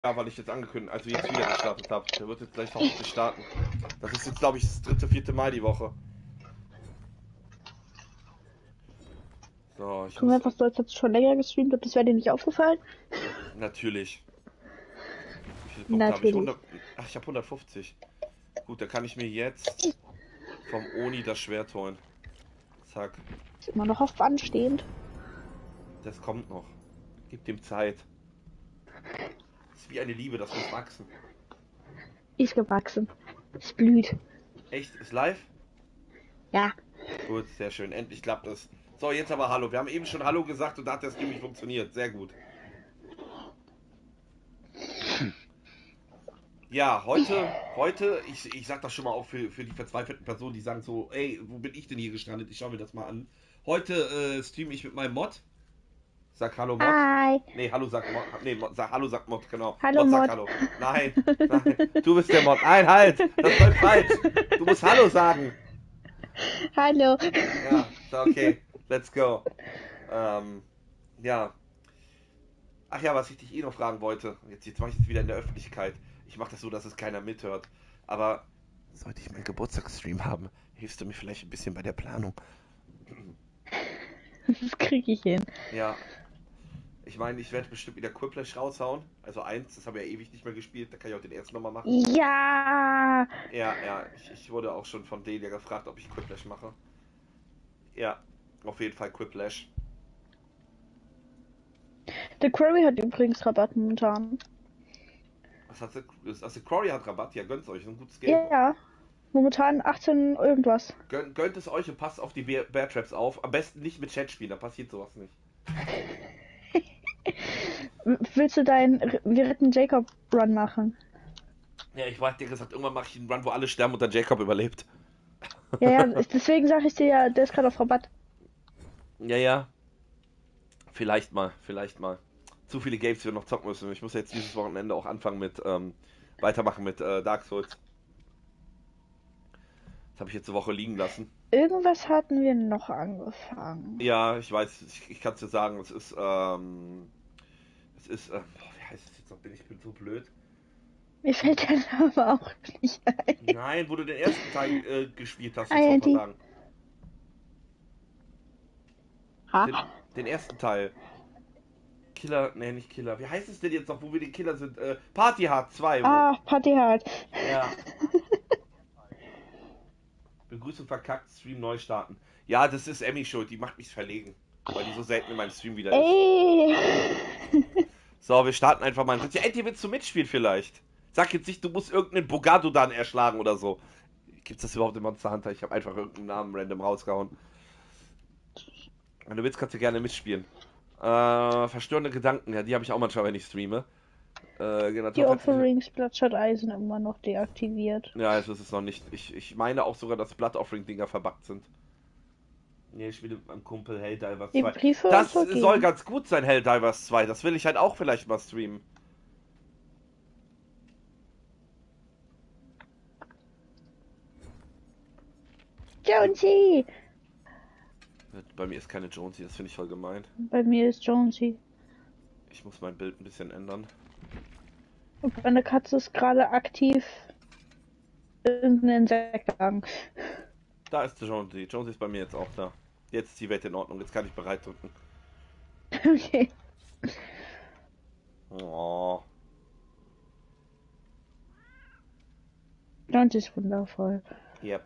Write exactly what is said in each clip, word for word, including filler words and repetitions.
Ja, weil ich jetzt angekündigt, also jetzt wieder gestartet habe. Der wird jetzt gleich hoffentlich starten. Das ist jetzt, glaube ich, das dritte, vierte Mal die Woche. So, ich Guck mal, muss. einfach, du hast jetzt schon länger gestreamt und das wäre dir nicht aufgefallen? Natürlich. Wie viele Punkte habe ich? Natürlich. hundert. Ach, ich habe hundertfünfzig. Gut, dann kann ich mir jetzt vom Oni das Schwert holen. Zack. Ist immer noch auf anstehend. Das kommt noch. Gib dem Zeit. Das ist wie eine Liebe, das muss wachsen. Ist gewachsen. Es blüht. Echt? Ist live? Ja. Gut, sehr schön. Endlich klappt es. So, jetzt aber Hallo. Wir haben eben schon Hallo gesagt und da hat der Stream nicht funktioniert. Sehr gut. Ja, heute, heute, ich, ich sag das schon mal auch für, für die verzweifelten Personen, die sagen so, ey, wo bin ich denn hier gestrandet? Ich schau mir das mal an. Heute äh, streame ich mit meinem Mod. Sag Hallo Mod. Hi. Nee, Hallo sagt Mod. Nee, Mod, sag Hallo sagt Mod, genau. Hallo Mod sagt Mod. Hallo. Nein, nein, du bist der Mod. Nein, halt, das läuft falsch. Du musst Hallo sagen. Hallo. Ja, so, okay, let's go. Ähm, ja. Ach ja, was ich dich eh noch fragen wollte. Jetzt, jetzt mache ich das wieder in der Öffentlichkeit. Ich mache das so, dass es keiner mithört. Aber sollte ich meinen Geburtstagsstream haben, hilfst du mir vielleicht ein bisschen bei der Planung? Das kriege ich hin. Ja, ich meine, ich werde bestimmt wieder Quiplash raushauen. Also eins, das habe ich ja ewig nicht mehr gespielt. Da kann ich auch den ersten nochmal machen. Ja. Ja, ja, ich, ich wurde auch schon von Delia gefragt, ob ich Quiplash mache. Ja, auf jeden Fall Quiplash. Der Curry hat übrigens Rabatt momentan. Was hat sie? Also Quarry hat Rabatt, ja, gönnt euch, ist ein gutes Game. Ja. Momentan achtzehn irgendwas. Gönnt, gönnt es euch und passt auf die Bear, Bear Traps auf. Am besten nicht mit Chat spielen, da passiert sowas nicht. Willst du deinen Wir retten Jacob Run machen? Ja, ich hatte dir gesagt, irgendwann mache ich einen Run, wo alle sterben und dann Jacob überlebt. Ja, ja, deswegen sage ich dir ja, der ist gerade auf Rabatt. Ja, ja. Vielleicht mal, vielleicht mal. Zu viele Games, die wir noch zocken müssen. Ich muss jetzt dieses Wochenende auch anfangen mit, ähm, weitermachen mit äh, Dark Souls. Das habe ich jetzt eine Woche liegen lassen. Irgendwas hatten wir noch angefangen. Ja, ich weiß, ich, ich kann es dir sagen, es ist, ähm, es ist, äh, boah, wie heißt es jetzt noch? Bin ich bin so blöd. Mir fällt der Name auch nicht ein. Nein, wo du den ersten Teil äh, gespielt hast, jetzt vor ein paar I N T. Tagen. Den, Ha? den ersten Teil. Killer, nee, nicht Killer. Wie heißt es denn jetzt noch, wo wir die Killer sind? Äh, Party Hard zwei. Wo, Ah, Party Hard. ja, Begrüßung verkackt, Stream neu starten. Ja, das ist Emmy schuld, die macht mich verlegen. Weil die so selten in meinem Stream wieder ist. Ey! So, wir starten einfach mal. Ja, Ey, willst du mitspielen vielleicht? Sag jetzt nicht, du musst irgendeinen Bogado dann erschlagen oder so. Gibt's das überhaupt in Monster Hunter? Ich habe einfach irgendeinen Namen random rausgehauen. Wenn du willst, kannst du gerne mitspielen. Äh, verstörende Gedanken, ja, die habe ich auch manchmal, wenn ich streame. Äh, Die Generatorfeindliche. Offerings Bloodshot Eisen immer noch deaktiviert. Ja, also ist es noch nicht. Ich, ich meine auch sogar, dass Blood Offering-Dinger verbuggt sind. Nee, ich spiele mit meinem Kumpel Helldivers Die zwei. Briefe und Das so soll gehen. ganz gut sein, Helldivers zwei. Das will ich halt auch vielleicht mal streamen. Jonesy! Bei mir ist keine Jonesy, das finde ich voll gemein. Bei mir ist Jonesy. Ich muss mein Bild ein bisschen ändern. Und meine Katze ist gerade aktiv irgendein Insekt jagen. Da ist Jonesy. Jonesy ist bei mir jetzt auch da. Jetzt ist die Welt in Ordnung. Jetzt kann ich bereit drücken. Okay. Oh. Jonesy ist wundervoll. Yep.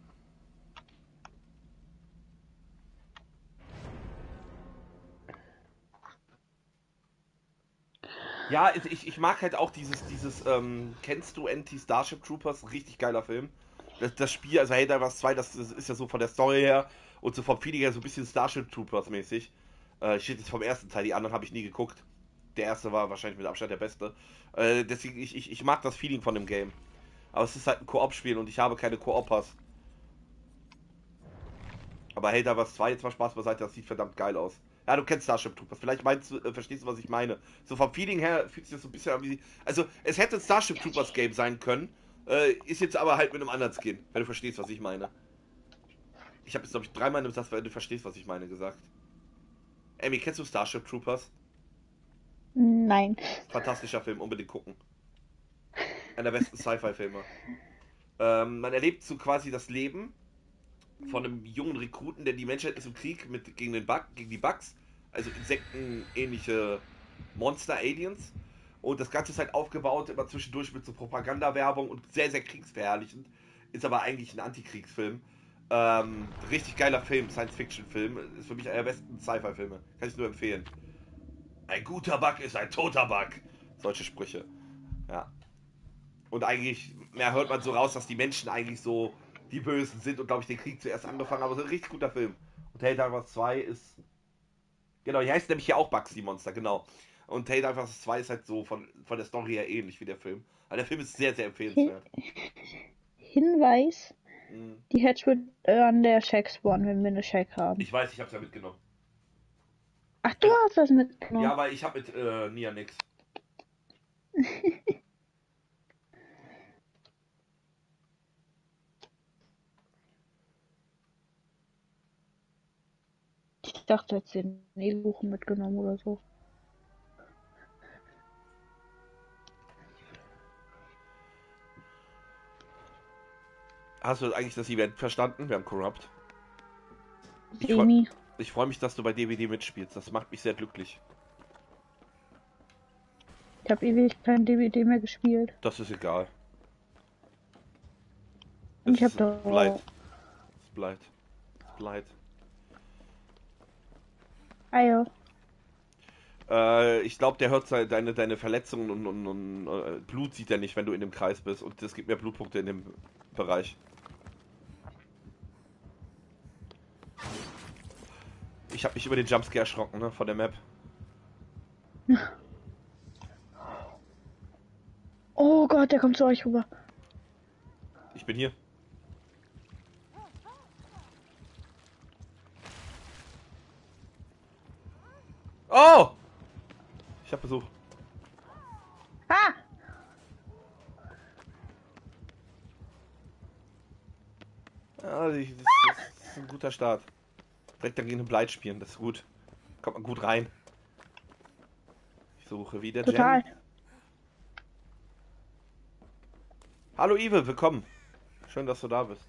Ja, ich, ich mag halt auch dieses, dieses, ähm, kennst du N T Starship Troopers? Richtig geiler Film. Das, das Spiel, also Helldivers zwei, das, das ist ja so von der Story her und so vom Feeling her so ein bisschen Starship Troopers mäßig. Äh, steht jetzt vom ersten Teil, die anderen habe ich nie geguckt. Der erste war wahrscheinlich mit Abstand der beste. Äh, deswegen, ich, ich, ich mag das Feeling von dem Game. Aber es ist halt ein Koop-Spiel und ich habe keine Koop-Pass. Aber Helldivers zwei, jetzt mal Spaß beiseite, das sieht verdammt geil aus. Ja, du kennst Starship Troopers. Vielleicht meinst du, äh, verstehst du, was ich meine. So vom Feeling her fühlt sich das so ein bisschen an wie. Also, es hätte ein Starship Troopers Game sein können. Äh, ist jetzt aber halt mit einem anderen Skin. Wenn du verstehst, was ich meine. Ich habe jetzt, glaube ich, dreimal in einem Satz, weil du verstehst, was ich meine, gesagt. Emmy, kennst du Starship Troopers? Nein. Fantastischer Film, unbedingt gucken. Einer der besten Sci-Fi-Filme. Ähm, man erlebt so quasi das Leben von einem jungen Rekruten, der die Menschheit ist im Krieg mit, gegen, den Bug, gegen die Bugs, also insektenähnliche Monster, Aliens. Und das Ganze ist halt aufgebaut, immer zwischendurch mit so Propagandawerbung und sehr, sehr kriegsverherrlichend. Ist aber eigentlich ein Antikriegsfilm. Ähm, richtig geiler Film, Science-Fiction-Film. Ist für mich einer der besten Sci-Fi-Filme. Kann ich nur empfehlen. Ein guter Bug ist ein toter Bug. Solche Sprüche. Ja. Und eigentlich, mehr hört man so raus, dass die Menschen eigentlich so die Bösen sind und glaube ich den Krieg zuerst angefangen haben. Aber so ein richtig guter Film. Und Helldivers zwei ist. Genau, die heißt nämlich hier auch Bugsy Monster, genau. Und Helldivers zwei ist halt so von, von der Story her ähnlich wie der Film. Aber der Film ist sehr, sehr Hin empfehlenswert. Hinweis: Mhm. Die Hedge wird äh, an der Shack spawnen, wenn wir eine Shack haben. Ich weiß, ich hab's ja mitgenommen. Ach, du hast das mitgenommen. Ja, aber ich hab mit äh, Nia nix. Ich dachte, jetzt den Nebelkuchen mitgenommen oder so. Hast du eigentlich das Event verstanden? Wir haben Corrupt. Ich freue Semi. ich freu mich, dass du bei D W D mitspielst. Das macht mich sehr glücklich. Ich habe ewig kein D V D mehr gespielt. Das ist egal. Und ich Es habe da. bleibt. Es bleibt. Es bleibt. Eier. Äh, ich glaube, der hört seine, deine, deine Verletzungen und, und, und äh, Blut sieht er nicht, wenn du in dem Kreis bist. Und es gibt mehr Blutpunkte in dem Bereich. Ich habe mich über den Jumpscare erschrocken, ne, von der Map. Oh Gott, der kommt zu euch rüber. Ich bin hier. Oh! Ich hab Besuch. Ah! Ja, das ist, das ist ein guter Start. Direkt dann gegen den Bleit spielen, das ist gut. Kommt man gut rein. Ich suche wieder Jen. Total. Hallo Ive, willkommen. Schön, dass du da bist.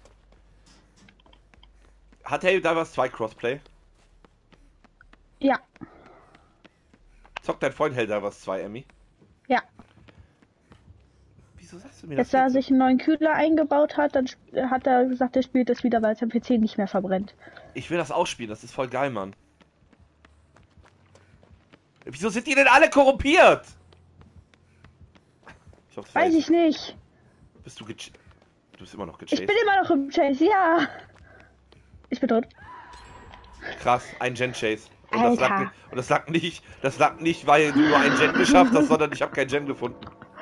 Hat Helldivers zwei Crossplay? Ja. Zockt dein Freund Helldivers zwei, Emmy? Ja. Wieso sagst du mir Jetzt, das? da er Jetzt? sich einen neuen Kühler eingebaut hat, dann sp- hat er gesagt, er spielt das wieder, weil es am P C nicht mehr verbrennt. Ich will das auch spielen, das ist voll geil, Mann. Wieso sind die denn alle korrumpiert? Ich hoffe, das Weiß ich nicht. Bist du ge... Du bist immer noch Ich gechased. bin immer noch im Chase, ja. Ich bin tot. Krass, ein Gen-Chase. Und das, Alter. lag, und das lag nicht, das lag nicht, weil du nur einen Gen geschafft hast, sondern ich habe keinen Gen gefunden.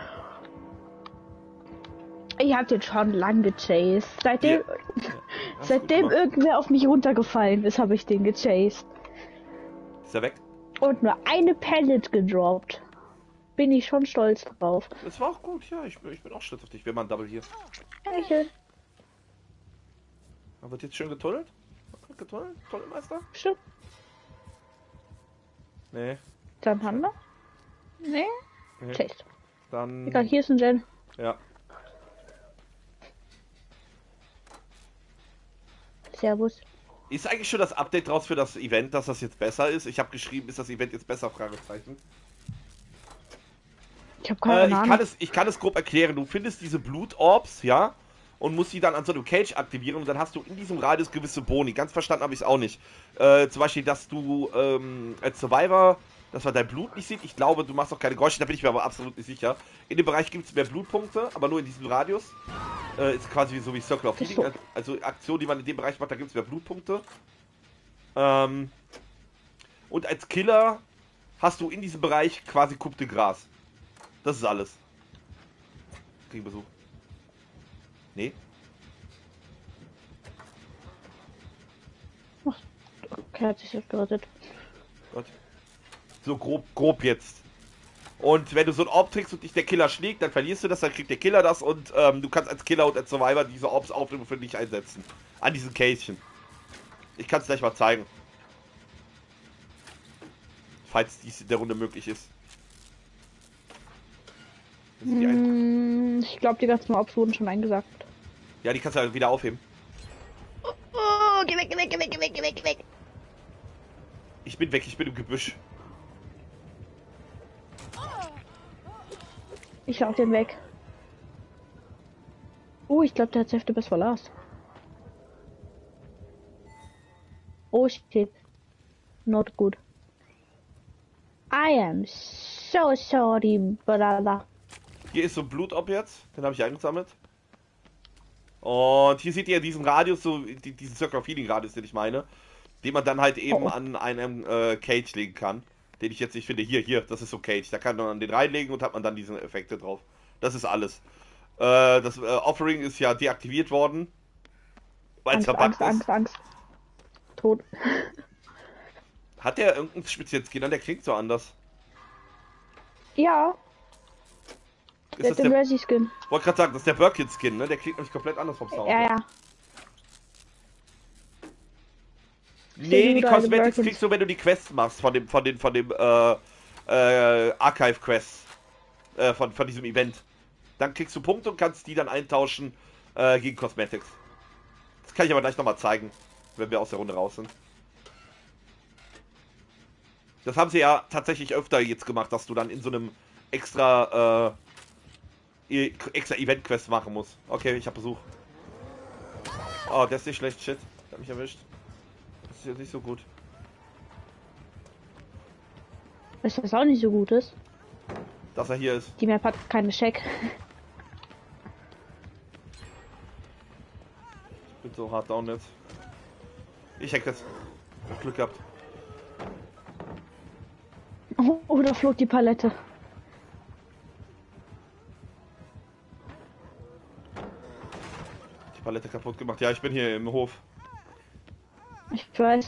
Ich hab den schon lang gechased. Seitdem, Ja. Hast du seitdem gut gemacht. irgendwer auf mich runtergefallen ist, habe ich den gechased. Ist er weg? Und nur eine Pallet gedroppt. Bin ich schon stolz drauf. Das war auch gut, ja, ich, ich bin auch stolz auf dich. Wir machen Double hier. Danke. Da wird jetzt schön getunnelt? Wird getunnelt? Tunnelmeister? Stimmt. Nee. Dann haben wir. Nee. nee. Chased. Dann. Egal, hier ist ein Gen. Ja. Servus. Ist eigentlich schon das Update draus für das Event, dass das jetzt besser ist? Ich habe geschrieben, ist das Event jetzt besser? Fragezeichen. Ich habe Äh, keine ich, Ahnung. kann es, ich kann es grob erklären. Du findest diese Blutorbs, ja, und musst sie dann an so einem Cage aktivieren und dann hast du in diesem Radius gewisse Boni. Ganz verstanden habe ich es auch nicht. Äh, zum Beispiel, dass du ähm, als Survivor, dass man dein Blut nicht sieht. Ich glaube, du machst auch keine Geräusche, da bin ich mir aber absolut nicht sicher. In dem Bereich gibt es mehr Blutpunkte, aber nur in diesem Radius. Äh, ist quasi so wie Circle of Healing. Also Aktionen, die man in dem Bereich macht, da gibt es mehr Blutpunkte. Ähm, und als Killer hast du in diesem Bereich quasi Coup de Gras. Das ist alles. Kriegen Besuch. Nee. Okay, hat sich das gerettet. Gott. So grob, grob jetzt. Und wenn du so ein Orb trickst und dich der Killer schlägt, dann verlierst du das, dann kriegt der Killer das und ähm, du kannst als Killer und als Survivor diese Orbs aufnehmen und für dich einsetzen. An diesen Käschen. Ich kann es gleich mal zeigen. Falls dies in der Runde möglich ist. Das ist die ein Mm, ich glaube, die ganzen Mobs wurden schon eingesackt. ja, die kannst du halt wieder aufheben. Oh, geh weg, geh weg, geh weg, geh weg, geh weg, geh weg. Ich bin weg, ich bin im Gebüsch. Ich schau den weg. Oh, ich glaube, der hat Hälfte bis verlassen. Oh, shit. Not good. I am so sorry, brother. Hier ist so ein Blutop jetzt, den habe ich eingesammelt. Und hier seht ihr diesen Radius, so die, diesen Circle of Healing Radius, den ich meine, den man dann halt eben Oh. an einem äh, Cage legen kann. Den ich jetzt nicht finde. Hier, hier, das ist so Cage. Da kann man den reinlegen und hat man dann diese Effekte drauf. Das ist alles. Äh, das äh, Offering ist ja deaktiviert worden. Weil es Angst, verbuggt Angst, ist. Angst, Angst. Tot. Hat der irgendeinen speziellen Skin an? Der klingt so anders. Ja, Ist der das hat den der. Resi-Skin. Wollte gerade sagen, das ist der Birkin-Skin, ne? Der klingt nämlich komplett anders vom Sound. Ja, ja. Nee, die Oder eine Cosmetics Birkin. kriegst du, wenn du die Quests machst, von dem, von den, von dem, äh, äh, Archive-Quests. Äh, von, von diesem Event. Dann kriegst du Punkte und kannst die dann eintauschen, äh, gegen Cosmetics. Das kann ich aber gleich nochmal zeigen, wenn wir aus der Runde raus sind. Das haben sie ja tatsächlich öfter jetzt gemacht, dass du dann in so einem extra, äh, e- extra Event-Quest machen musst. Okay, ich habe Besuch. Oh, der ist nicht schlecht, shit. Der hat mich erwischt. Das ist jetzt nicht so gut. Weißt du, was auch nicht so gut ist? Dass er hier ist. Die Map hat keine Check. Ich bin so hart down jetzt. Ich hack das. Glück gehabt. Oh, oh, da flog die Palette. Die Palette kaputt gemacht. Ja, ich bin hier im Hof. Ich weiß.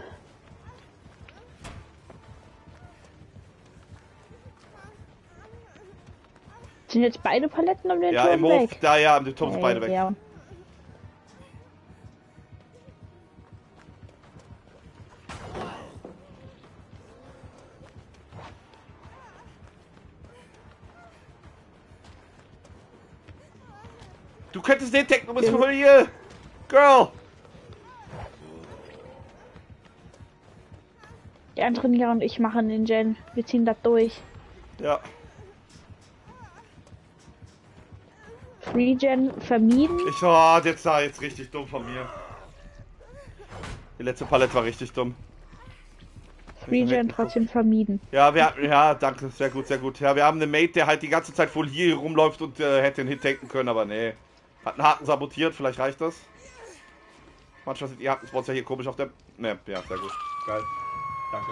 Sind jetzt beide Paletten um den Ja, Turm im Hof. weg? Da, ja, die Turm sind Ey, beide weg. Ja. Du könntest den Tech, du bist von hier! Girl! Die anderen Jan und ich machen den Gen. Wir ziehen das durch. Ja. Free Gen vermieden. Ich, oh, jetzt war jetzt richtig dumm von mir. Die letzte Palette war richtig dumm. Free Gen trotzdem vermieden. Ja, wir haben, ja, danke, sehr gut, sehr gut. Ja, wir haben einen Mate, der halt die ganze Zeit voll hier rumläuft und äh, hätte den Hit tanken können, aber nee. Hat einen Haken sabotiert, vielleicht reicht das. Manchmal sind die Hakenspots ja hier komisch auf der... Ne, ja, sehr gut. Geil. Danke.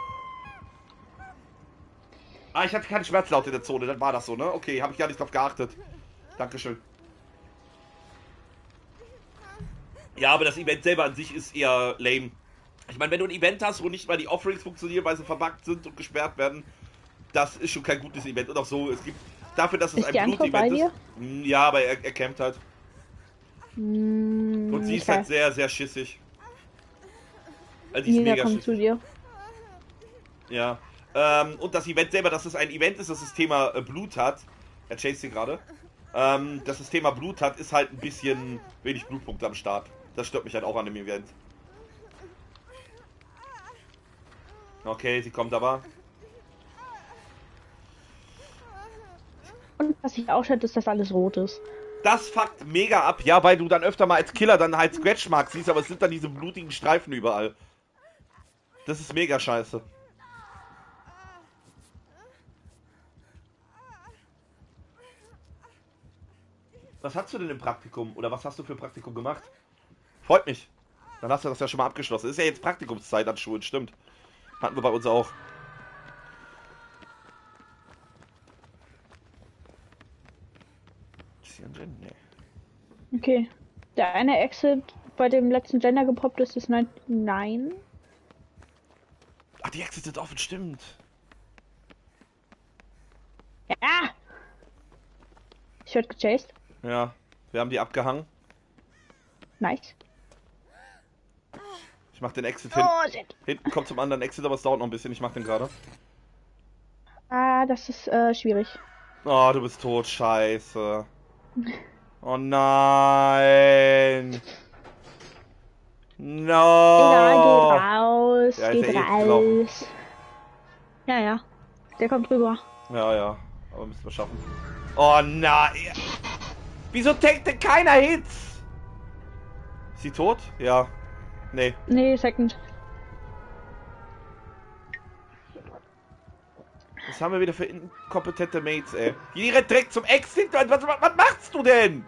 Ah, ich hatte keine Schmerzlaute in der Zone, dann war das so, ne? Okay, habe ich gar nicht drauf geachtet. Dankeschön. Ja, aber das Event selber an sich ist eher lame. Ich meine, wenn du ein Event hast, wo nicht mal die Offerings funktionieren, weil sie verbuggt sind und gesperrt werden, das ist schon kein gutes Event. Und auch so, es gibt dafür, dass es Ist die ein andere bei Blut-Event ist. Hm, ja, aber er, er campt halt. Hm, Und sie ist okay. halt sehr, sehr schissig. Also die ist Nina mega kommt schissig. zu dir. Ja. Ähm, und das Event selber, dass es ein Event ist, das das Thema äh, Blut hat. Er chased hier gerade. Ähm, dass das Thema Blut hat, ist halt ein bisschen wenig Blutpunkte am Start. Das stört mich halt auch an dem Event. Okay, sie kommt aber. Und was ich auch schätze, ist, dass alles rot ist. Das fuckt mega ab, ja, weil du dann öfter mal als Killer dann halt Scratchmarks siehst, aber es sind dann diese blutigen Streifen überall. Das ist mega scheiße. Was hast du denn im Praktikum? Oder was hast du für ein Praktikum gemacht? Freut mich. Dann hast du das ja schon mal abgeschlossen. Ist ja jetzt Praktikumszeit an Schulen, stimmt. Hatten wir bei uns auch. Nee. Okay. Der eine Exit bei dem letzten Gender gepoppt ist, ist nein. Nein. Ach, die Exits sind offen, stimmt. Ja! Ich werd gechased. Ja, wir haben die abgehangen. Nice. Ich mach den Exit hin. Oh, shit. Hinten kommt zum anderen Exit, aber es dauert noch ein bisschen. Ich mach den gerade. Ah, das ist äh, schwierig. Oh, du bist tot, scheiße. Oh nein. Egal, geht No. raus, Ja, ist ja geht eh gelaufen. raus. Ja, ja. Der kommt rüber. Ja, ja. Aber müssen wir schaffen. Oh nein. Wieso tankt denn keiner Hits? Ist sie tot? Ja. Nee. Nee, Second. Was haben wir wieder für inkompetente Mates, ey? Die rennt direkt zum Exit. Was, was, was machst du denn?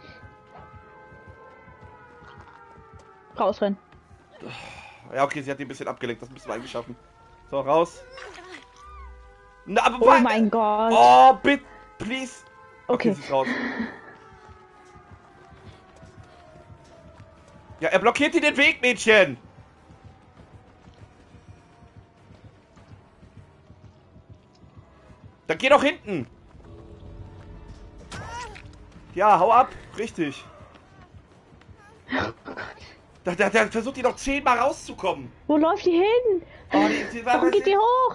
Rausrennen. Ja, okay, sie hat die ein bisschen abgelenkt. Das müssen wir eigentlich schaffen. So, raus. Na, aber Oh wa- mein Gott. Oh, bitte, please. Okay. Sie ist raus. Ja, er blockiert dir den Weg, Mädchen. Dann geh doch hinten. Ja, hau ab. Richtig. Da, da, da versucht die noch zehnmal rauszukommen. Wo läuft die hin? Oh, die, die, Warum geht die hoch?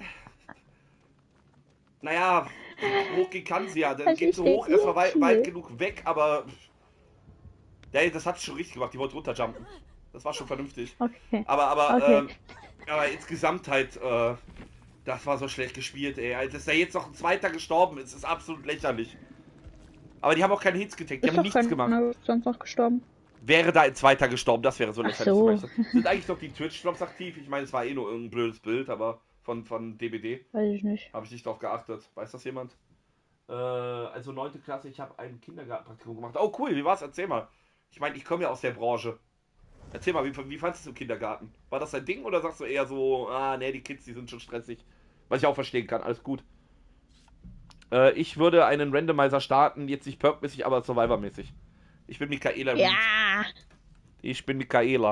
Naja, hochgehen kann sie ja. Dann Das geht ist sie hoch, ihr erstmal weit, Ziel. weit genug weg, aber... Ja, das hat sie schon richtig gemacht. Die wollte runterjumpen. Das war schon vernünftig. Okay. Aber, aber, Okay. ähm, aber insgesamt halt, äh, das war so schlecht gespielt, ey. Also, dass da jetzt noch ein zweiter gestorben ist, ist absolut lächerlich. Aber die haben auch keine Hits getankt, die Ist haben doch nichts kein- gemacht. na, sonst noch gestorben. Wäre da ein zweiter gestorben, das wäre so Ach lächerlich. so. Zum Beispiel. Sind eigentlich noch die Twitch-Drops aktiv? Ich meine, es war eh nur irgendein blödes Bild, aber von, von D B D Weiß ich nicht. habe ich nicht drauf geachtet. Weiß das jemand? Äh, also neunte Klasse, ich habe ein Kindergartenpraktikum gemacht. Oh cool, wie war's? Erzähl mal. Ich meine, ich komme ja aus der Branche. Erzähl mal, wie, wie fandest du Kindergarten? War das dein Ding oder sagst du eher so, ah nee, die Kids, die sind schon stressig? Was ich auch verstehen kann, alles gut. Äh, ich würde einen Randomizer starten, jetzt nicht Perk-mäßig, aber Survivor-mäßig. Ich bin Michaela Reed. Ja. Ich bin Michaela.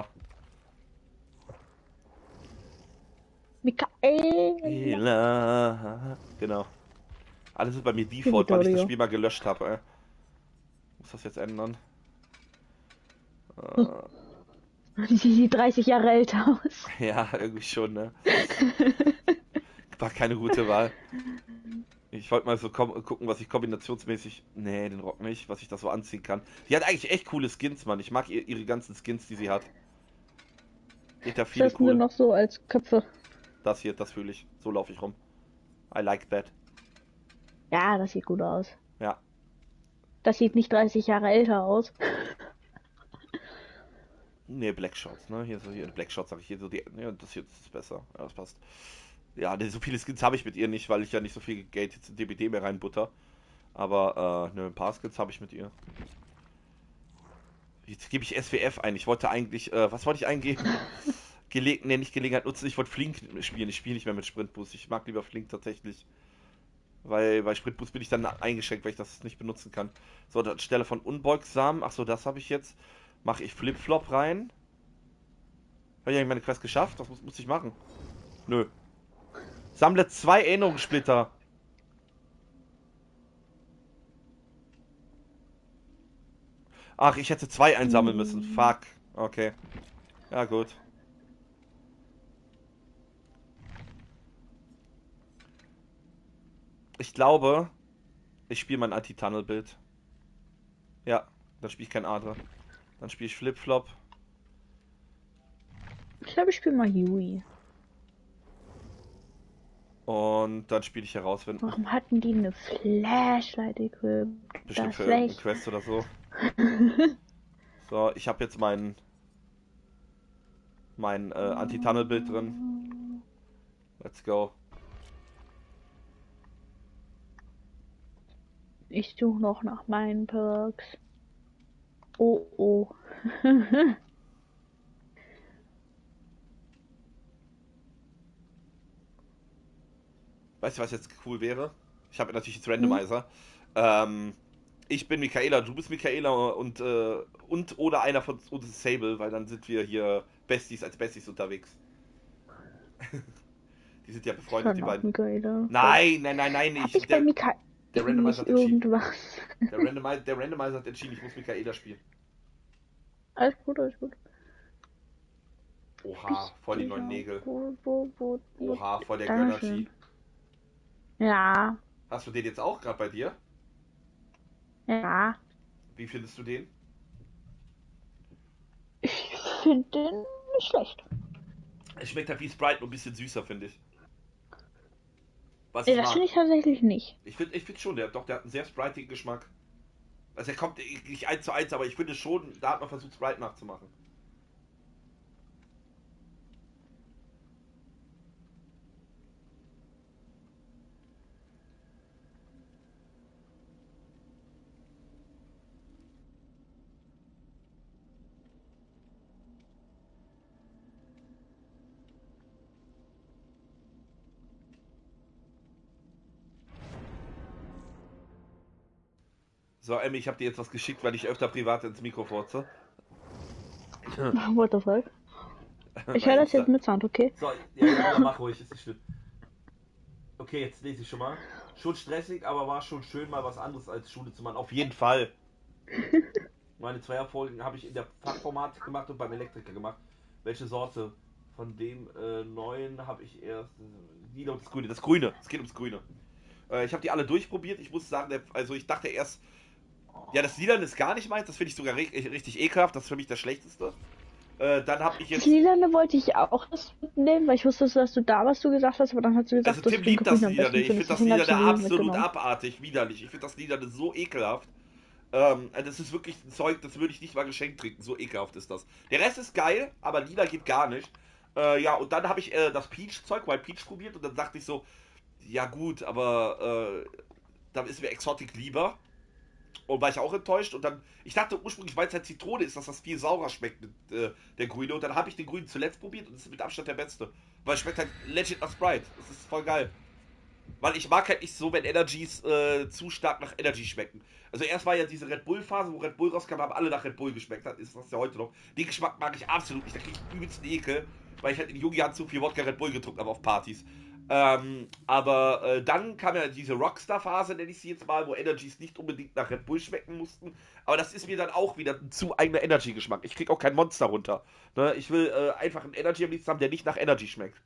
Michael. Michaela. Genau. Alles ist bei mir Default, weil ich das Spiel mal gelöscht habe. Äh. Muss das jetzt ändern? Äh, Die sieht dreißig Jahre älter aus. ja, irgendwie schon, ne? War keine gute Wahl. Ich wollte mal so gucken, was ich kombinationsmäßig... Nee, den Rock nicht, was ich da so anziehen kann. Die hat eigentlich echt coole Skins, Mann. Ich mag ihr, ihre ganzen Skins, die sie hat. Geht da viele Das sind nur coole. noch so als Köpfe. Das hier, das fühle ich. So laufe ich rum. I like that. Ja, das sieht gut aus. Ja. Das sieht nicht dreißig Jahre älter aus. Nee, Black Shots, ne? Hier so hier Black Shots sag ich hier so die. Ja, das hier das ist besser. Ja, das passt. Ja, nee, so viele Skins habe ich mit ihr nicht, weil ich ja nicht so viel Geld jetzt in D B D mehr reinbutter. Aber äh, ne, ein paar Skins habe ich mit ihr. Jetzt gebe ich S W F ein. Ich wollte eigentlich, äh, was wollte ich eingeben? Gelegen, nee, nicht Gelegenheit nutzen. Ich wollte Flink spielen. Ich spiele nicht mehr mit Sprintboost. Ich mag lieber Flink tatsächlich. Weil bei Sprintboost bin ich dann eingeschränkt, weil ich das nicht benutzen kann. So, anstelle von unbeugsam, achso, das habe ich jetzt. Mache ich Flip-Flop rein. Habe ich eigentlich meine Quest geschafft? Was muss, muss ich machen? Nö. Sammle zwei Erinnerungssplitter. Ach, ich hätte zwei einsammeln müssen. Fuck. Okay. Ja, gut. Ich glaube, ich spiele mein Anti-Tunnel-Bild. Ja, dann spiele ich kein Adler. Dann spiele ich Flip-Flop. Ich glaube, ich spiele mal Yui. Und dann spiele ich herausfinden. Warum hatten die eine Flashlight equipped? Bestimmt Das für ist irgendeine schlecht. Quest oder so. So, ich habe jetzt mein mein äh, Anti-Tunnel-Bild drin. Let's go. Ich suche noch nach meinen Perks. Oh oh. Weißt du, was jetzt cool wäre? Ich habe natürlich jetzt Randomizer. Hm? Ähm, ich bin Michaela, du bist Michaela und, äh, und oder einer von uns ist Sable, weil dann sind wir hier Besties als Besties unterwegs. Die sind ja befreundet, die beiden. Michaela. Nein, nein, nein, nein, Hab ich. ich Der, bei Mika der Randomizer hat nicht entschieden. irgendwas? Der Randomizer, der Randomizer hat entschieden, ich muss Michaela spielen. Alles gut, alles gut. Oha, voll die neuen Nägel. Wo, wo, wo, wo Oha, voll der Dankeschön. Gönner-G. Ja, Hast du den jetzt auch gerade bei dir? Ja. Wie findest du den? Ich finde den nicht schlecht. Es schmeckt halt wie Sprite, nur ein bisschen süßer, finde ich. Was Nee, ich das mag. finde ich tatsächlich nicht. Ich finde ich find schon, der, doch, der hat einen sehr spritigen Geschmack. Also er kommt nicht eins zu eins, aber ich finde schon, da hat man versucht, Sprite nachzumachen. So, Emmy, ich habe dir jetzt was geschickt, weil ich öfter privat ins Mikro furze. What the fuck? Ich Bei höre das Insta. jetzt mit Sound, okay? So, ja, ja, mach ruhig, ist nicht schlimm. Okay, jetzt lese ich schon mal. Schon stressig, aber war schon schön, mal was anderes als Schule zu machen. Auf jeden Fall. Meine Zweierfolgen habe ich in der Fachformatik gemacht und beim Elektriker gemacht. Welche Sorte? Von dem äh, neuen habe ich erst. Äh, Lila und das Grüne. Das Grüne. Es geht ums Grüne. Äh, ich habe die alle durchprobiert. Ich muss sagen, der, also ich dachte erst, ja, das Lila ist gar nicht meins. Das finde ich sogar richtig, richtig ekelhaft. Das ist für mich das Schlechteste. Äh, dann habe ich Das jetzt. Lilane wollte ich auch das mitnehmen, weil ich wusste, dass du da was du gesagt hast, aber dann hast du gesagt, Also dass Tim du den liebt das Grün am Lila. besten Ich finde findest. das Deswegen habe Lila ich den Lila absolut mitgenommen. abartig, widerlich. Ich finde das Lila so ekelhaft. Ähm, das ist wirklich ein Zeug, das würde ich nicht mal geschenkt trinken. So ekelhaft ist das. Der Rest ist geil, aber Lila geht gar nicht. Äh, ja, und dann habe ich äh, das Peach-Zeug, White Peach probiert und dann dachte ich so, ja gut, aber äh, dann ist mir Exotic lieber. Und war ich auch enttäuscht. Und dann, ich dachte ursprünglich, weil es halt Zitrone ist, dass das viel saurer schmeckt, mit, äh, der Grüne. Und dann habe ich den Grünen zuletzt probiert und das ist mit Abstand der beste. Weil es schmeckt halt legit nach Sprite. Das ist voll geil. Weil ich mag halt nicht so, wenn Energies äh, zu stark nach Energy schmecken. Also erst war ja diese Red Bull-Phase, wo Red Bull rauskam, haben alle nach Red Bull geschmeckt. Das ist das ja heute noch. Den Geschmack mag ich absolut nicht. Da kriege ich übelsten Ekel, weil ich halt in jungen Jahren zu viel Wodka Red Bull getrunken habe auf Partys. Ähm, aber äh, dann kam ja diese Rockstar-Phase, nenne ich sie jetzt mal, wo Energies nicht unbedingt nach Red Bull schmecken mussten. Aber das ist mir dann auch wieder ein zu eigener Energy-Geschmack. Ich krieg auch kein Monster runter. Ne? Ich will äh, einfach einen Energy am liebsten haben, der nicht nach Energy schmeckt.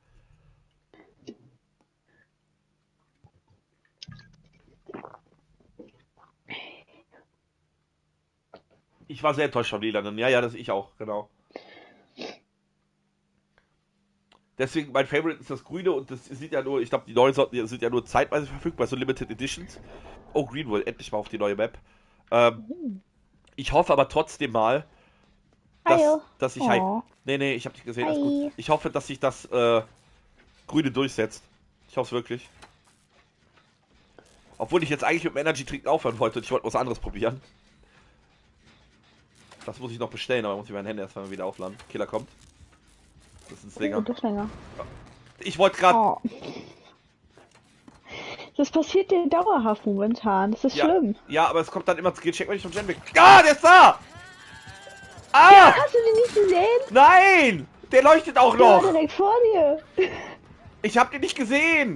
Ich war sehr enttäuscht von Lilanen. Ja, ja, das ich auch, genau. Deswegen, mein Favorite ist das Grüne und das sind ja nur, ich glaube, die neuen Sorten sind ja nur zeitweise verfügbar, so Limited Editions. Oh, Greenville, endlich mal auf die neue Map. Ähm, ich hoffe aber trotzdem mal, dass, Hallo. dass ich halt. Oh. Nee, nee, ich habe dich gesehen, alles gut. Hi. Ich hoffe, dass sich das äh, Grüne durchsetzt. Ich hoffe es wirklich. Obwohl ich jetzt eigentlich mit dem Energy trinken aufhören wollte und ich wollte was anderes probieren. Das muss ich noch bestellen, aber muss ich meine Hände erstmal wieder aufladen. Killer kommt. Das ist ein Oh, Slinger. das länger. Ich wollte gerade. Oh. Das passiert dir dauerhaft momentan. Das ist Ja, schlimm. ja, aber es kommt dann immer, check mal nicht vom Gen weg. Ah, der ist da! Ah! Ja, hast du den nicht gesehen? Nein! Der leuchtet auch Der war noch! direkt vor dir. Ich hab den nicht gesehen!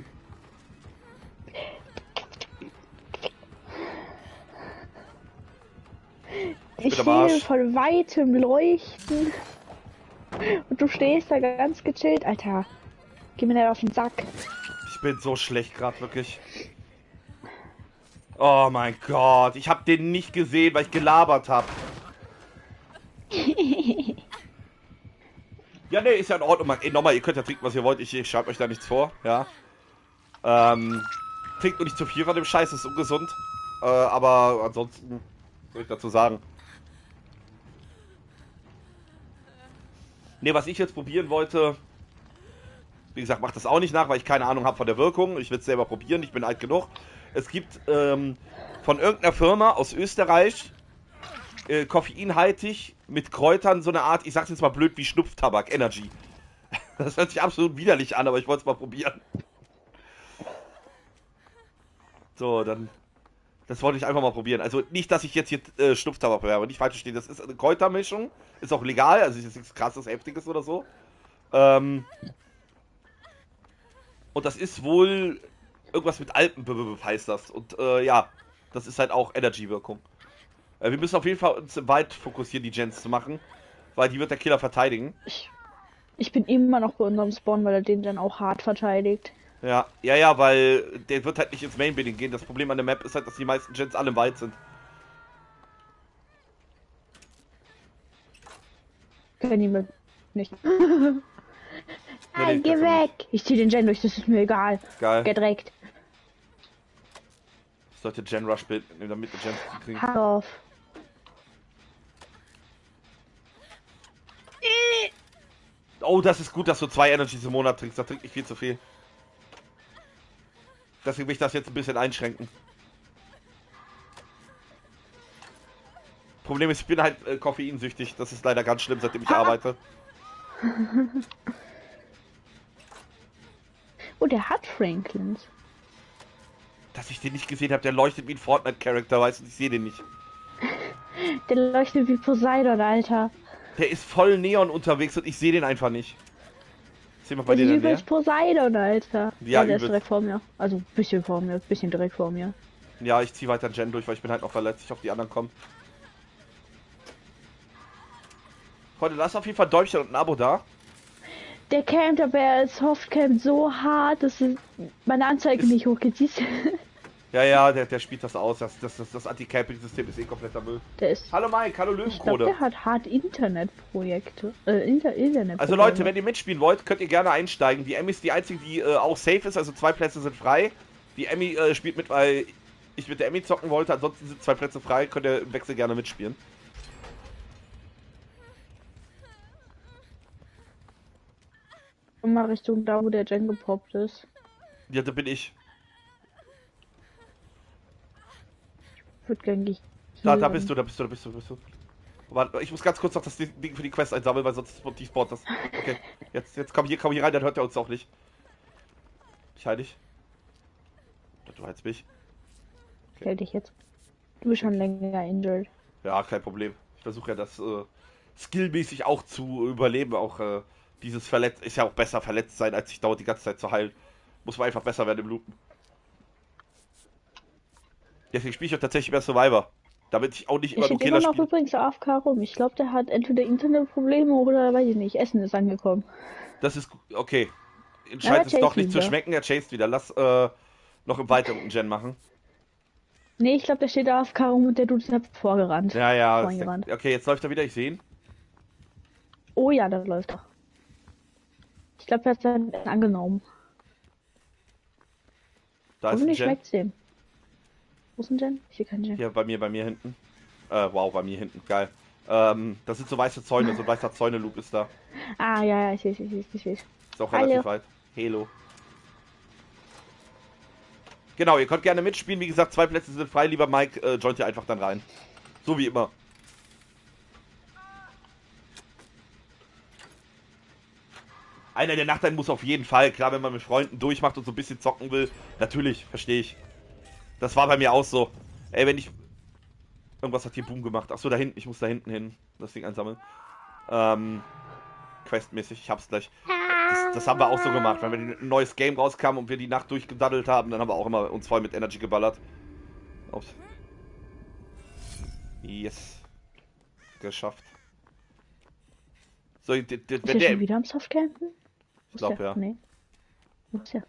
Ich bin am sehe Arsch. den von weitem leuchten. Und du stehst da ganz gechillt, Alter. Geh mir nicht auf den Sack. Ich bin so schlecht gerade, wirklich. Oh mein Gott, ich hab den nicht gesehen, weil ich gelabert hab. Ja, ne, ist ja in Ordnung. Ey, nochmal, ihr könnt ja trinken, was ihr wollt. Ich, ich schreibe euch da nichts vor, ja. Ähm, trinkt nur nicht zu viel von dem Scheiß, ist ungesund. Äh, aber ansonsten, was soll ich dazu sagen? Ne, was ich jetzt probieren wollte, wie gesagt, macht das auch nicht nach, weil ich keine Ahnung habe von der Wirkung. Ich will es selber probieren, ich bin alt genug. Es gibt ähm, von irgendeiner Firma aus Österreich äh, koffeinhaltig mit Kräutern so eine Art, ich sag's jetzt mal blöd, wie Schnupftabak, Energy. Das hört sich absolut widerlich an, aber ich wollte es mal probieren. So, dann. Das wollte ich einfach mal probieren. Also nicht, dass ich jetzt hier äh, Schnupftabak bewerbe, nicht falsch verstehen. Das ist eine Kräutermischung, ist auch legal, also ist jetzt nichts krasses, heftiges oder so. Ähm, und das ist wohl irgendwas mit Alpen heißt das. Und äh, ja, das ist halt auch Energy-Wirkung. Äh, wir müssen auf jeden Fall uns im Wald fokussieren, die Gens zu machen, weil die wird der Killer verteidigen. Ich, ich bin immer noch bei unserem Spawn, weil er den dann auch hart verteidigt. Ja, ja, ja, weil der wird halt nicht ins Main-Bidding gehen. Das Problem an der Map ist halt, dass die meisten Gens alle weit sind. Können die mit nicht. Nee, nee, Nein, geh kannst du nicht. weg! Ich zieh den Gen durch, das ist mir egal. Geil. Gedreckt. Ich sollte Gen Rush bilden, damit die Gens kriegen. Hack auf. Oh, das ist gut, dass du zwei Energies im Monat trinkst. Da trinke ich viel zu viel. Deswegen will ich das jetzt ein bisschen einschränken. Problem ist, ich bin halt äh, koffeinsüchtig. Das ist leider ganz schlimm, seitdem ich Ha! arbeite. Oh, der hat Franklins. Dass ich den nicht gesehen habe, der leuchtet wie ein Fortnite-Charakter, weißt du, ich sehe den nicht. Der leuchtet wie Poseidon, Alter. Der ist voll Neon unterwegs und ich sehe den einfach nicht. Seh mal bei Der dir ist in der Nähe. übelst Poseidon, Alter. Ja, der ist übelst. direkt vor mir. Also ein bisschen vor mir, ein bisschen direkt vor mir. Ja, ich ziehe weiter Gen durch, weil ich bin halt noch verletzt. Ich hoffe, die anderen kommen. Freunde, lasst auf jeden Fall ein Däumchen und ein Abo da. Der campt, aber er ist Softcamp so hart, dass es meine Anzeige Ist- nicht hochgeht. Siehst du? Ja, ja, der, der spielt das aus. Das, das, das, das Anti-Camping-System ist eh kompletter Müll. Der ist. Hallo Mike, hallo Ich glaube, Löwenkrone. der hat hart Internetprojekte. Äh, Inter Internet. Also Leute, wenn ihr mitspielen wollt, könnt ihr gerne einsteigen. Die Emmy ist die einzige, die äh, auch safe ist, also zwei Plätze sind frei. Die Emmy äh, spielt mit, weil ich mit der Emmy zocken wollte, ansonsten sind zwei Plätze frei, könnt ihr im Wechsel gerne mitspielen. Mal Richtung da, wo der Gen gepoppt ist. Ja, da bin ich. Wird gängig. Da, da bist du, da bist du, da bist du, da bist du. Warte, ich muss ganz kurz noch das Ding für die Quest einsammeln, weil sonst despawnt das. Okay, jetzt, jetzt komm hier, komm hier rein, dann hört er uns auch nicht. Ich heil dich. Du heilst mich. Ich hält dich jetzt. Du bist schon länger injured. Ja, kein Problem. Ich versuche ja das äh, skillmäßig auch zu überleben. Auch äh, dieses Verletzt ist ja auch besser verletzt sein, als sich dauert die ganze Zeit zu heilen. Muss man einfach besser werden im Looten. Deswegen spiele ich auch tatsächlich mehr Survivor. Damit ich auch nicht Ich immer nur steht immer Killer noch spiele. übrigens A F K rum. Ich glaube, der hat entweder Internetprobleme oder weiß ich nicht. Essen ist angekommen. Das ist gu- okay. Ja, Scheint es er doch chased nicht zu wieder. schmecken. Er chased wieder. Lass äh, noch im weiteren Gen machen. Nee, ich glaube, der steht A F K rum und der Dude ist vorgerannt. Ja, ja. Vorhin ist- gerannt. Okay, jetzt läuft er wieder. Ich sehe ihn. Oh ja, das läuft doch. Ich glaube, er hat sein Essen angenommen. Da ist ein Hoffentlich Gen. schmeckt's dem. Wo ist ein Gen? Ich sehe keinen Gen. Hier bei mir, bei mir hinten. Äh, wow, bei mir hinten. Geil. Ähm, das sind so weiße Zäune. So ein weißer Zäune-Loop ist da. Ah, ja, ja, ich sehe, ich sehe, ich sehe. Ist auch Hallo. relativ weit. Hello. Genau, ihr könnt gerne mitspielen. Wie gesagt, zwei Plätze sind frei. Lieber Mike, äh, joint ihr einfach dann rein. So wie immer. Einer der Nachteile muss auf jeden Fall. Klar, wenn man mit Freunden durchmacht und so ein bisschen zocken will. Natürlich, verstehe ich. Das war bei mir auch so. Ey, wenn ich... Irgendwas hat hier Boom gemacht. Achso, da hinten. Ich muss da hinten hin. Das Ding einsammeln. Ähm... Questmäßig. Ich hab's gleich. Das, das haben wir auch so gemacht. Wenn wir ein neues Game rauskam und wir die Nacht durchgedaddelt haben, dann haben wir auch immer uns voll mit Energy geballert. Ups. Yes. Geschafft. So, d- d- Ist wenn er schon der... wieder am Softcampen? Ich glaube, ja. Nee. Muss ja.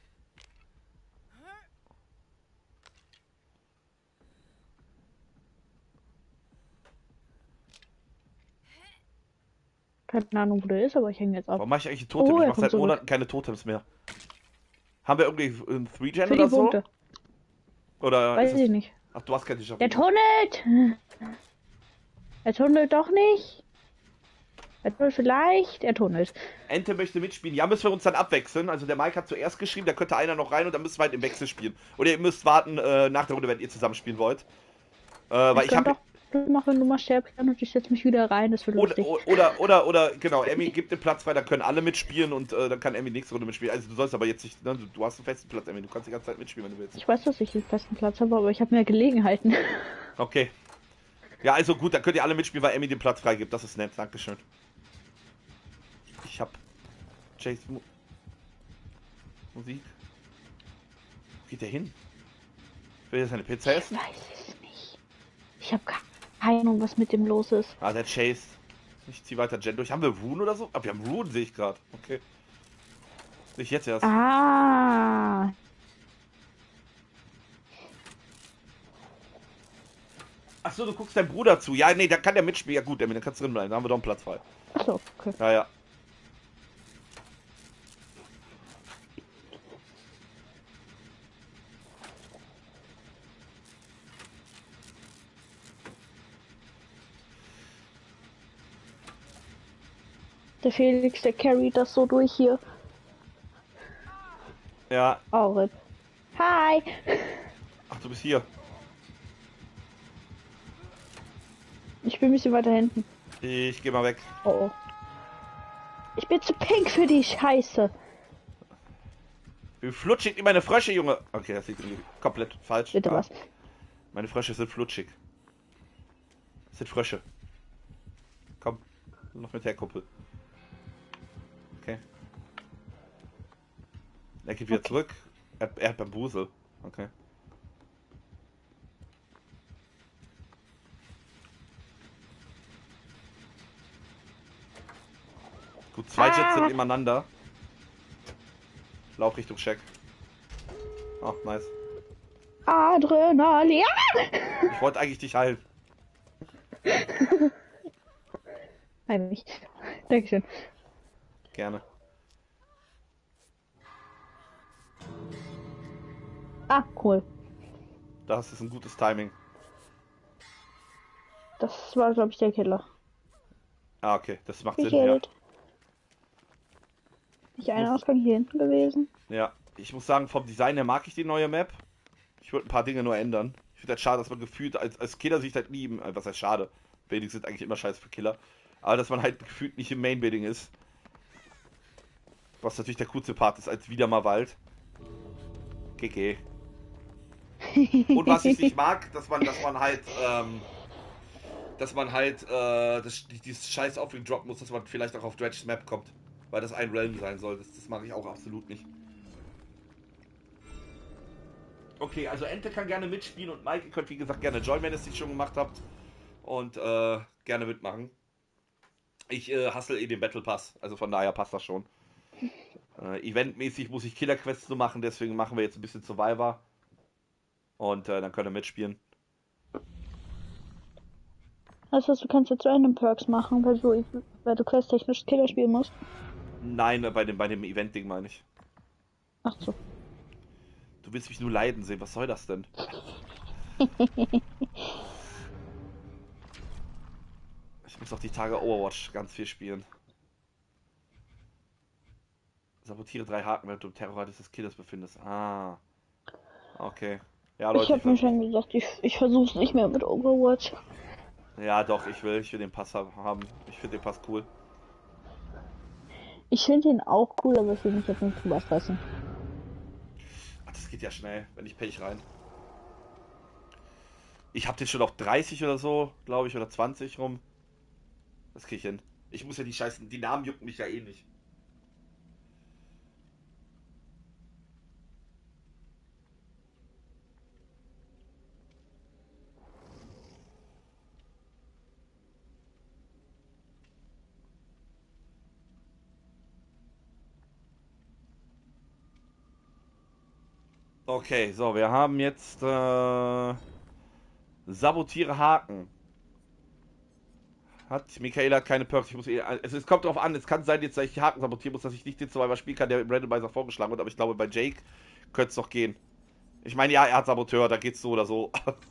Keine Ahnung, wo der ist, aber ich hänge jetzt ab. Warum mache ich eigentlich ein Totem? Oh, ich er mache kommt seit zurück. Monaten keine Totems mehr. Haben wir irgendwie ein three gen Für oder die so? Punkte. Oder Weiß ist es... ich nicht. Ach, du hast kein Déjà-vu. Der tunnelt! Er tunnelt doch nicht. Er tunnelt vielleicht. Er tunnelt. Ente möchte mitspielen. Ja, müssen wir uns dann abwechseln. Also der Mike hat zuerst geschrieben, da könnte einer noch rein und dann müssen wir halt im Wechsel spielen. Oder ihr müsst warten äh, nach der Runde, wenn ihr zusammen spielen wollt. Äh, weil ich kann habe... doch du mach, wenn du mal sterben kannst und ich setze mich wieder rein. Das wird Oder, lustig. oder, oder, oder, genau, Emmy gibt den Platz frei, da können alle mitspielen und äh, dann kann Emmy nächste Runde mitspielen. Also du sollst aber jetzt nicht, ne, du, du hast einen festen Platz, Emmy, du kannst die ganze Zeit mitspielen, wenn du willst. Ich weiß, dass ich den festen Platz habe, aber ich habe mehr Gelegenheiten. Okay. Ja, also gut, dann könnt ihr alle mitspielen, weil Emmy den Platz frei gibt. Das ist nett, dankeschön. Ich hab Chase Mu Musik. Wo geht der hin? Will er seine Pizza Ich essen? weiß es nicht. Ich habe keine Ahnung, was mit dem los ist. Ah, der Chase. Ich zieh weiter Gen durch. Haben wir Rune oder so? Ah, wir haben Rune, sehe ich gerade. Okay. Nicht jetzt erst. Ah. Achso, du guckst deinem Bruder zu. Ja, nee, da kann der mitspielen. Ja gut, dann kannst du drin bleiben. Da haben wir doch einen Platz frei. Achso, okay. Ja, ja. Der Felix, der carryt das so durch hier. Ja. Oh, Rip. Hi. Ach, du bist hier. Ich bin ein bisschen weiter hinten. Ich geh mal weg. Oh, oh. Ich bin zu pink für die Scheiße. Wie flutschig in meine Frösche, Junge. Okay, das sieht irgendwie komplett falsch. Bitte ah. was? Meine Frösche sind flutschig. Das sind Frösche. Komm, noch mit der Kuppel. Okay. Er geht wieder Okay. zurück. Er, er hat Bambusel. Okay. Gut, zwei Jets Ah. sind nebeneinander. Lauf Richtung Shack. Ach, nice. Adrenalin. Ich wollte eigentlich dich heilen. Nein, nicht. Dankeschön. Gerne. Ah, cool. Das ist ein gutes Timing. Das war, glaube ich, der Killer. Ah, okay, das macht Ich Sinn, ja. Nicht ein muss- Ausgang hier hinten gewesen. Ja, ich muss sagen, vom Design her mag ich die neue Map. Ich würde ein paar Dinge nur ändern. Ich finde das schade, dass man gefühlt als, als Killer sich halt lieben. Was heißt schade? Buildings sind eigentlich immer scheiße für Killer. Aber dass man halt gefühlt nicht im Main Building ist. Was natürlich der coolste Part ist, als wieder mal Wald. G G. Und was ich nicht mag, dass man, dass man halt, ähm, dass man halt, äh, das, dieses scheiß Aufwing droppen muss, dass man vielleicht auch auf Dredge's Map kommt. Weil das ein Realm sein soll. Das, das mag ich auch absolut nicht. Okay, also Ente kann gerne mitspielen und Mike, ihr könnt wie gesagt gerne joinen, wenn ihr es nicht schon gemacht habt. Und äh, gerne mitmachen. Ich äh, hustle eh den Battle Pass, also von daher passt das schon. Äh, eventmäßig muss ich Killer Quests nur machen, deswegen machen wir jetzt ein bisschen Survivor. Und äh, dann könnt ihr mitspielen. Das heißt, du kannst jetzt Random Perks machen, weil du, weil du questtechnisch Killer spielen musst. Nein, äh, bei dem, bei dem Event-Ding meine ich. Ach so. Du willst mich nur leiden sehen, was soll das denn? Ich muss auch die Tage Overwatch ganz viel spielen. Sabotiere drei Haken, wenn du im Terrorradius des Killers befindest. Ah. Okay. Ja, Leute. Ich habe mir schon gesagt, ich, ich versuch's nicht mehr mit Overwatch. Ja, doch, ich will. Ich will den Pass haben. Ich finde den Pass cool. Ich finde ihn auch cool, aber ich will mich jetzt nicht drüber stressen. Ach, das geht ja schnell, wenn ich Pech rein. Ich habe den schon auf dreißig oder so, glaube ich, oder zwanzig rum. Das krieg ich hin. Ich muss ja die Scheißen, die Namen jucken mich ja eh nicht. Okay, so, wir haben jetzt äh, Sabotiere Haken. Hat Michaela hat keine Perks. Ich muss eh, es, es kommt drauf an, es kann sein, jetzt, dass ich Haken sabotieren muss, dass ich nicht den Survivor spielen kann, der im Randomizer vorgeschlagen wird, aber ich glaube, bei Jake könnte es doch gehen. Ich meine, ja, er hat Saboteur, da geht's so oder so.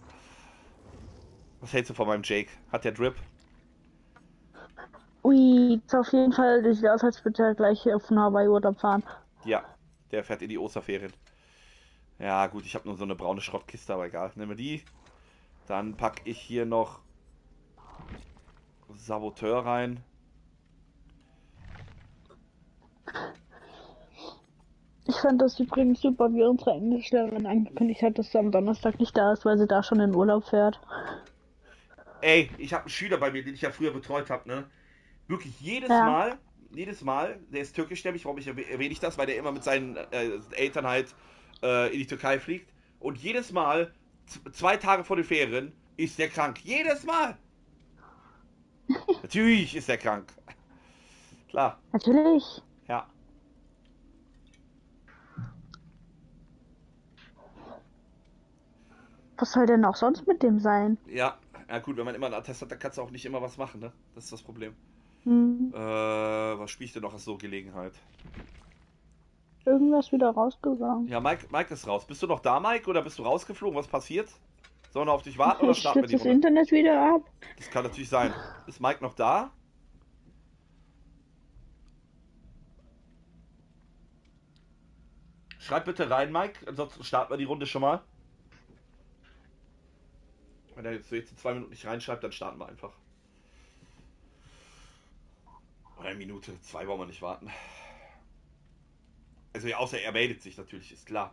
Was hältst du von meinem Jake? Hat der Drip? Ui, ist auf jeden Fall, das sieht aus, als würde er gleich auf den Hawaii-Urlaub fahren. Ja, der fährt in die Osterferien. Ja, gut, ich habe nur so eine braune Schrottkiste, aber egal. Nehmen wir die. Dann packe ich hier noch Saboteur rein. Ich fand das übrigens super, wie unsere Englischlehrerin angekündigt hat, dass sie am Donnerstag nicht da ist, weil sie da schon in Urlaub fährt. Ey, ich habe einen Schüler bei mir, den ich ja früher betreut habe, ne? Wirklich jedes Ja. Mal, jedes Mal, der ist türkischstämmig, warum ich erwäh- erwähne ich das? Weil der immer mit seinen äh, Eltern halt äh, in die Türkei fliegt. Und jedes Mal, z- zwei Tage vor den Ferien, ist der krank. Jedes Mal! Natürlich ist er krank. Klar, Natürlich. ja. Was soll denn auch sonst mit dem sein? Ja, ja gut, wenn man immer einen Attest hat, dann kannst du auch nicht immer was machen, ne? Das ist das Problem. Hm, Äh, was spiele ich denn noch als so Gelegenheit? irgendwas wieder rausgegangen. Ja, Mike, Mike ist raus. Bist du noch da, Mike, oder bist du rausgeflogen? Was passiert? Sollen wir auf dich warten oder Ich starten wir stütze die das Runde? Internet wieder ab. Das kann natürlich sein. Ist Mike noch da? Schreib bitte rein, Mike, ansonsten starten wir die Runde schon mal. Wenn er jetzt, jetzt in zwei Minuten nicht reinschreibt, dann starten wir einfach. Oder eine Minute, zwei wollen wir nicht warten. Also ja, außer er meldet sich natürlich, ist klar.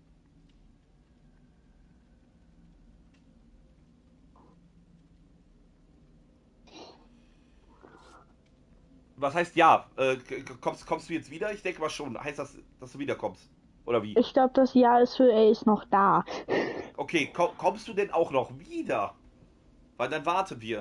Was heißt ja? Äh, kommst, kommst du jetzt wieder? Ich denke mal schon. Heißt das, dass du wiederkommst? Oder wie? Ich glaube, das Jahr ist für er ist noch da. Okay, komm, kommst du denn auch noch wieder? Weil dann warten wir.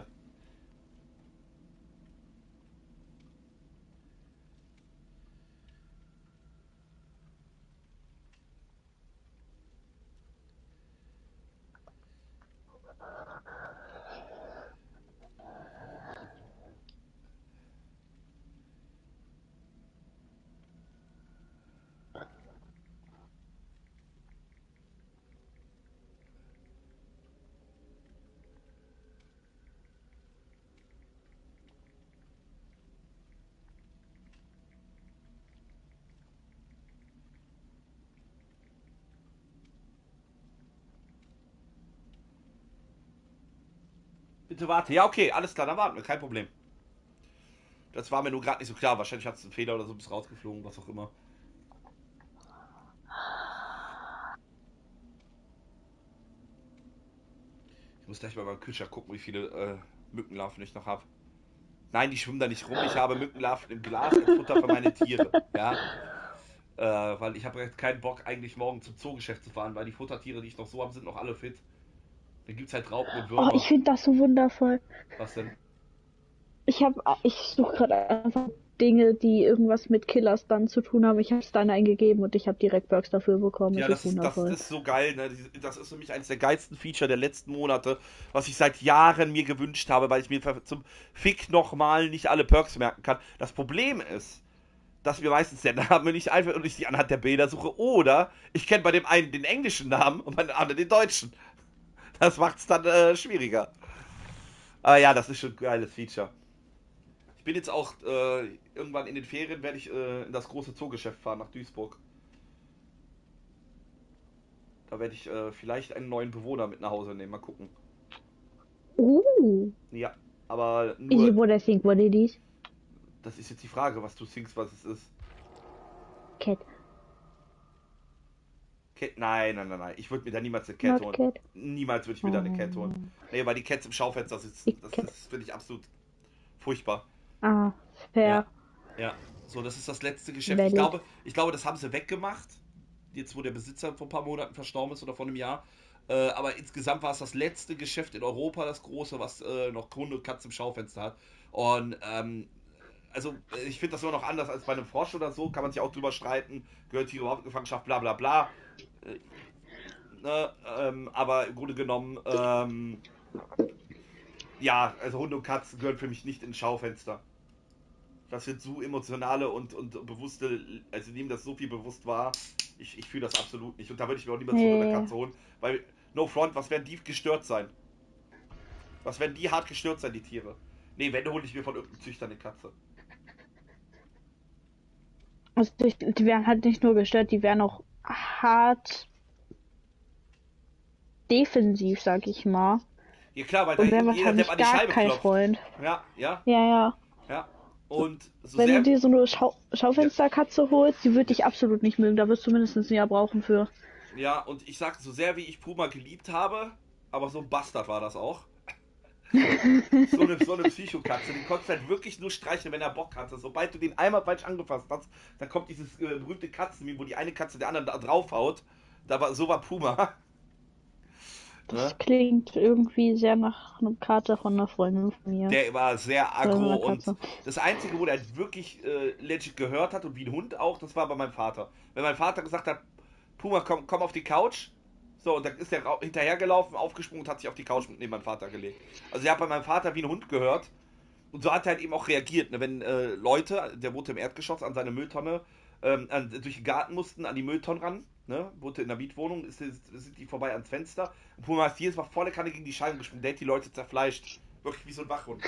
Bitte warte. Ja, okay, alles klar, dann warten wir, kein Problem. Das war mir nur gerade nicht so klar. Wahrscheinlich hat es einen Fehler oder so, bist rausgeflogen, was auch immer. Ich muss gleich mal beim Kühlschrank gucken, wie viele äh, Mückenlarven ich noch habe. Nein, die schwimmen da nicht rum. Ich habe Mückenlarven im Glas als Futter für meine Tiere. Ja. Äh, weil ich habe jetzt keinen Bock, eigentlich morgen zum Zoogeschäft zu fahren, weil die Futtertiere, die ich noch so habe, sind noch alle fit. Dann gibt es halt Raupen und Oh, Würmer. ich finde das so wundervoll. Was denn? Ich habe, ich suche gerade einfach Dinge, die irgendwas mit Killers dann zu tun haben. Ich habe es dann eingegeben und ich habe direkt Perks dafür bekommen. Ja, Es ist das ist, das, wundervoll. das ist so geil, ne? Das ist für mich eines der geilsten Feature der letzten Monate, was ich seit Jahren mir gewünscht habe, weil ich mir zum Fick nochmal nicht alle Perks merken kann. Das Problem ist, dass mir meistens der Name nicht einfällt und ich die anhand der Bilder suche. Oder ich kenne bei dem einen den englischen Namen und bei dem anderen den deutschen. Das macht es dann äh, schwieriger. Aber ja, das ist schon ein geiles Feature. Ich bin jetzt auch äh, irgendwann in den Ferien, werde ich äh, in das große Zoogeschäft fahren nach Duisburg. Da werde ich äh, vielleicht einen neuen Bewohner mit nach Hause nehmen. Mal gucken. Uh, Ja, aber is it nur, what I think what it is? das ist jetzt die Frage, was du singst, was es ist. Cat, Cat, nein, nein, nein, nein. Ich würde mir da niemals eine Cat not holen. cat. Niemals würde ich mir da eine Cat holen. Oh, Nee, weil die Cats im Schaufenster sitzen. ich Das cat. ist, finde ich, absolut furchtbar. Ah, Ja, fair, ja. So, das ist das letzte Geschäft. Ich valid. glaube, ich glaube, das haben sie weggemacht. Jetzt, wo der Besitzer vor ein paar Monaten verstorben ist oder vor einem Jahr. Äh, aber insgesamt war es das letzte Geschäft in Europa, das große, was äh, noch Hunde und Katze im Schaufenster hat. Und ähm, also äh, ich finde das immer noch anders als bei einem Frosch oder so. Kann man sich auch drüber streiten. Gehört Tiere überhaupt in Gefangenschaft, bla bla bla. Äh, ne, ähm, aber im Grunde genommen, ähm, ja, also Hunde und Katzen gehören für mich nicht ins Schaufenster. Das sind so emotionale und, und bewusste, also nehmen das so viel bewusst wahr. Ich, ich fühle das absolut nicht. Und da würde ich mir auch niemals Hund oder Nee. Katze holen. Weil, no front, was werden die gestört sein? Was werden die hart gestört sein, die Tiere? Nee, wenn, hole ich mir von irgendeinem Züchter eine Katze. Also ich, die werden halt nicht nur gestört, die werden auch hart defensiv, sag ich mal. Ja klar, weil da Und wäre jeder Depp wahrscheinlich an die gar Scheibe kein klopft. Freund. Ja, ja, Ja, ja. ja. Und so Wenn du sehr. dir so eine Schau Ja, Schaufensterkatze holst, die wird ja, dich absolut nicht mögen. Da wirst du mindestens ein Jahr brauchen für. ja, und ich sag, so sehr wie ich Puma geliebt habe, aber so ein Bastard war das auch. So eine, so eine Psychokatze, den konntest du halt wirklich nur streicheln, wenn er Bock hatte. Sobald du den einmal falsch angefasst hast, dann kommt dieses äh, berühmte Katzenmeme, wo die eine Katze der anderen da draufhaut. Da war, so war Puma. Ne? Das klingt irgendwie sehr nach einem Kater von einer Freundin von mir. Der war sehr Oder so aggro einer und Katze. das Einzige, wo der halt wirklich äh, legit gehört hat und wie ein Hund auch, das war bei meinem Vater. Wenn mein Vater gesagt hat, Puma, komm, komm auf die Couch, So, und dann ist der Ra- hinterhergelaufen, aufgesprungen und hat sich auf die Couch neben meinem Vater gelegt. Also er hat bei meinem Vater wie ein Hund gehört. Und so hat er halt eben auch reagiert, ne? Wenn äh, Leute, der wohnte im Erdgeschoss, an seine Mülltonne, ähm, an, durch den Garten mussten, an die Mülltonnen ran, ne? Wohnte in der Mietwohnung, ist, ist, sind die vorbei ans Fenster. Und Puma ist jedes Mal volle Kanne gegen die Scheiben gesprungen, der hat die Leute zerfleischt. Wirklich wie so ein Wachhund.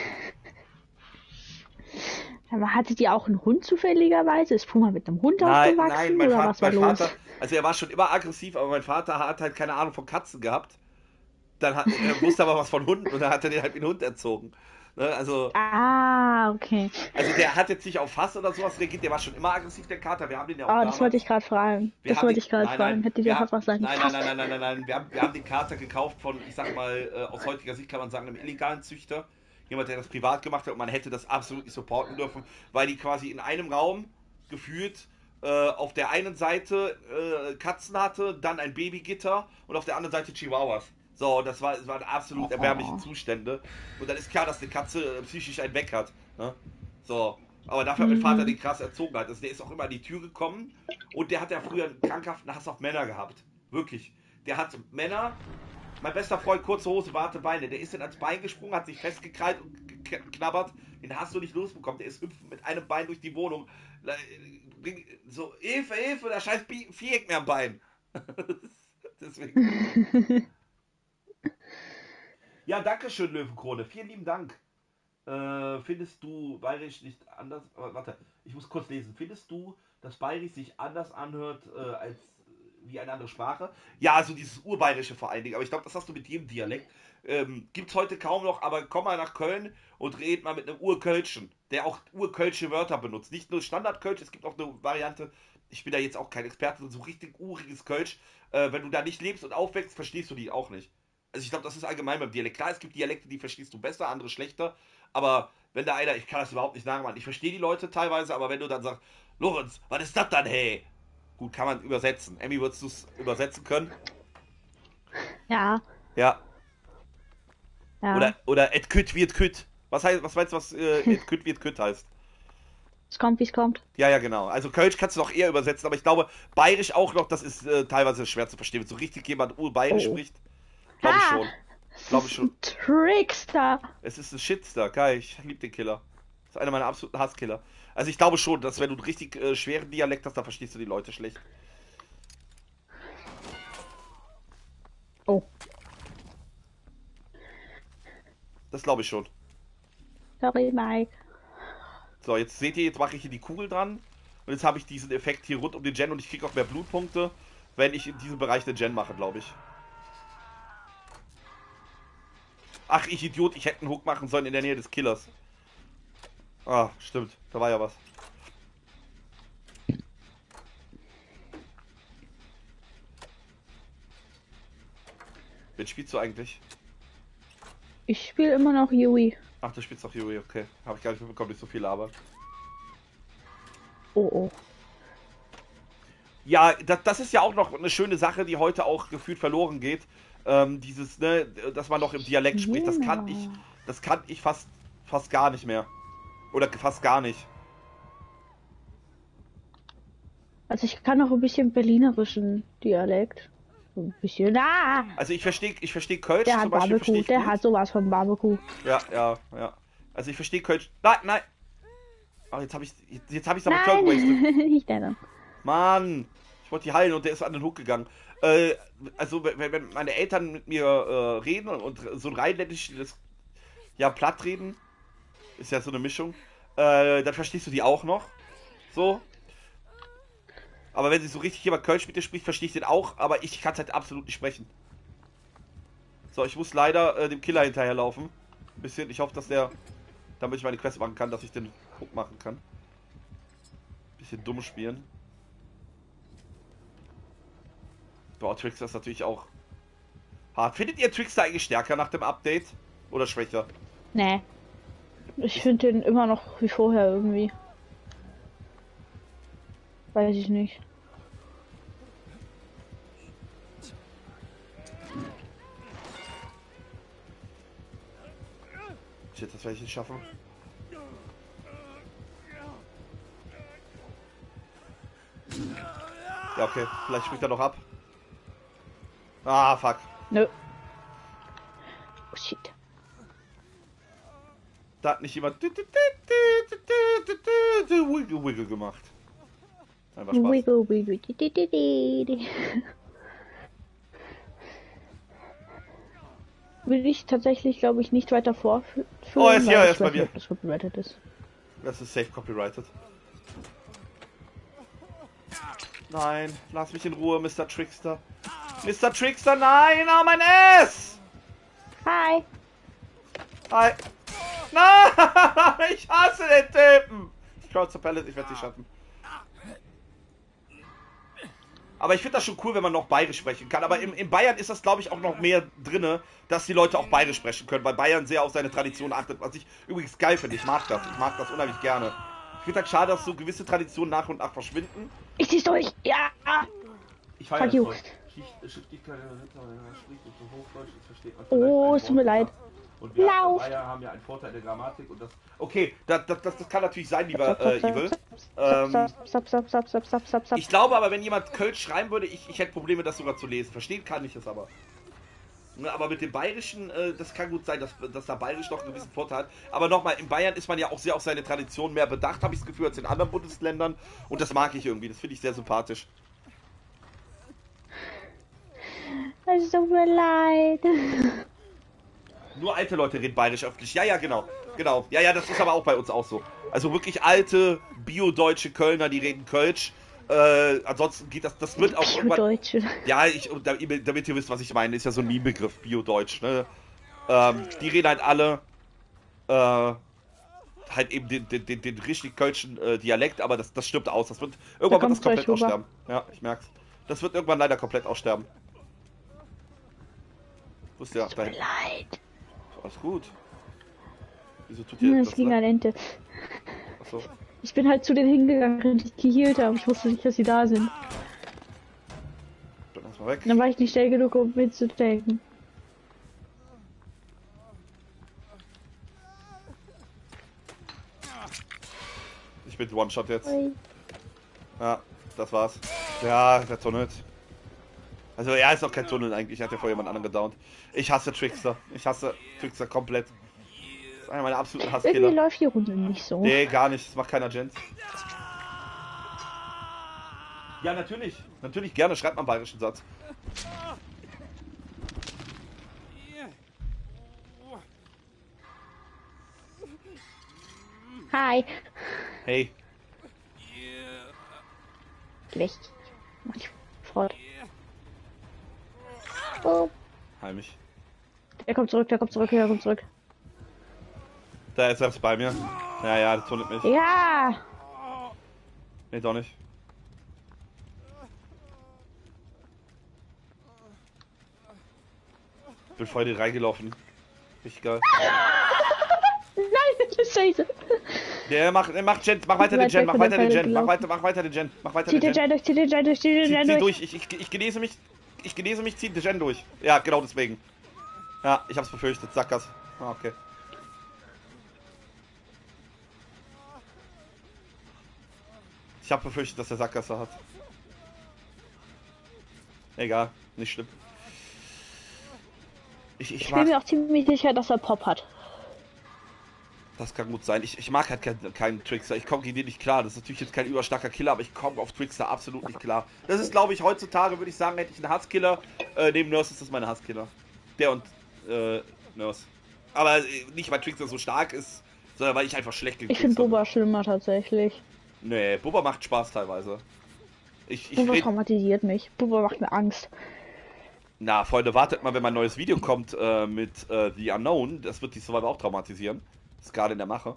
Aber hattet ihr auch einen Hund zufälligerweise? Ist Puma mit einem Hund Nein, nein, aufgewachsen mein oder Vater, was war mein los? Vater, also er war schon immer aggressiv, aber mein Vater hat halt keine Ahnung von Katzen gehabt. Dann hat, er wusste aber was von Hunden und dann hat er den halt wie einen Hund erzogen. Ne? Also, Ah, okay. also der hat jetzt nicht auf Hass oder sowas reagiert, der war schon immer aggressiv, der Kater. Wir haben den ja auch Ah, das wollte damals. ich gerade fragen. Wir Das haben wollte den, ich gerade nein, nein, fragen. Hättet ihr wir haben, fast was sagen. nein, nein, Fast. nein, nein, nein, nein, nein, wir haben, wir haben den Kater gekauft von, ich sag mal, äh, aus heutiger Sicht kann man sagen, einem illegalen Züchter. Jemand, der das privat gemacht hat und man hätte das absolut nicht supporten dürfen, weil die quasi in einem Raum gefühlt äh, auf der einen Seite äh, Katzen hatte, dann ein Babygitter und auf der anderen Seite Chihuahuas. So, das, war, das waren absolut erbärmliche Oh. Zustände. Und dann ist klar, dass eine Katze äh, psychisch einen weg hat. Ne? So, aber dafür hat mein Vater Mhm. den krass erzogen. Halt. Also der ist auch immer an die Tür gekommen und der hat ja früher einen krankhaften Hass auf Männer gehabt. Wirklich. Der hat Männer, mein bester Freund, kurze Hose, warte Beine, der ist dann ans Bein gesprungen, hat sich festgekrallt und geknabbert. Den hast du nicht losbekommen. Der ist hüpfend mit einem Bein durch die Wohnung. So, Hilfe, Hilfe, da scheiß Viereck mir am Bein. Deswegen. Ja, danke schön, Löwenkrone. Vielen lieben Dank. Äh, findest du Bayerisch nicht anders? Aber warte, ich muss kurz lesen. Findest du, dass Bayerisch sich anders anhört äh, als wie eine andere Sprache? Ja, also dieses Urbayerische vor allen Dingen. Aber ich glaube, das hast du mit jedem Dialekt. Ähm, Gibt es heute kaum noch, aber komm mal nach Köln und red mal mit einem Urkölschen, der auch urkölsche Wörter benutzt. Nicht nur Standardkölsch, es gibt auch eine Variante, ich bin da jetzt auch kein Experte, so richtig uriges Kölsch. Äh, wenn du da nicht lebst und aufwächst, verstehst du die auch nicht. Also ich glaube, das ist allgemein beim Dialekt. Klar, es gibt Dialekte, die verstehst du besser, andere schlechter. Aber wenn da einer, ich kann das überhaupt nicht nachmachen. Ich verstehe die Leute teilweise, aber wenn du dann sagst, Lorenz, was ist das dann, hey? Gut, kann man übersetzen. Emmy, würdest du es übersetzen können? Ja, Ja. Oder, ja. oder et küt wird küt. Was heißt, was meinst du, was äh, et küt wird küt heißt? Es kommt, wie es kommt. Ja, ja, genau. Also Kölsch kannst du noch eher übersetzen, aber ich glaube, Bayerisch auch noch, das ist äh, teilweise schwer zu verstehen. Wenn so richtig jemand urbayerisch Oh. spricht, glaube ich Ha! schon. Das Glaube ich ist schon. ein Trickster. Es ist ein Shitstar, geil. Ich liebe den Killer. Das ist einer meiner absoluten Hasskiller. Also ich glaube schon, dass wenn du einen richtig äh, schweren Dialekt hast, dann verstehst du die Leute schlecht. Oh, Das glaube ich schon. sorry, Mike. So, jetzt seht ihr, jetzt mache ich hier die Kugel dran. Und jetzt habe ich diesen Effekt hier rund um den Gen und ich kriege auch mehr Blutpunkte, wenn ich in diesem Bereich den Gen mache, glaube ich. Ach, ich Idiot, ich hätte einen Hook machen sollen in der Nähe des Killers. Ah, stimmt, da war ja was. Wen spielst du eigentlich? Ich spiele immer noch Yui. Ach, du spielst doch Yuri, okay. Habe ich gar nicht mitbekommen, nicht so viel labern. Oh, oh. Ja, das, das ist ja auch noch eine schöne Sache, die heute auch gefühlt verloren geht. Ähm, dieses, ne, dass man noch im Dialekt spricht, das kann ich, Ja. das kann ich fast, fast gar nicht mehr. Oder fast gar nicht. Also ich kann auch ein bisschen berlinerischen Dialekt. So ein bisschen. Ah! Also ich verstehe, ich verstehe Kölsch Der zum hat Beispiel, verstehe Barbecue. ich Der gut. hat sowas von Barbecue. Ja, ja, ja. Also ich verstehe Kölsch. Nein, nein. Oh, jetzt habe ich, jetzt, jetzt habe ich es aber voll gewastet. Nein! Nicht deiner. Mann, ich wollte die heilen und der ist an den Hook gegangen. Äh, also wenn, wenn meine Eltern mit mir äh, reden und so ein rheinländisches, ja, platt reden, ist ja so eine Mischung, äh, dann verstehst du die auch noch. So. Aber wenn sie so richtig jemand Kölsch mit dir spricht, verstehe ich den auch, aber ich kann es halt absolut nicht sprechen. So, ich muss leider äh, dem Killer hinterherlaufen. Ein bisschen. Ich hoffe, dass der, damit ich meine Quest machen kann, dass ich den Hook machen kann. Bisschen dumm spielen. Boah, Trickster ist natürlich auch hart. Findet ihr Trickster eigentlich stärker nach dem Update? Oder schwächer? Nee. Ich finde den immer noch wie vorher irgendwie. Weiß ich nicht. Shit, das werde ich nicht schaffen. Ja, okay. Vielleicht springt er noch ab. Ah, fuck. Nö. Oh, shit. Da hat nicht jemand Wiggle Wiggle gemacht. Einfach Spaß. Wiggle, wiggle, di, di, di, di, di. Will ich tatsächlich, glaube ich, nicht weiter vorführen. Oh, jetzt hier, weil jetzt ich bei weiß mir. nicht, ob das copyrighted ist. Das ist safe copyrighted. Nein, lass mich in Ruhe, Mister Trickster. Mister Trickster, nein, oh mein S! Hi. Hi. Nein, ich hasse den Typen. Ich komme zur Palette, ich werde sie schaffen. Aber ich finde das schon cool, wenn man noch Bayerisch sprechen kann. Aber in, in Bayern ist das, glaube ich, auch noch mehr drinne, dass die Leute auch Bayerisch sprechen können, weil Bayern sehr auf seine Tradition achtet, was ich übrigens geil finde. Ich mag das. Ich mag das unheimlich gerne. Ich finde halt schade, dass so gewisse Traditionen nach und nach verschwinden. Ich zieh's durch. Ja. Ich feiere Fuck you. Oh, es tut mir leid. Und wir Lauf. Bayern haben ja einen Vorteil der Grammatik und das. Okay, das, das, das, das kann natürlich sein, lieber äh, Evil. Ähm, Stop, stop, stop, stop, stop, stop, stop. ich glaube aber, wenn jemand Kölsch schreiben würde, ich, ich hätte Probleme, das sogar zu lesen. Verstehen kann ich es aber. Ne, aber mit dem Bayerischen, äh, das kann gut sein, dass, dass da Bayerisch noch einen gewissen Vorteil hat. Aber nochmal, in Bayern ist man ja auch sehr auf seine Tradition mehr bedacht, habe ich das Gefühl, als in anderen Bundesländern. Und das mag ich irgendwie, das finde ich sehr sympathisch. Es tut mir leid. Nur alte Leute reden bayerisch öffentlich. Ja, ja, genau. Genau. Ja, ja, das ist aber auch bei uns auch so. Also wirklich alte, bio-deutsche Kölner, die reden Kölsch. Äh, ansonsten geht das, das wird auch irgendwann... Deutsche. Ja, ich, damit ihr wisst, was ich meine, ist ja so ein Meme-Begriff, Bio-Deutsch, ne? Ähm, die reden halt alle, äh, halt eben den, den, den, den richtig kölschen äh, Dialekt, aber das, das stirbt aus. Das wird, irgendwann Da wird das komplett kommt gleich aussterben. Ja, ich merk's. Das wird irgendwann leider komplett aussterben. Wusste ja, Tut mir dahin. leid. Alles gut. Wieso tut ihr Hm, das? es ging Ne? an Ente. Achso. Ich bin halt zu denen hingegangen, während ich geheilt habe. Ich wusste nicht, dass sie da sind. Dann erstmal weg. Dann war ich nicht schnell genug, um mitzudenken. Ich bin One-Shot jetzt. Ui. Ja, das war's. Ja, der Tunnel. Also er ist auch kein Tunnel eigentlich, hat ja vorher jemand anderen gedownt. Ich hasse Trickster. Ich hasse Trickster komplett. Das ist einer meiner absoluten Irgendwie Hasskiller. läuft die Runde nicht so. Nee, gar nicht. Das macht keiner Gens. Ja, natürlich. Natürlich gerne. Schreibt mal einen bayerischen Satz. Hi. Hey. Geh weg. Mach dich Freund. Oh. Heimisch. Der kommt zurück, der kommt zurück, der kommt zurück. Da ist er bei mir. Ja, ja, das tunnelt mich. Ja. Nee, doch nicht. Ich bin voll hier reingelaufen. Richtig geil. Nein, das ist scheiße. Der macht, der macht Gen, mach weiter den Weit Gen, weg mach von weiter der den Pfeile Gen, mach gelaufen. weiter, mach weiter den Gen, mach weiter Zieh den den Gen. Gen durch, zieh den Gen durch, zieh den Zieh, Gen zieh durch. durch, ich, ich, ich genese mich, ich genese mich, zieh den Gen durch. Ja, genau deswegen. Ja, ich hab's befürchtet, Sackgass. Ah, okay. Ich hab befürchtet, dass er Sackgasse hat. Egal, nicht schlimm. Ich, ich Ich bin mag, mir auch ziemlich sicher, dass er Pop hat. das kann gut sein. Ich, ich mag halt keinen, keinen Trickster. Ich komme gegen den nicht klar. Das ist natürlich jetzt kein überstarker Killer, aber ich komme auf Trickster absolut nicht klar. Das ist, glaube ich, heutzutage, würde ich sagen, hätte ich einen Hasskiller. Äh, neben Nurse ist das meine Hasskiller. Der und äh, Nurse. Aber äh, nicht, weil Trickster so stark ist, sondern weil ich einfach schlecht gegen Ich finde Trickster bin. Boba schlimmer tatsächlich. Nee, Boba macht Spaß teilweise. Ich, ich Boba red, traumatisiert mich. Boba macht mir Angst. Na, Freunde, wartet mal, wenn mein neues Video kommt äh, mit äh, The Unknown. Das wird die Survivor auch traumatisieren. Ist gerade in der Mache.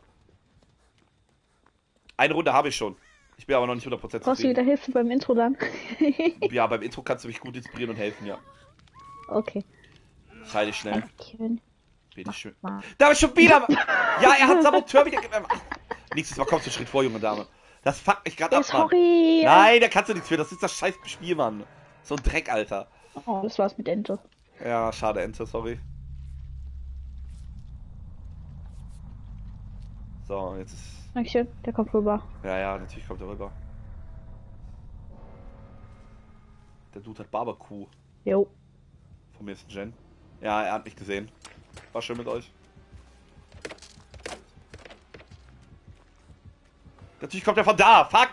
Eine Runde habe ich schon. Ich bin aber noch nicht hundert Prozent Brauchst du wieder zufrieden. Hilfe beim Intro dann? Ja, beim Intro kannst du mich gut inspirieren und helfen, ja. Okay. Heil dich schnell. Dankeschön. Bitte schön. Mal. Da ist schon wieder! Ja, er hat Saboteur wieder gemacht. Nächstes Mal kommst du einen Schritt vor, junge Dame. Das fuckt mich gerade Ja, ab, Mann. sorry. Nein, da kannst du nichts für. Das ist das scheiß Spiel, Mann. So ein Dreck, Alter. Oh, das war's mit Ente. Ja, schade, Ente, sorry. So, jetzt ist... Dankeschön, der kommt rüber. Ja, ja, natürlich kommt er rüber. Der Dude hat Barbecue. Jo. Von mir ist Jen. Ja, er hat mich gesehen. War schön mit euch. Natürlich kommt er von da. Fuck!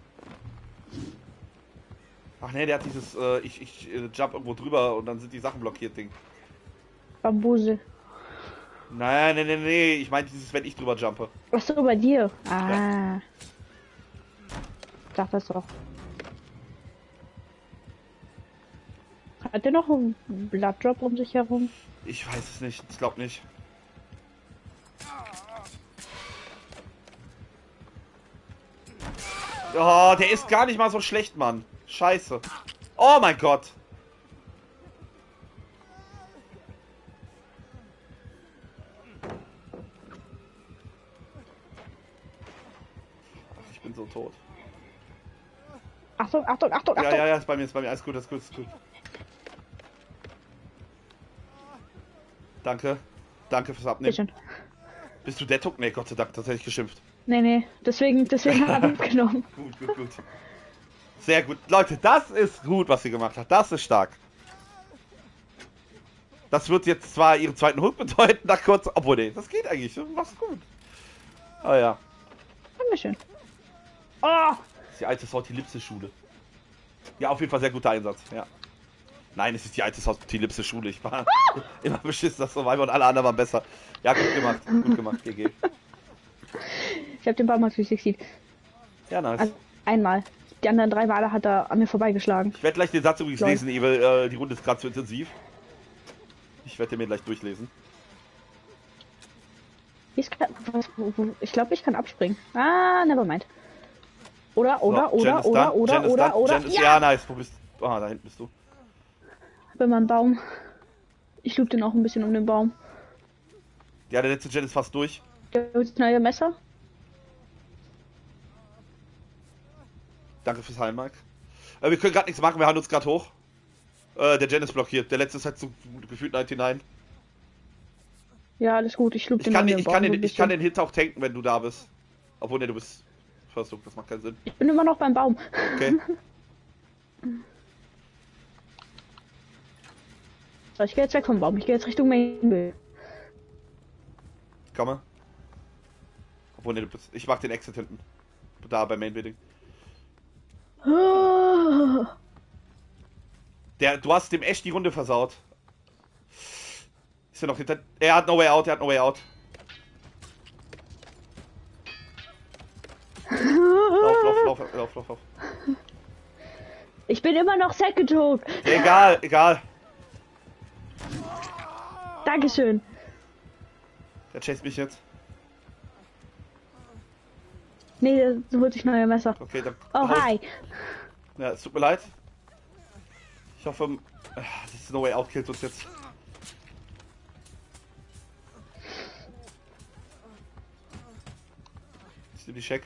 Ach nee, der hat dieses, äh, ich, ich äh, jump irgendwo drüber und dann sind die Sachen blockiert, Ding. Bambuse. Nein, nee, nee, nee. Ich meine dieses, wenn ich drüber jumpe. Achso, bei dir. Ah. Ja. Ich dachte das doch. Hat der noch einen Blood Drop um sich herum? Ich weiß es nicht. Ich glaube nicht. Oh, der ist gar nicht mal so schlecht, Mann. Scheiße. Oh mein Gott. Ach, ich bin so tot. Achtung, Achtung, Achtung, Achtung! Ja, ja, ja, ist bei mir, ist bei mir. Alles gut, alles gut, ist gut. Danke. Danke fürs Abnehmen. Bitte. Bist du Detto? Nee, Gott sei Dank, das hätte ich geschimpft. Nee, nee, deswegen, deswegen habe ich genommen. Gut, gut, gut. Sehr gut. Leute, das ist gut, was sie gemacht hat. Das ist stark. Das wird jetzt zwar ihren zweiten Hund bedeuten, da kurz. Obwohl, nee, das geht eigentlich. Du machst gut. Ah ja. Dankeschön. Oh! Das ist die alte Sortilipse-Schule. Ja, auf jeden Fall sehr guter Einsatz, ja. Nein, es ist die alte Sortilipse-Schule. Ich war immer beschissen, das Survivor und alle anderen waren besser. Ja, gut gemacht. Gut gemacht, G G. Ich habe den Baum mal durchsiegt. Ja, nice. Also einmal. Die anderen drei Male hat er an mir vorbeigeschlagen. Ich werde gleich den Satz übrigens Lol. lesen, Evil. Äh, die Runde ist gerade zu intensiv. Ich werde den mir gleich durchlesen. Ich, kann, was, wo, wo, ich glaube, ich kann abspringen. Ah, nevermind. Oder, oder, So, Jen oder, ist oder, done. oder, Jen ist oder, done. oder. Jen ist, Ja! ja, nice. Wo bist du? Ah, da hinten bist du. Bei meinem Baum. Ich loop den auch ein bisschen um den Baum. Ja, der letzte Jen ist fast durch. Der holt das neue Messer. Danke fürs Heilen, Mike. Äh, wir können gerade nichts machen, wir haben uns gerade hoch. Äh, der Jen ist blockiert. Der letzte ist halt so gefühlt neunundneunzig. Ja, alles gut. Ich loop Ich den kann, um den, den ich, Baum. kann so den, ein ich kann bisschen. den Hit auch tanken, wenn du da bist. Obwohl, ne, du bist First Look, das macht keinen Sinn. Ich bin immer noch beim Baum. Okay. So, ich gehe jetzt weg vom Baum. Ich gehe jetzt Richtung Main. Komm mal. Obwohl, ne, du bist. Ich mach den Exit hinten. Da beim Main Building. Der, du hast dem echt die Runde versaut. Ist er noch hinter. Er hat no way out, er hat no way out. Lauf, lauf, lauf, lauf, lauf, lauf. Ich bin immer noch Second. Egal, egal. Dankeschön. Der chase mich jetzt. Nee, der holt sich neue Messer. Okay, dann. Oh, hi. Ja, es tut mir leid. Ich hoffe, das ist No Way Out killt uns jetzt. Ich nehme die Check.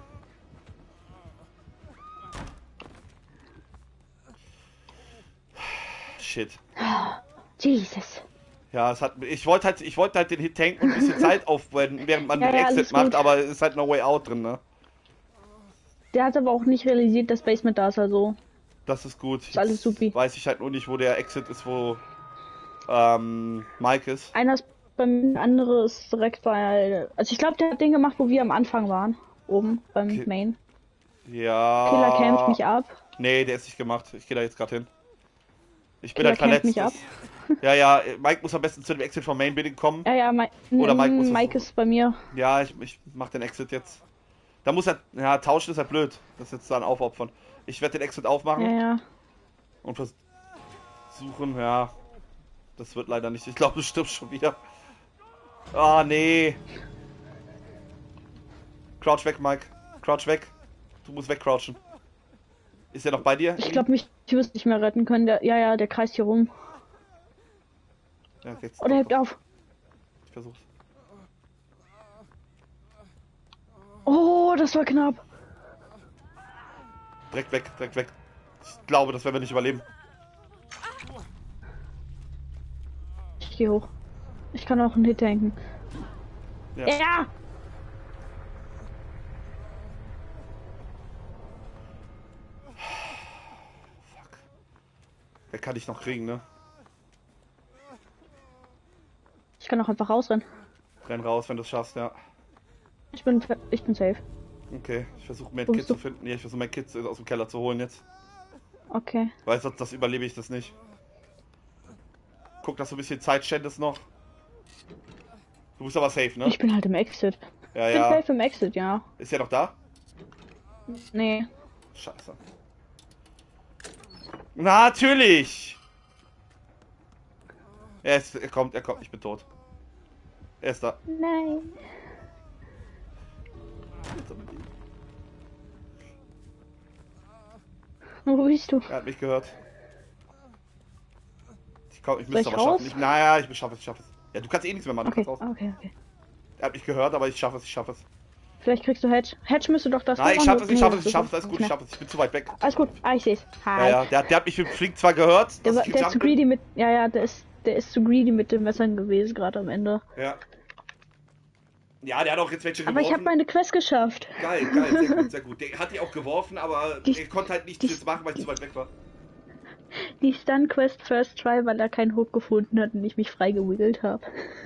Shit. Jesus. Ja, es hat. Ich wollte halt, ich wollte halt den Hit tanken und ein bisschen Zeit aufwenden, während man Ja, den ja, Exit alles macht, gut. aber es ist halt No Way Out drin, ne? Der hat aber auch nicht realisiert, dass Basement da ist, also. Das ist gut. Ist alles Jetzt supi. weiß ich halt nur nicht, wo der Exit ist, wo ähm, Mike ist. Einer ist beim der andere ist direkt bei. Also ich glaube, der hat den gemacht, wo wir am Anfang waren. Oben beim Okay. Main. Ja. Killer campt mich ab. Nee, der ist nicht gemacht. Ich gehe da jetzt gerade hin. Ich bin Killer halt verletzt. campt mich ab. Ja, ja, Mike muss am besten zu dem Exit vom Main Building kommen. Ja, ja, Mike, Oder Mike muss es- Mike ist bei mir. Ja, ich, ich mach den Exit jetzt. Da muss er. Ja, tauschen ist halt blöd. Das ist jetzt dann aufopfern. Ich werde den Exit aufmachen Ja, ja. und versuchen, ja. Das wird leider nicht. Ich glaube, du stirbst schon wieder. Ah, nee. Crouch weg, Mike. Crouch weg. Du musst wegcrouchen. Ist er noch bei dir? Ich glaube, mich ich wirst nicht mehr retten können. Der, ja, ja, der kreist hier rum. Ja, jetzt. Oh, der hebt auf. Ich versuch's. Oh, das war knapp. Direkt weg, direkt weg. Ich glaube, das werden wir nicht überleben. Ich gehe hoch. Ich kann auch einen Hit tanken. Ja. Ja! Fuck. Wer kann ich noch kriegen, ne? kann auch einfach rausrennen. Renn raus, wenn du es schaffst, ja. Ich bin, ich bin safe. Okay, ich versuche mir ein Wo Kit bist du? zu finden. Ja, ich versuche mein Kit aus dem Keller zu holen jetzt. Okay. Weil sonst das überlebe ich das nicht. Guck, dass du ein bisschen Zeit schändest noch. Du bist aber safe, ne? Ich bin halt im Exit. Ja, Ich bin ja. safe im Exit, ja. Ist er noch da? Nee. Scheiße. Natürlich! Er, ist, er kommt, er kommt, ich bin tot. Er ist da. Nein. Wo bist du? Er hat mich gehört. Ich, komm, ich Soll müsste ich aber raus? schaffen. Ich, naja, ich schaffe es, ich schaffe es. Ja, du kannst eh nichts mehr machen, du Okay, kannst raus. okay, okay. Er hat mich gehört, aber ich schaffe es, ich schaffe es. Vielleicht kriegst du Hedge. Hedge müsste doch das Nein, ich machen. schaffe es, ich Nee, schaffe es, ich das schaffe es, ist alles nicht gut, mehr. ich schaffe es. Ich bin zu weit weg. Alles gut. Ah, ich seh's. Hi. Ja, ja, der, der hat mich mit dem Flink zwar gehört, Der, dass war, ich der ist zu gejumpt bin. greedy mit. Ja, ja, der ist, der ist zu greedy mit den Messern gewesen, gerade am Ende. Ja. Ja, der hat auch jetzt welche Aber ich habe geworfen. meine Quest geschafft. Geil, geil, sehr gut, sehr gut. Der hat die auch geworfen, aber Die- er konnte halt nichts die- jetzt machen, weil ich zu weit weg war. Die Stun-Quest First Try, weil er keinen Hook gefunden hat und ich mich frei gewiggelt habe.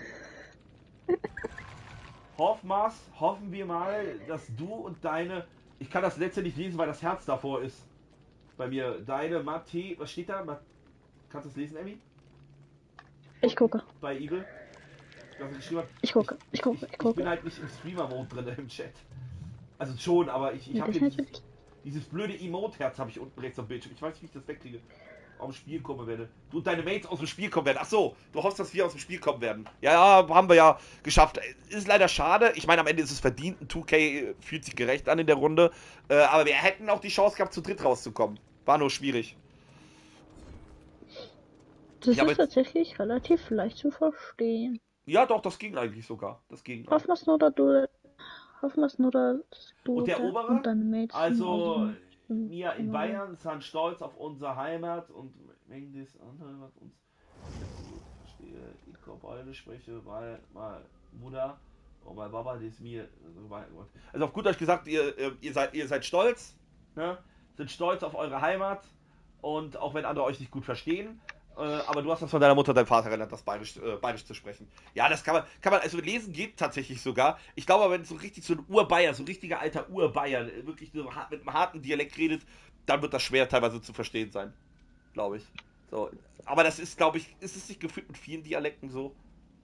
Hoffmas, hoffen wir mal, dass du und deine... Ich kann das letzte nicht lesen, weil das Herz davor ist. Bei mir. Deine Matti... Was steht da? Ma- Kannst du das lesen, Emmy? Ich gucke. Bei Eagle? Was er geschrieben hat? Ich gucke. Ich gucke. Ich, Ich ich gucke. bin halt nicht im Streamer-Mode drin im Chat. Also schon, aber ich, ich habe Ich hier dieses, natürlich. dieses blöde Emote-Herz habe ich unten rechts am Bildschirm. Ich weiß nicht, wie ich das wegkriege. Aus dem Spiel kommen werde. Du und deine Mates aus dem Spiel kommen werden. Ach so, du hoffst, dass wir aus dem Spiel kommen werden. Ja, ja, haben wir ja geschafft. Ist leider schade. Ich meine, am Ende ist es verdient. Ein zwei K fühlt sich gerecht an in der Runde. Äh, aber wir hätten auch die Chance gehabt, zu dritt rauszukommen. War nur schwierig. Das Ja, ist aber- tatsächlich relativ leicht zu verstehen. Ja, doch, das ging eigentlich sogar. Das ging. Hoffen wir es nur, dass du. Hoffen wir es nur, dass du Und der obere? und deine Mates. Also, im- wir in genau. Bayern sind stolz auf unsere Heimat und wegen des anderen, was uns verstehe, ich glaube, beide spreche, weil meine Mutter und mein Papa, das mir so weit. Also auf gut Deutsch gesagt, ihr, ihr seid, ihr seid stolz, ne? Sind stolz auf eure Heimat und auch wenn andere euch nicht gut verstehen. Äh, aber du hast das von deiner Mutter, deinem Vater gelernt, das Bayerisch, äh, Bayerisch zu sprechen. Ja, das kann man, kann man, also lesen geht tatsächlich sogar. Ich glaube, wenn so richtig so ein Urbayer, so ein richtiger alter Urbayer, äh, wirklich so hart, mit einem harten Dialekt redet, dann wird das schwer teilweise zu verstehen sein. Glaube ich. So. Aber das ist, glaube ich, ist es nicht gefühlt mit vielen Dialekten so?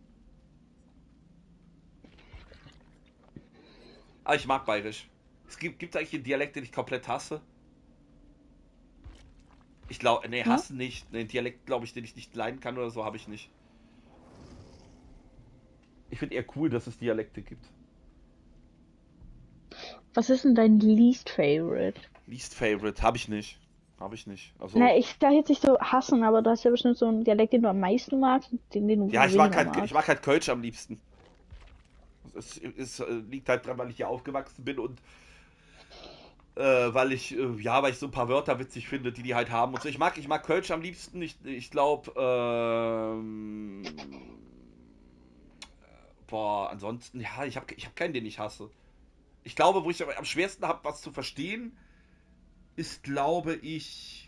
Aber ich mag Bayerisch. Es gibt, gibt eigentlich einen Dialekt, den ich komplett hasse? Ich glaube, nee, hassen nicht. Den Dialekt, glaube ich, den ich nicht leiden kann oder so, habe ich nicht. Ich finde eher cool, dass es Dialekte gibt. Was ist denn dein least favorite? Least Favorite, habe ich nicht. Habe ich nicht. Also, Na, ich sag jetzt nicht so hassen, aber du hast ja bestimmt so einen Dialekt, den du am meisten magst, und den, den du ja, ich mag, weniger halt, magst. ich mag halt Kölsch am liebsten. Es, es, es liegt halt dran, weil ich hier aufgewachsen bin und äh, weil ich, äh, ja, weil ich so ein paar Wörter witzig finde, die die halt haben und so. Ich mag, ich mag Kölsch am liebsten. Ich, ich glaube, ähm, boah, ansonsten, ja, ich habe ich hab keinen, den ich hasse. Ich glaube, wo ich am schwersten habe, was zu verstehen, ist, glaube ich,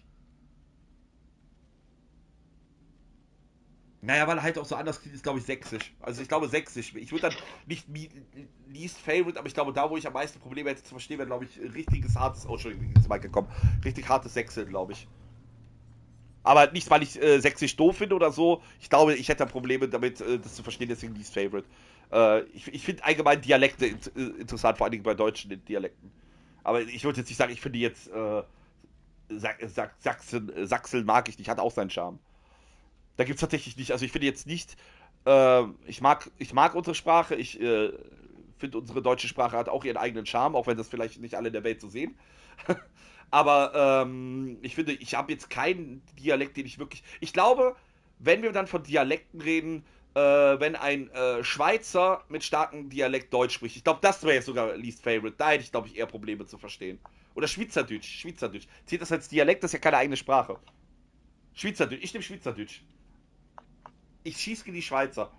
naja, weil er halt auch so anders klingt, ist, glaube ich, Sächsisch. Also ich glaube Sächsisch. Ich würde dann nicht mi- least favorite, aber ich glaube, da, wo ich am meisten Probleme hätte zu verstehen, wäre, glaube ich, richtiges, hartes, oh, Entschuldigung, ist mal gekommen, richtig hartes Sächseln, glaube ich. Aber nicht, weil ich äh, Sächsisch doof finde oder so. Ich glaube, ich hätte da Probleme damit, äh, das zu verstehen, deswegen least favorite. Äh, ich ich finde allgemein Dialekte int äh, interessant, vor allen Dingen bei deutschen Dialekten. Aber ich würde jetzt nicht sagen, ich finde jetzt äh, Sa Sa Sachsen, äh, Sachsen mag ich nicht, hat auch seinen Charme. Da gibt es tatsächlich nicht, also ich finde jetzt nicht, äh, ich mag, ich mag unsere Sprache, ich äh, finde unsere deutsche Sprache hat auch ihren eigenen Charme, auch wenn das vielleicht nicht alle in der Welt so sehen. Aber ähm, ich finde, ich habe jetzt keinen Dialekt, den ich wirklich. Ich glaube, wenn wir dann von Dialekten reden, äh, wenn ein äh, Schweizer mit starkem Dialekt Deutsch spricht, ich glaube, das wäre jetzt sogar least favorite. Da hätte ich, glaube ich, eher Probleme zu verstehen. Oder Schweizerdeutsch, Schweizerdeutsch. Zählt das als Dialekt? Das ist ja keine eigene Sprache. Schweizerdeutsch, ich nehme Schweizerdeutsch. Ich schieße gegen die Schweizer.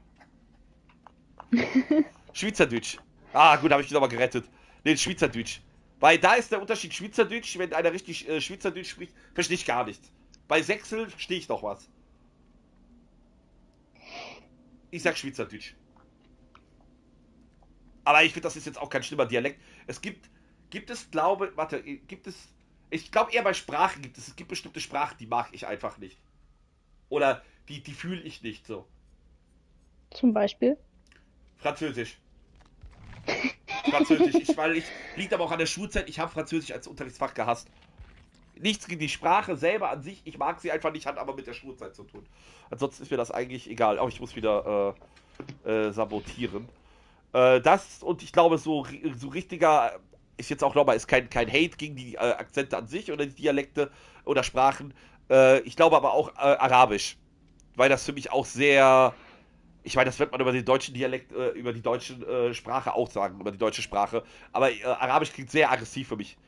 Schweizerdeutsch. Ah, gut, habe ich mich nochmal gerettet. Nee, Schweizerdeutsch. Weil da ist der Unterschied Schweizerdeutsch, wenn einer richtig äh, Schweizerdeutsch spricht, verstehe ich gar nichts. Bei Sächsel verstehe ich doch was. Ich sag Schweizerdeutsch. Aber ich finde, das ist jetzt auch kein schlimmer Dialekt. Es gibt, gibt es, glaube, warte, gibt es, ich glaube eher bei Sprachen gibt es, es gibt bestimmte Sprachen, die mag ich einfach nicht. Oder die, die fühle ich nicht so. Zum Beispiel. Französisch. Französisch, ich, weil ich, liegt aber auch an der Schulzeit, ich habe Französisch als Unterrichtsfach gehasst. Nichts gegen die Sprache selber an sich, ich mag sie einfach nicht, hat aber mit der Schulzeit zu tun. Ansonsten ist mir das eigentlich egal, auch ich muss wieder äh, äh, sabotieren. Äh, das und ich glaube, so, so richtiger, ist jetzt auch nochmal, ist kein, kein Hate gegen die äh, Akzente an sich oder die Dialekte oder Sprachen. Äh, ich glaube aber auch äh, Arabisch, weil das für mich auch sehr, ich meine, das wird man über den deutschen Dialekt, äh, über die deutsche äh, Sprache auch sagen, über die deutsche Sprache, aber äh, Arabisch klingt sehr aggressiv für mich.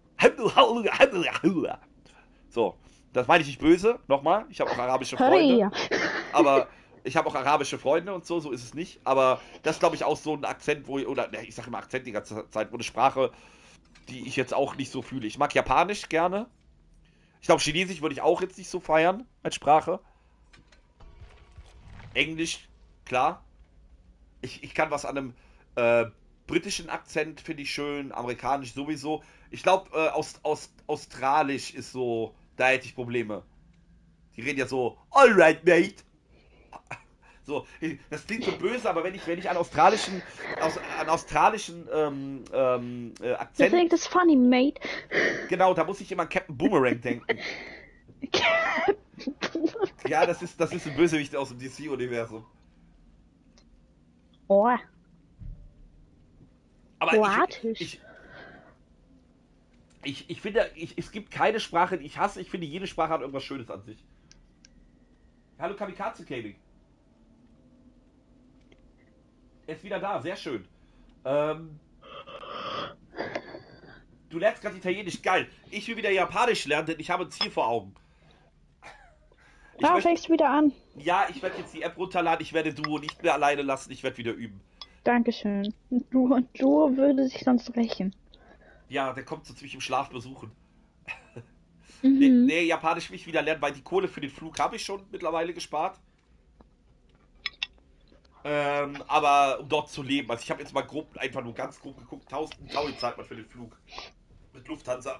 So, das meine ich nicht böse, nochmal, ich habe auch arabische Freunde, aber ich habe auch arabische Freunde und so, so ist es nicht, aber das ist, glaube ich, auch so ein Akzent, wo, oder ne, ich sage immer Akzent die ganze Zeit, wo eine Sprache, die ich jetzt auch nicht so fühle. Ich mag Japanisch gerne, ich glaube, Chinesisch würde ich auch jetzt nicht so feiern als Sprache. Englisch, klar. Ich, ich kann was an einem äh, britischen Akzent, finde ich schön, amerikanisch sowieso. Ich glaube, äh, Aust Aust Australisch ist so, da hätte ich Probleme. Die reden ja so, alright, mate. So, das klingt so böse, aber wenn ich, wenn ich an australischen, aus, an australischen ähm, ähm, äh, Akzent... You think that's funny, mate? Genau, da muss ich immer an Captain Boomerang denken. Ja, das ist, das ist ein Bösewicht aus dem D C-Universum. Oh. Aber ich, ich, ich, ich finde, ich, es gibt keine Sprache, die ich hasse. Ich finde, jede Sprache hat irgendwas Schönes an sich. Hallo Kamikaze Gaming. Er ist wieder da, sehr schön. Ähm, du lernst gerade Italienisch, geil. Ich will wieder Japanisch lernen, denn ich habe ein Ziel vor Augen. Da möchte, fängst du wieder an. Ja, ich werde jetzt die App runterladen, ich werde Duo nicht mehr alleine lassen, ich werde wieder üben. Dankeschön. Du und Duo würde sich sonst rächen. Ja, der kommt sonst mich im Schlaf besuchen. Mhm. Nee, nee, Japanisch will ich wieder lernen, weil die Kohle für den Flug habe ich schon mittlerweile gespart. Ähm, aber um dort zu leben, also ich habe jetzt mal grob, einfach nur ganz grob geguckt, tausend Taui zahlt man für den Flug. Mit Lufthansa.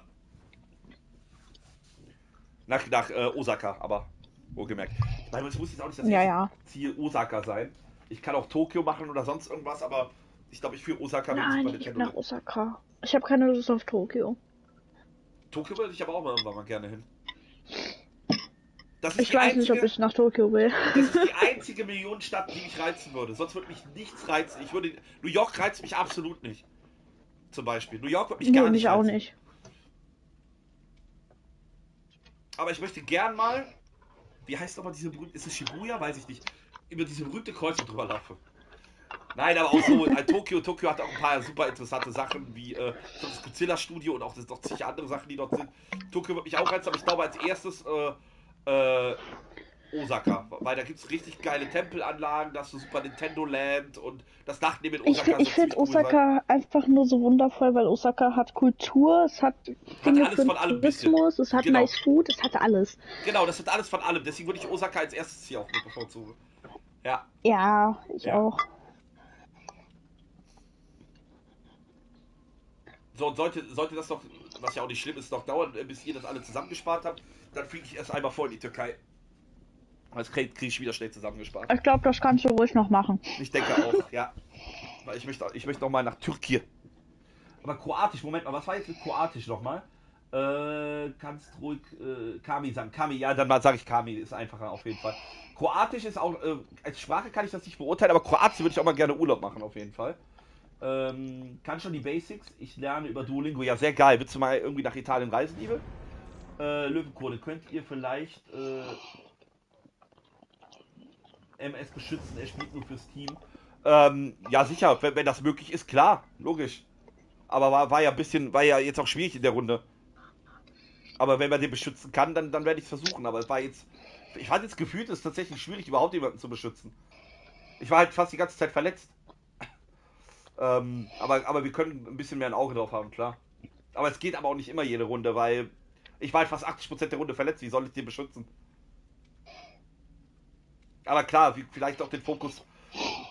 Nach, nach äh, Osaka, aber wohlgemerkt. Ich meine, es muss jetzt auch nicht das ja, ja. Ziel Osaka sein. Ich kann auch Tokio machen oder sonst irgendwas, aber ich glaube, ich führe Osaka mit Super Nintendo. Ich nach Osaka. Ich habe keine Lust auf Tokio. Tokio würde ich aber auch mal irgendwann mal gerne hin. Ich weiß einzige, nicht, ob ich nach Tokio will. Das ist die einzige Millionenstadt, die mich reizen würde. Sonst würde mich nichts reizen. Ich würde, New York reizt mich absolut nicht. Zum Beispiel. New York würde mich nee, gar nicht mich reizen. auch nicht. Aber ich möchte gern mal, wie heißt nochmal diese berühmte, ist es Shibuya? Weiß ich nicht. Über diese berühmte Kreuzung drüber laufen. Nein, aber auch so, äh, Tokio, Tokio hat auch ein paar super interessante Sachen, wie äh, das Godzilla-Studio und auch das noch sicher andere Sachen, die dort sind. Tokio wird mich auch reizen, aber ich glaube als erstes äh, äh, Osaka, weil da gibt es richtig geile Tempelanlagen, das ist Super Nintendo Land und das Nachtleben in Osaka. Ich, ich finde Osaka cool einfach nur so wundervoll, weil Osaka hat Kultur, es hat Dinge hat alles von allem Tourismus, es hat genau. nice Food, es hat alles. Genau, das hat alles von allem, deswegen würde ich Osaka als erstes hier auch mit bevorzugen. Ja. Ja, ich ja. auch. So, und sollte, sollte das doch, was ja auch nicht schlimm ist, noch dauern, bis ihr das alle zusammengespart habt, dann fliege ich erst einmal vor in die Türkei. Das kriege krieg ich wieder schnell zusammengespart. Ich glaube, das kannst du ruhig noch machen. Ich denke auch, ja. Weil ich möchte, ich möchte noch mal nach Türkei. Aber Kroatisch, Moment mal, was war jetzt mit Kroatisch nochmal? Äh, kannst ruhig äh, Kami sagen. Kami, ja, dann sage ich Kami, ist einfacher auf jeden Fall. Kroatisch ist auch, äh, als Sprache kann ich das nicht beurteilen, aber Kroatisch würde ich auch mal gerne Urlaub machen, auf jeden Fall. Ähm, kann schon die Basics. Ich lerne über Duolingo. Ja, sehr geil. Willst du mal irgendwie nach Italien reisen, liebe? Äh, Löwenkrone, könnt ihr vielleicht äh, M S beschützen? Er spielt nur fürs Team. Ähm, ja, sicher, wenn, wenn das möglich ist, klar, logisch. Aber war, war ja ein bisschen, war ja jetzt auch schwierig in der Runde. Aber wenn man den beschützen kann, dann, dann werde ich es versuchen. Aber es war jetzt, ich fand jetzt gefühlt, es ist tatsächlich schwierig, überhaupt jemanden zu beschützen. Ich war halt fast die ganze Zeit verletzt. Ähm, aber, aber wir können ein bisschen mehr ein Auge drauf haben, klar. Aber es geht aber auch nicht immer jede Runde, weil ich war halt fast achtzig Prozent der Runde verletzt. Wie soll ich den beschützen? Aber klar, wie, vielleicht auch den Fokus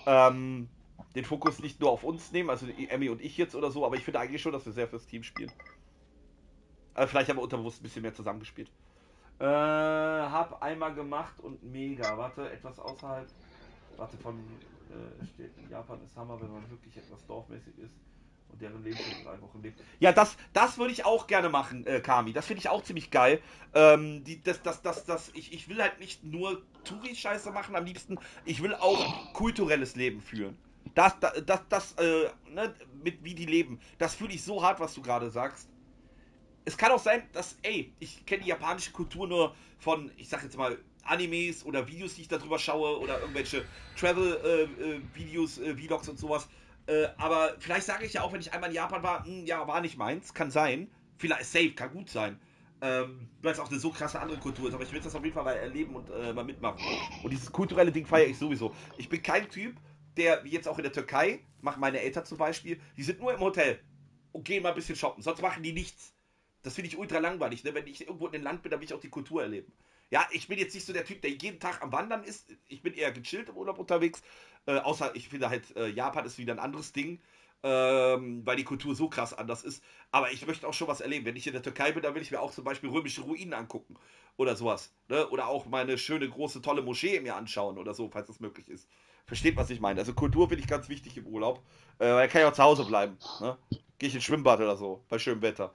ähm, den Fokus nicht nur auf uns nehmen, also die Emmy und ich jetzt oder so, aber ich finde eigentlich schon, dass wir sehr fürs Team spielen. Also vielleicht haben wir unterbewusst ein bisschen mehr zusammengespielt. Äh, hab einmal gemacht und mega. Warte, etwas außerhalb. Warte, von äh, steht in Japan ist Hammer, wenn man wirklich etwas dorfmäßig ist und deren Leben schon drei Wochen lebt. Ja, das, das würde ich auch gerne machen, äh, Kami. Das finde ich auch ziemlich geil. Ähm, die, das, das, das, das, ich, ich will halt nicht nur Touri-Scheiße machen, am liebsten. Ich will auch kulturelles Leben führen. Das, das, das, das äh, ne, mit wie die leben. Das fühle ich so hart, was du gerade sagst. Es kann auch sein, dass, ey, ich kenne die japanische Kultur nur von, ich sag jetzt mal, Animes oder Videos, die ich darüber schaue oder irgendwelche Travel-Videos, äh, äh, Vlogs und sowas. Äh, aber vielleicht sage ich ja auch, wenn ich einmal in Japan war, mh, ja, war nicht meins, kann sein. Vielleicht, safe, kann gut sein. Ähm, weil es auch eine so krasse andere Kultur ist. Aber ich will das auf jeden Fall mal erleben und äh, mal mitmachen. Und dieses kulturelle Ding feiere ich sowieso. Ich bin kein Typ, der, wie jetzt auch in der Türkei, machen meine Eltern zum Beispiel, die sind nur im Hotel und gehen mal ein bisschen shoppen. Sonst machen die nichts. Das finde ich ultra langweilig, ne? Wenn ich irgendwo in einem Land bin, dann will ich auch die Kultur erleben. Ja, ich bin jetzt nicht so der Typ, der jeden Tag am Wandern ist. Ich bin eher gechillt im Urlaub unterwegs. Äh, außer, ich finde halt, äh, Japan ist wieder ein anderes Ding, ähm, weil die Kultur so krass anders ist. Aber ich möchte auch schon was erleben. Wenn ich in der Türkei bin, dann will ich mir auch zum Beispiel römische Ruinen angucken. Oder sowas. Ne? Oder auch meine schöne, große, tolle Moschee mir anschauen oder so, falls das möglich ist. Versteht, was ich meine? Also Kultur finde ich ganz wichtig im Urlaub. Äh, weil kann ich auch zu Hause bleiben. Ne? Gehe ich ins Schwimmbad oder so, bei schönem Wetter.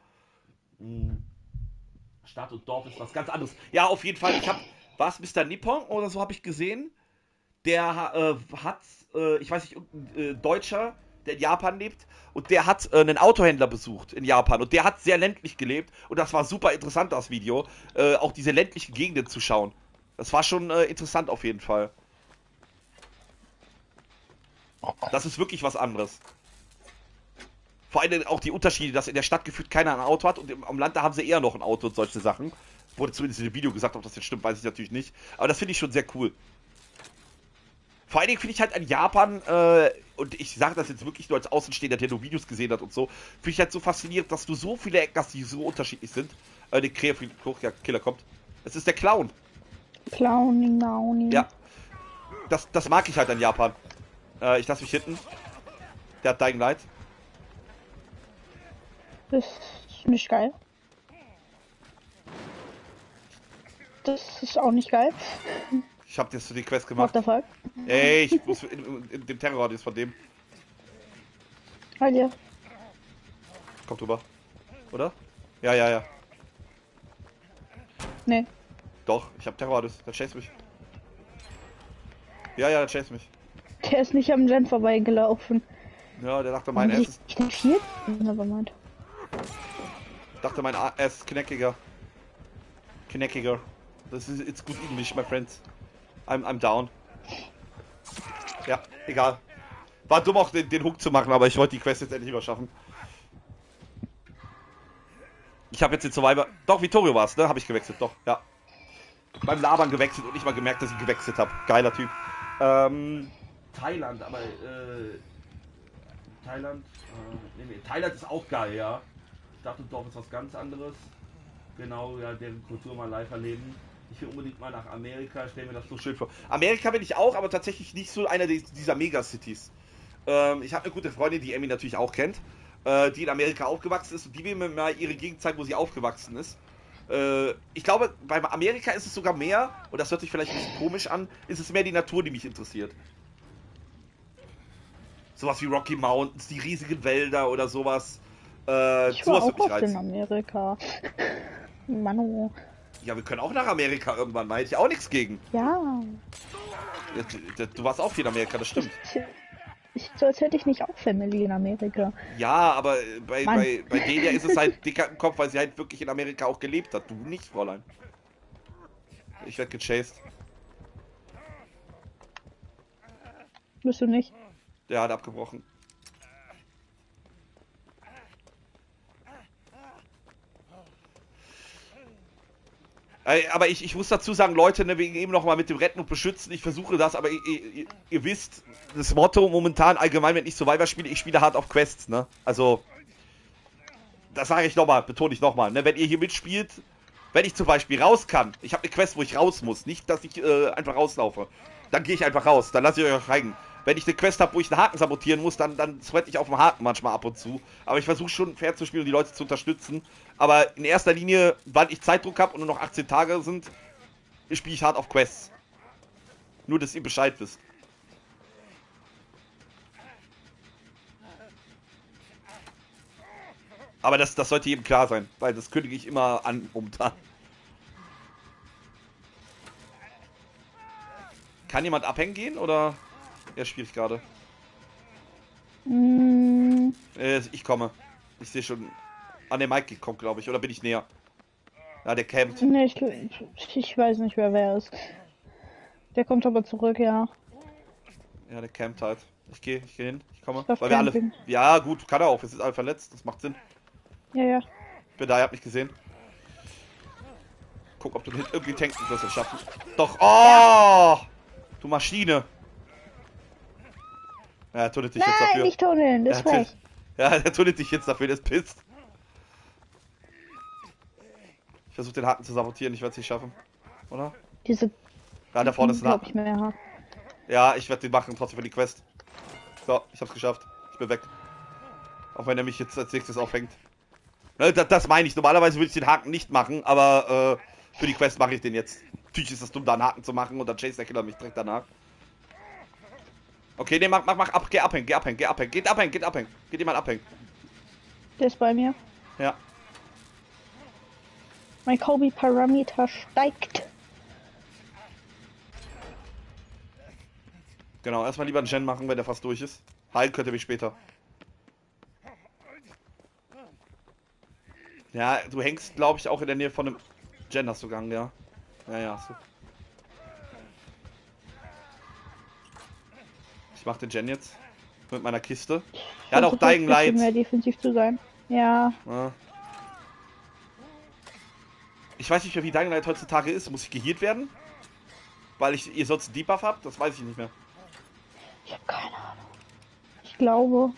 Stadt und Dorf ist was ganz anderes. Ja, auf jeden Fall. Ich habe, war es Mister Nippon oder so, habe ich gesehen. Der äh, hat, äh, ich weiß nicht, irgendein äh, Deutscher, der in Japan lebt, und der hat äh, einen Autohändler besucht in Japan. Und der hat sehr ländlich gelebt. Und das war super interessant, das Video. Äh, auch diese ländlichen Gegenden zu schauen. Das war schon äh, interessant auf jeden Fall. Das ist wirklich was anderes. Vor allem auch die Unterschiede, dass in der Stadt gefühlt keiner ein Auto hat und im, am Land, da haben sie eher noch ein Auto und solche Sachen. Wurde zumindest in dem Video gesagt, ob das jetzt stimmt, weiß ich natürlich nicht. Aber das finde ich schon sehr cool. Vor allen Dingen finde ich halt an Japan, äh, und ich sage das jetzt wirklich nur als Außenstehender, der nur Videos gesehen hat und so, finde ich halt so faszinierend, dass du so viele Ecken hast, die so unterschiedlich sind. Äh, der Killer kommt. Es ist der Clown. Clowning, Mauning. Ja. Das, das mag ich halt an Japan. Äh, ich lasse mich hinten. Der hat Dying Light. Das ist nicht geil. Das ist auch nicht geil. Ich hab jetzt die Quest gemacht. What the fuck? Ey, ich muss in, in, in dem Terrorradius von dem. Bei dir. Kommt drüber. Oder? Ja, ja, ja. Nee. Doch, ich hab Terrorradius. Der chase mich. Ja, ja, der chase mich. Der ist nicht am Gen vorbeigelaufen. Ja, der dachte, mein Warum Ass ist. Ich den vier? Aber meint. Dachte, mein Ass ist knackiger. Knackiger. Das ist it's good English, my friends. I'm, I'm down. Ja, egal. War dumm auch den, den Hook zu machen, aber ich wollte die Quest jetzt endlich überschaffen. Ich habe jetzt den Survivor. Doch, Vittorio war es, ne? Habe ich gewechselt, doch, ja. Beim Labern gewechselt und nicht mal gemerkt, dass ich gewechselt habe. Geiler Typ. Ähm. Thailand, aber äh. Thailand. Äh, nee, nee. Thailand ist auch geil, ja. Stadt und Dorf ist was ganz anderes. Genau, ja, deren Kultur mal live erleben. Ich will unbedingt mal nach Amerika, stell mir das so schön vor. Amerika bin ich auch, aber tatsächlich nicht so einer dieser Megacities. Ähm, ich habe eine gute Freundin, die Emmy natürlich auch kennt, äh, die in Amerika aufgewachsen ist und die will mir mal ihre Gegend zeigen, wo sie aufgewachsen ist. Äh, ich glaube, bei Amerika ist es sogar mehr, und das hört sich vielleicht ein bisschen komisch an, ist es mehr die Natur, die mich interessiert. Sowas wie Rocky Mountains, die riesigen Wälder oder sowas. Äh, ich war sowas auch oft in Amerika. Manu. Ja, wir können auch nach Amerika irgendwann mal. Hätte ich auch nichts gegen. Ja. Du, du warst auch viel in Amerika, das stimmt. Ich, ich, so als hätte ich nicht auch Family in Amerika. Ja, aber bei, bei, bei Delia ist es halt dicker im Kopf, weil sie halt wirklich in Amerika auch gelebt hat. Du nicht, Fräulein. Ich werde gechased. Bist du nicht? Der hat abgebrochen. Aber ich, ich muss dazu sagen, Leute, ne, wegen eben noch mal mit dem Retten und Beschützen, ich versuche das, aber ihr, ihr, ihr wisst, das Motto momentan allgemein, wenn ich Survivor spiele, ich spiele hart auf Quests, ne? Also, das sage ich nochmal, betone ich nochmal, ne? Wenn ihr hier mitspielt, wenn ich zum Beispiel raus kann, ich habe eine Quest, wo ich raus muss, nicht, dass ich äh, einfach rauslaufe, dann gehe ich einfach raus, dann lasse ich euch rein. wenn ich eine Quest habe, wo ich einen Haken sabotieren muss, dann, dann sweat ich auf dem Haken manchmal ab und zu. Aber ich versuche schon fair zu spielen und die Leute zu unterstützen. Aber in erster Linie, weil ich Zeitdruck habe und nur noch achtzehn Tage sind, spiele ich hart auf Quests. Nur, dass ihr Bescheid wisst. Aber das, das sollte jedem klar sein, weil das kündige ich immer an momentan. Kann jemand abhängen gehen oder? Ja, schwierig gerade. Mm. Äh, ich komme. Ich sehe schon. Ah, der Mike kommt, glaube ich. Oder bin ich näher? Ja, der campt. Nee, ich, ich weiß nicht, wer wer ist. Der kommt aber zurück, ja. Ja, der campt halt. Ich gehe, ich gehe hin. Ich komme. Ich darf Weil wir alle. camping. Ja, gut, kann er auch. Wir sind alle verletzt. Das macht Sinn. Ja, ja. Ich bin da, ihr habt mich gesehen. Guck, ob du irgendwie tanken wirst es schaffen. Doch. Oh! Du Maschine. Ja, er tunnelt dich Nein, jetzt dafür. nicht tunneln, das ist Ja, frech. ja, er tunnelt dich jetzt dafür, das pisst. Ich versuche den Haken zu sabotieren, ich werde es nicht schaffen. Oder? Diese. Ja, da vorne ist ein glaub ich Haken. mehr. Ja, ich werde den machen, trotzdem für die Quest. So, ich hab's geschafft. Ich bin weg. Auch wenn er mich jetzt als nächstes aufhängt. Ne, das, das meine ich. Normalerweise würde ich den Haken nicht machen, aber äh, für die Quest mache ich den jetzt. Natürlich ist es dumm, da einen Haken zu machen und dann chase der Killer mich direkt danach. Okay, ne, mach, mach, mach ab, geh abhängen, geh abhängen, geh abhängen, geht abhängen, geht abhängen. Geht jemand abhängen. Der ist bei mir. Ja. Mein Kobe-Parameter steigt. Genau, erstmal lieber einen Gen machen, wenn der fast durch ist. Heilen könnt ihr mich später. Ja, du hängst, glaube ich, auch in der Nähe von einem Gen hast du gegangen, ja. Ja, ja, so. Ich mach den Gen jetzt. Mit meiner Kiste. Er hat auch Versuche Dying ein Light. bisschen mehr defensiv zu sein. Ja. Ja. Ich weiß nicht mehr, wie Dying Light heutzutage ist. Muss ich geheilt werden? Weil ich ihr sonst einen Debuff habt? Das weiß ich nicht mehr. Ich habe keine Ahnung. Ich glaube.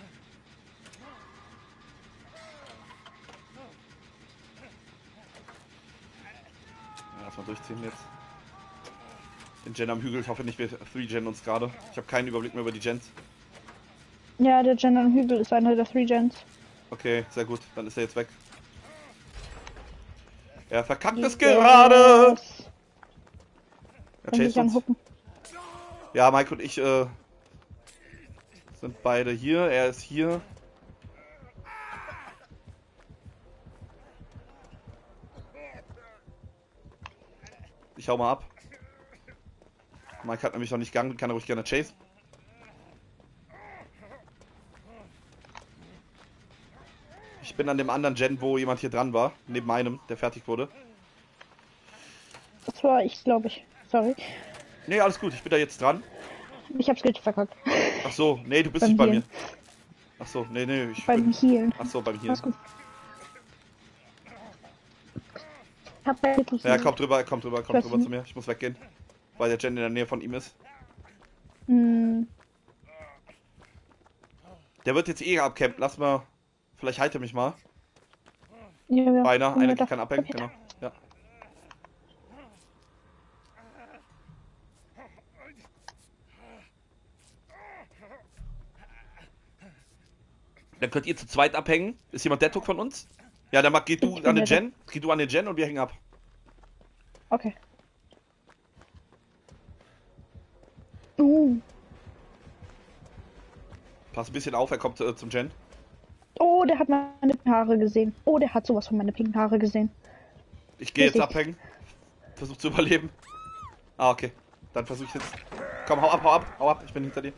Ja, erstmal durchziehen jetzt. Den Gen am Hügel. Ich hoffe nicht, wir drei Gen uns gerade. Ich habe keinen Überblick mehr über die Gens. Ja, der Gen am Hügel ist einer der Three Gens. Okay, sehr gut. Dann ist er jetzt weg. Er verkackt es Yes. gerade. Er Kann sich chased uns. anhucken. Ja, Mike und ich äh, sind beide hier. Er ist hier. Ich hau mal ab. Mike hat nämlich noch nicht gegangen, kann er ruhig gerne chasen. Ich bin an dem anderen Gen, wo jemand hier dran war, neben meinem, der fertig wurde. Das war ich, glaube ich. Sorry. Nee, alles gut, ich bin da jetzt dran. Ich hab's richtig verkackt. Ach so, nee, du bist Beim nicht bei Healen. mir. Ach so, nee, nee, ich Beim bin... Healen. Ach so, beim Healen. Alles gut. Ich hab bei wirklich Ja, er Healen. kommt drüber, er kommt drüber, er kommt weiß drüber nicht. zu mir. Ich muss weggehen, weil der Gen in der Nähe von ihm ist. Hm, Der wird jetzt eh abcampen, lass mal... Vielleicht halte mich mal. ja, ja. Einer, Ja, einer da- kann abhängen, da- genau. Ja. Dann könnt ihr zu zweit abhängen. Ist jemand Deadhook von uns? Ja, dann mach, geh du Ich bin an den der Gen. Geh du an den Gen und wir hängen ab. Okay. Uh. Pass ein bisschen auf, er kommt äh, zum Gen. Oh, der hat meine pinken Haare gesehen. Oh, der hat sowas von meine pinken Haare gesehen. Ich gehe jetzt Richtig. abhängen. Versuch zu überleben. Ah, okay. Dann versuch ich jetzt. Komm, hau ab, hau ab, hau ab. Ich bin hinter dir.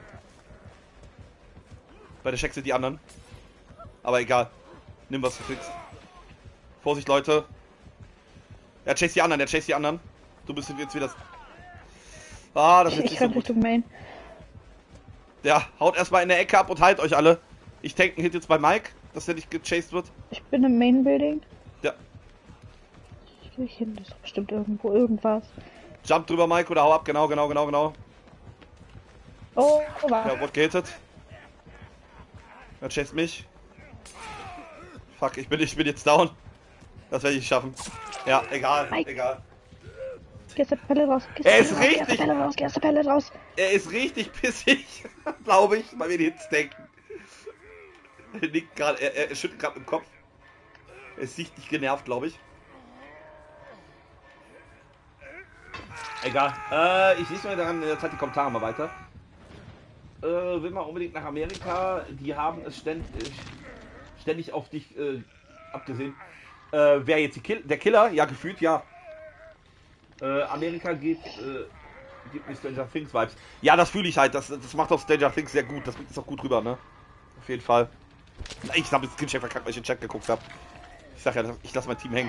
Bei der Check sind die anderen. Aber egal. Nimm, was du kriegst. Vorsicht, Leute. Er chase die anderen, er chase die anderen. Du bist jetzt wieder... Ah, das ist Ich, jetzt ich nicht so renn gut. Richtung Main. Ja, haut erstmal in der Ecke ab und halt euch alle. Ich tank einen Hit jetzt bei Mike, dass er nicht gechased wird. Ich bin im Main Building. Ja. Ich geh hin, das ist bestimmt irgendwo irgendwas. Jump drüber, Mike, oder hau ab. Genau, genau, genau, genau. Oh, war. Ja, wurde gehittet. Er chased mich. Fuck, ich bin, ich bin jetzt down. Das werde ich nicht schaffen. Ja, egal, Mike. egal. Geh aus der Pelle raus. Geh aus Er der ist Pelle raus. Geh aus der richtig. Pelle raus. Geh aus der Pelle raus. Er ist richtig pissig, glaube ich, weil wir die Hits denken. Er nickt gerade, er, er schüttelt gerade im Kopf. Er ist sichtlich genervt, glaube ich. Egal. Äh, ich lese mir dann in der Zeit die Kommentare mal weiter. Äh, will man unbedingt nach Amerika? Die haben es ständig, ständig auf dich äh, abgesehen. Äh, wer jetzt die Kill der Killer? Ja, gefühlt, ja. Äh, Amerika geht, äh, gibt mir Stranger Things Vibes. Ja, das fühle ich halt. Das, das macht auch Stranger Things sehr gut. Das bringt es auch gut rüber, ne? Auf jeden Fall. Ich habe jetzt Skillcheck verkackt, weil ich den Chat geguckt habe. Ich sag ja, ich lasse mein Team hängen.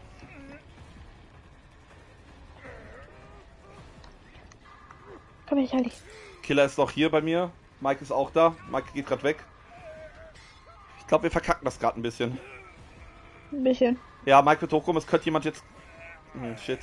Komm her, ich halte dich. Killer ist noch hier bei mir. Mike ist auch da. Mike geht gerade weg. Ich glaube, wir verkacken das gerade ein bisschen. Ein bisschen. Ja, Mike wird hochkommen. Es könnte jemand jetzt... Hm, shit.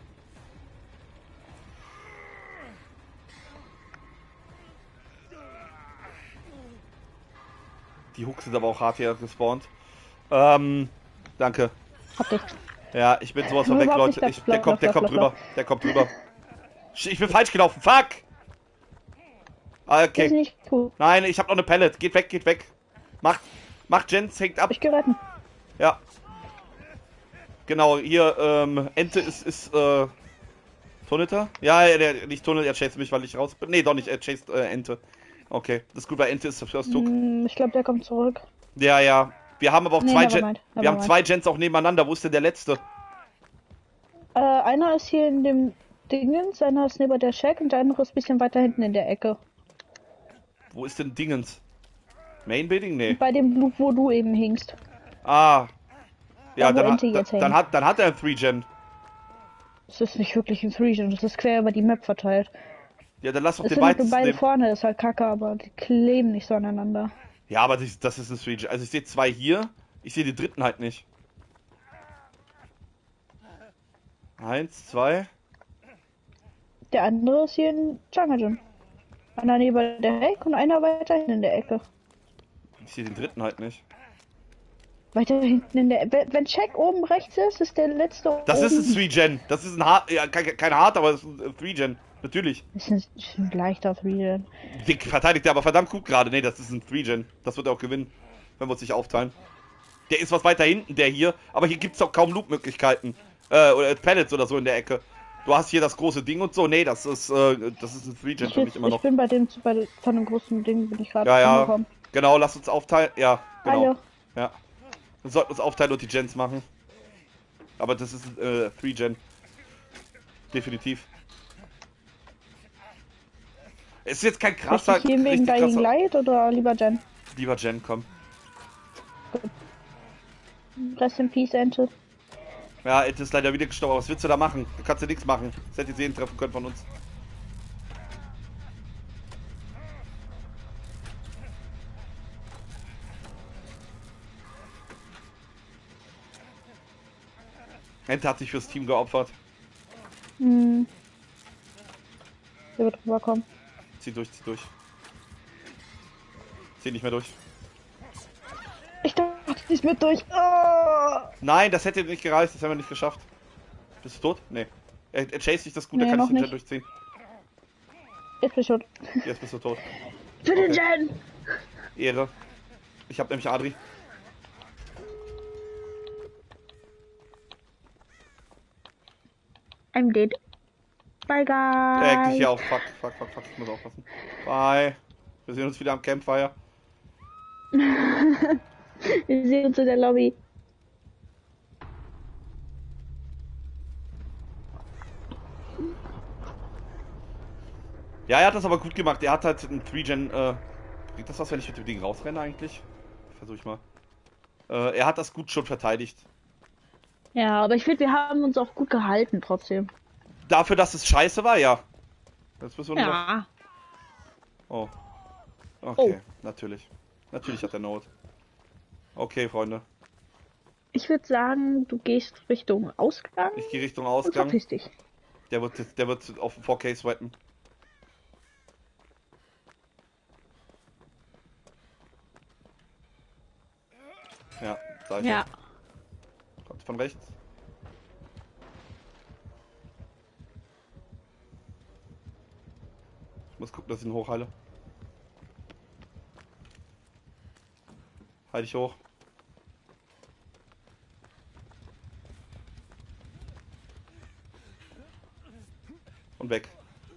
Die Hooks sind aber auch hart hier gespawnt. Ähm, danke. Hab dich. Ja, ich bin sowas von Nur weg, überhaupt Leute. nicht Ich, der der kommt, der Flop, kommt Flop, drüber. Der kommt drüber. Ich bin falsch gelaufen. Fuck! Ah, Das ist okay. nicht cool. Nein, ich habe noch eine Pallet. Geht weg, geht weg. Macht, macht Jens, hängt ab. Ich geh retten. Ja. Genau, hier, ähm, Ente ist, ist, äh, tunnelt er? Ja, der, nicht tunnelt, er chased mich, weil ich raus bin. Nee, doch nicht, er chased, äh, Ente. Okay, das ist gut, weil Ente ist der First Hook. Hm, ich glaube, der kommt zurück. Ja, ja. Wir haben aber auch Nee, zwei never Gens. mind, never Wir haben mind. zwei Gens auch nebeneinander. Wo ist denn der letzte? Äh, einer ist hier in dem Dingens, einer ist neben der Shack und der andere ist ein bisschen weiter hinten in der Ecke. Wo ist denn Dingens? Main Building? Nee. Bei dem Loop, wo du eben hingst. Ah. Ja, Da, wo dann, Ente hat, jetzt dann, hängt. hat, dann hat er ein drei Gen. Das ist nicht wirklich ein Three-Gen, das ist quer über die Map verteilt. Ja, dann lass doch Es den sind halt nur weitesten beide nehmen. vorne, das ist halt kacke, aber die kleben nicht so aneinander. Ja, aber das, das ist ein drei Gen. Also ich sehe zwei hier. Ich sehe den dritten halt nicht. Eins, zwei. Der andere ist hier in Jungle Gym. Einer neben der Heck und einer weiter hinten in der Ecke. Ich sehe den dritten halt nicht. Weiter hinten in der Ecke. Wenn Check oben rechts ist, ist der letzte Das oben. ist ein drei Gen. Das ist ein hart. Ja, kein, kein hart, aber das ist ein drei Gen. Natürlich. Das ist ein, ist ein leichter Three-Gen. Dick verteidigt der aber verdammt gut gerade. Nee, das ist ein drei Gen. Das wird er auch gewinnen, wenn wir uns nicht aufteilen. Der ist was weiter hinten, der hier. Aber hier gibt es auch kaum Loop-Möglichkeiten. Äh, oder Pellets oder so in der Ecke. Du hast hier das große Ding und so. Nee, das ist, äh, das ist ein drei Gen Ich, für mich immer ich noch. bin bei dem, bei, von dem großen Ding bin ich gerade Ja, ja. angekommen. Genau, lass uns aufteilen. Ja, genau. Hallo. Ja. Wir sollten uns aufteilen und die Gens machen. Aber das ist äh, drei Gen. Definitiv. Es ist jetzt kein krasser. Richtig gehen wegen richtig Dying krasser- Light oder lieber Jen? Lieber Gen, komm. Rest in Peace, Ente. Ja, Ed ist leider wieder gestorben. Aber was willst du da machen? Du kannst ja nichts machen. Das hätte die Sehen treffen können von uns. Ente hat sich fürs Team geopfert. Hm. Der wird rüberkommen. Zieh durch, zieh durch. Zieh nicht mehr durch. Ich dachte, die ist mit durch. Oh! Nein, das hätte nicht gereicht. Das haben wir nicht geschafft. Bist du tot? Nee. Er, er chased dich das gut, Nee, er kann noch ich den Gen nicht. durchziehen. Jetzt bin ich tot. Jetzt bist du tot. Für den Okay. Jen! Ehre. Ich hab nämlich Adri. I'm dead. Bye, Äh, guys. ich hier auch. Fuck, fuck, fuck, fuck. Ich muss aufpassen. Bye. Wir sehen uns wieder am Campfire. Wir sehen uns in der Lobby. Ja, er hat das aber gut gemacht. Er hat halt einen drei Gen. Äh, bringt das was, wenn ich mit dem Ding rausrenne eigentlich? Versuch ich mal. Äh, er hat das gut schon verteidigt. Ja, aber ich finde, wir haben uns auch gut gehalten trotzdem. Dafür, dass es scheiße war, ja. Jetzt müssen wir nur noch... Ja. Oh. Okay, natürlich. Natürlich hat er Not. Okay, Freunde. Ich würde sagen, du gehst Richtung Ausgang Ich gehe Richtung und Ausgang. verpiss dich. Der wird, jetzt- der wird auf dem vier K sweaten. Ja, Seite. Ja. Kommt von rechts. dass ich ihn hochheile. Heil dich hoch. Und weg.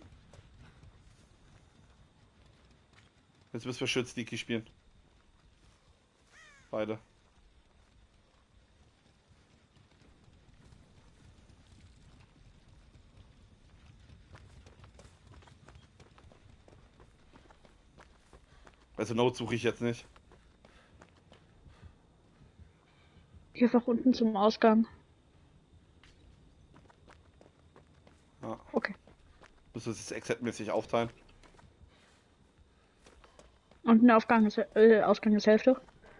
Jetzt müssen wir schön Sneaky spielen. Beide. Also Note suche ich jetzt nicht. Hier einfach unten zum Ausgang. Ja. Okay. Müssen wir es exit-mäßig aufteilen. Und ein Aufgang ist, äh, Ausgang ist Hälfte.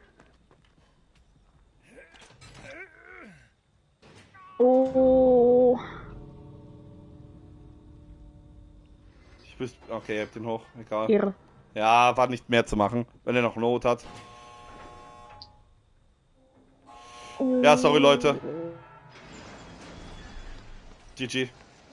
Oh. Ich wüsste. Okay, ihr habt den hoch. Egal. Ehre. Ja, war nicht mehr zu machen, wenn er noch Not hat. Oh. Ja, sorry Leute. G G.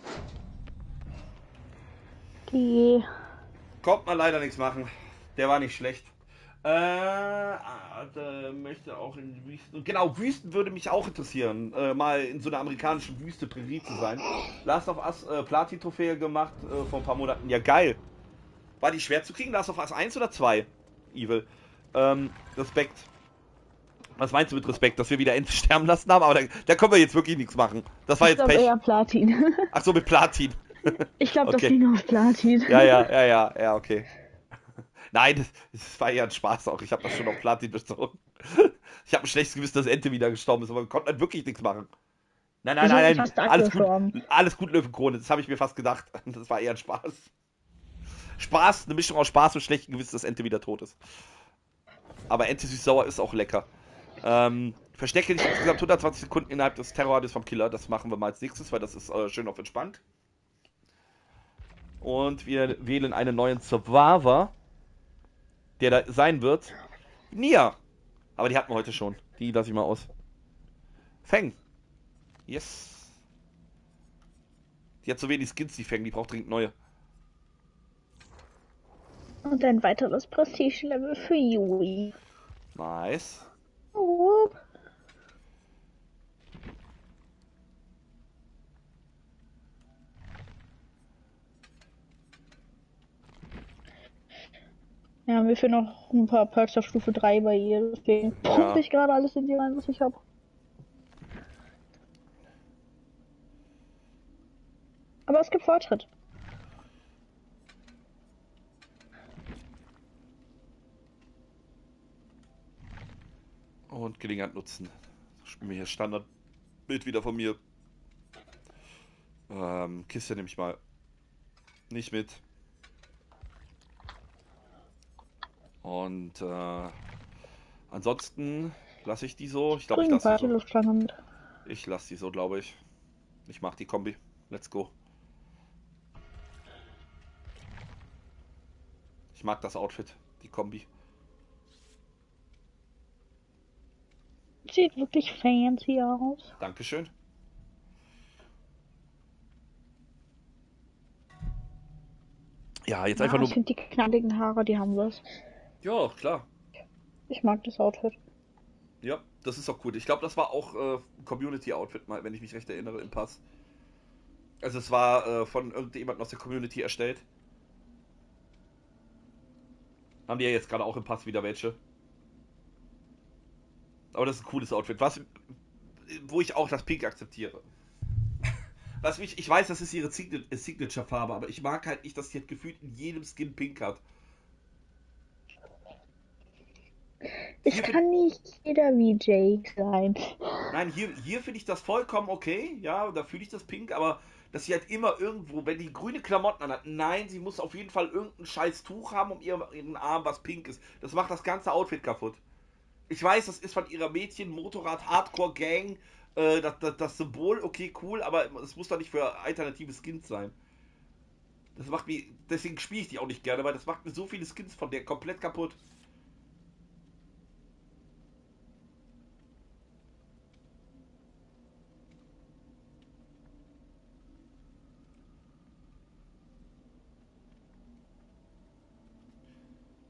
Die. Kommt man leider nichts machen. Der war nicht schlecht. Äh, ah, der möchte auch in Wüsten. Genau, Wüsten würde mich auch interessieren. Äh, mal in so einer amerikanischen Wüste Prärie zu sein. Last of Us äh, Platin-Trophäe gemacht äh, vor ein paar Monaten. Ja, geil. War die schwer zu kriegen? Last of Us eins oder zwei? Evil. Ähm, Respekt. Was meinst du mit Respekt? Dass wir wieder endlich sterben lassen haben? Aber da, da können wir jetzt wirklich nichts machen. Das war Ich jetzt glaube Pech. eher Platin. Ach so, mit Platin. Ich glaube, das Okay. ging auf Platin. Ja, ja, ja, ja, ja, okay. Nein, das, das war eher ein Spaß auch. Ich habe das schon auf Platin bezogen. Ich habe ein schlechtes Gewissen, dass Ente wieder gestorben ist, aber wir konnten halt wirklich nichts machen. Nein, nein, Ich bin nein, nein. fast Alles gut, gestorben. alles gut, Löwenkrone. Das habe ich mir fast gedacht. Das war eher ein Spaß. Spaß, eine Mischung aus Spaß und schlechtem Gewissen, dass Ente wieder tot ist. Aber Ente süß-sauer ist auch lecker. Ähm, verstecke dich insgesamt hundertzwanzig Sekunden innerhalb des Terrorradius vom Killer. Das machen wir mal als nächstes, weil das ist äh, schön auf entspannt. Und wir wählen einen neuen Survivor, der da sein wird. Nia. Aber die hatten wir heute schon. Die lasse ich mal aus. Feng. Yes. Die hat so wenig Skins, die Feng. Die braucht dringend neue. Und ein weiteres Prestige-Level für Yui. Nice. Oh. Ja, haben wir für noch ein paar Perks auf Stufe drei bei ihr. Deswegen Ja. pumpe ich gerade alles in die rein, was ich habe. Aber es gibt Fortschritt. Und Gelegenheit nutzen. Spielen wir hier Standardbild wieder von mir. Ähm, Kiste nehme ich mal nicht mit. Und äh, ansonsten lasse ich die so. Ich glaube, ich lasse die so. Luftschlange mit. Ich lasse die so, glaube ich. Ich mache die Kombi. Let's go. Ich mag das Outfit, die Kombi. Sieht wirklich fancy aus. Dankeschön. Ja, jetzt Ja, einfach nur. ich finde die knalligen Haare, die haben was. Ja, klar. Ich mag das Outfit. Ja, das ist auch gut. Ich glaube, das war auch äh, ein Community-Outfit, mal, wenn ich mich recht erinnere, im Pass. Also es war äh, von irgendjemandem aus der Community erstellt. Haben die ja jetzt gerade auch im Pass wieder welche. Aber das ist ein cooles Outfit. Was, wo ich auch das Pink akzeptiere. Was mich, ich weiß, das ist ihre Signature-Farbe, aber ich mag halt nicht, dass sie halt gefühlt in jedem Skin Pink hat. Ich Hier kann nicht jeder wie Jake sein. Nein, hier, hier finde ich das vollkommen okay, ja, da fühle ich das Pink, aber dass sie halt immer irgendwo, wenn die grüne Klamotten anhat, nein, sie muss auf jeden Fall irgendein scheiß Tuch haben um ihren, ihren Arm, was pink ist. Das macht das ganze Outfit kaputt. Ich weiß, das ist von ihrer Mädchen-Motorrad-Hardcore-Gang äh, das, das, das Symbol, okay, cool, aber es muss doch nicht für alternative Skins sein. Das macht mir, deswegen spiele ich die auch nicht gerne, weil das macht mir so viele Skins von der komplett kaputt.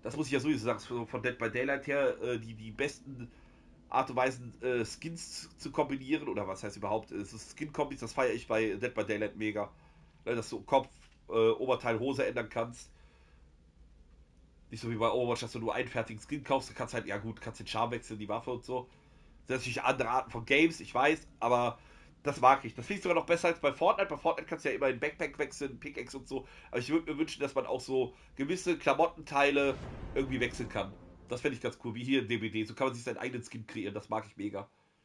das muss ich ja sowieso sagen, so von Dead by Daylight her, äh, die, die besten Art und Weisen, äh, Skins zu kombinieren, oder was heißt überhaupt, äh, Skin-Kombis, das feiere ich bei Dead by Daylight mega. Ne, dass du Kopf, äh, Oberteil, Hose ändern kannst. Nicht so wie bei Overwatch, dass du nur einen fertigen Skin kaufst, du kannst halt, ja gut, kannst den Charme wechseln, die Waffe und so. Das sind natürlich andere Arten von Games, ich weiß, aber das mag ich. Das finde ich sogar noch besser als bei Fortnite. Bei Fortnite kannst du ja immer den Backpack wechseln, Pickaxe und so. Aber ich würde mir wünschen, dass man auch so gewisse Klamottenteile irgendwie wechseln kann. Das fände ich ganz cool, wie hier in D B D. So kann man sich seinen eigenen Skin kreieren, das mag ich mega.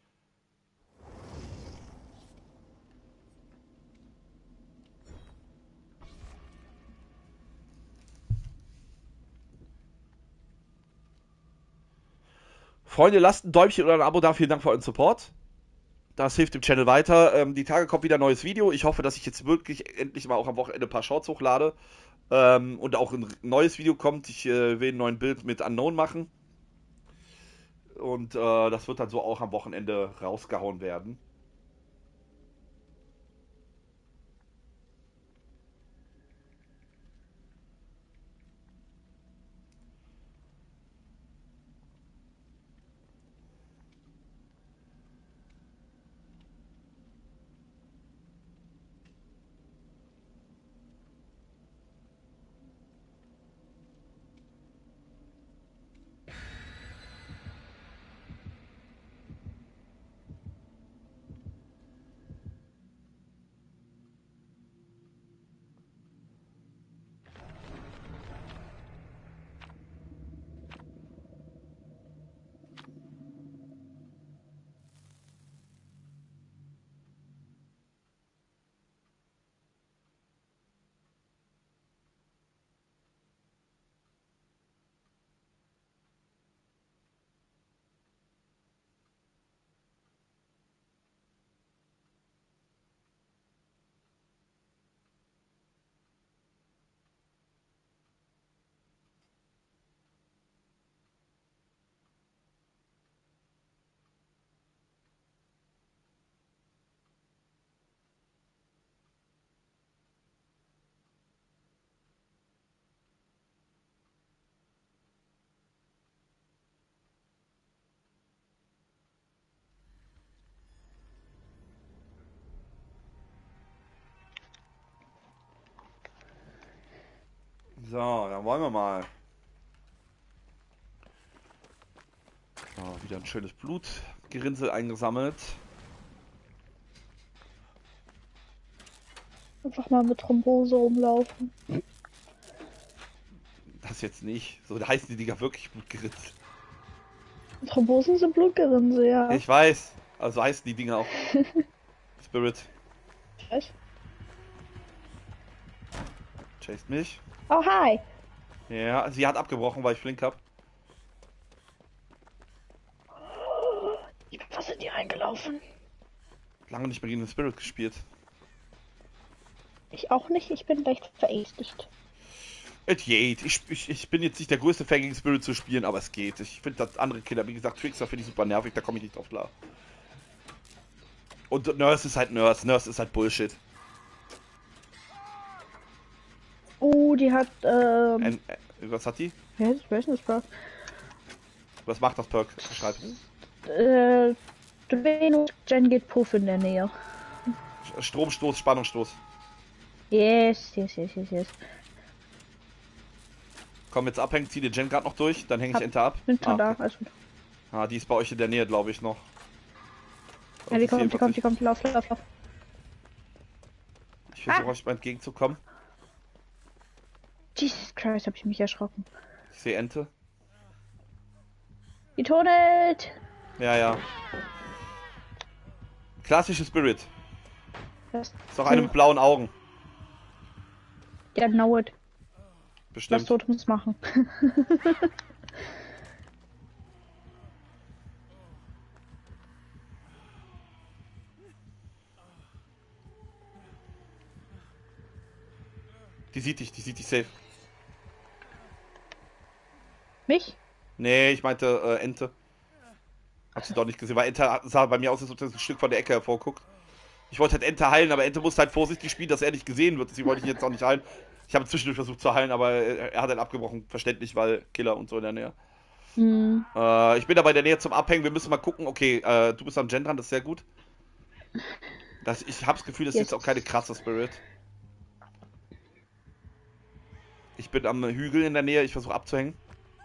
Freunde, lasst ein Däumchen oder ein Abo da. Vielen Dank für euren Support. Das hilft dem Channel weiter. Ähm, die Tage kommt wieder ein neues Video. Ich hoffe, dass ich jetzt wirklich endlich mal auch am Wochenende ein paar Shorts hochlade. Ähm, und auch ein neues Video kommt. Ich äh, will ein neues Bild mit Unknown machen. Und äh, das wird dann so auch am Wochenende rausgehauen werden. So, dann wollen wir mal. So, wieder ein schönes Blutgerinnsel eingesammelt. Einfach mal mit Thrombose rumlaufen. Das jetzt nicht. So, da heißen die Dinger wirklich Blutgerinnsel. Thrombosen sind Blutgerinnsel, ja. Ich weiß. Also heißen die Dinger auch. Spirit. Was? Chased mich. Oh, hi. Ja, sie hat abgebrochen, weil ich flink hab. Ich bin fast in die reingelaufen. Lange nicht mehr gegen den Spirit gespielt. Ich auch nicht, ich bin leicht verängstigt. Es geht. Ich, ich, ich bin jetzt nicht der größte Fan gegen Spirit zu spielen, aber es geht. Ich finde das andere Killer, wie gesagt, Trickster finde ich super nervig, da komme ich nicht drauf klar. Und Nurse ist halt Nurse, Nurse ist halt Bullshit. Oh, die hat, ähm... Ein, äh, was hat die? Ja, ich weiß nicht, was. Was macht das Perk? Beschreib. Äh, Dwayne Jen geht Puff in der Nähe. Stromstoß, Spannungsstoß. Yes, yes, yes, yes, yes. Komm, jetzt abhängen, zieh den Gen gerade noch durch, dann hänge ich Hab- Enter ab. Bin schon Ah, da, okay. alles gut. Ah, die ist bei euch in der Nähe, glaube ich, noch. Ja, die Das ist kommt, die kommt, die jedenfalls kommt, lauf, lauf, lauf. nicht- Ich versuche euch mal entgegenzukommen. Jesus Christ, hab ich mich erschrocken. Ich sehe Ente. Die Tonet! Ja, ja. Klassische Spirit. Das Ist doch eine mit blauen Augen. Ja, know it. Was Bestimmt. Totems machen. Die sieht dich, die sieht dich safe. Mich? Nee, ich meinte äh, Ente. Hab sie doch nicht gesehen, weil Ente sah bei mir aus, als ob das ein Stück von der Ecke hervorguckt. Ich wollte halt Ente heilen, aber Ente muss halt vorsichtig spielen, dass er nicht gesehen wird. Deswegen wollte ich ihn jetzt auch nicht heilen. Ich habe zwischendurch versucht zu heilen, aber er, er hat dann abgebrochen. Verständlich, weil Killer und so in der Nähe. Hm. Äh, ich bin aber in der Nähe zum Abhängen. Wir müssen mal gucken. Okay, äh, du bist am Gen dran, das ist sehr gut. Das, ich habe das Gefühl, das ist Jetzt. jetzt auch keine krasse Spirit. Ich bin am Hügel in der Nähe. Ich versuche abzuhängen.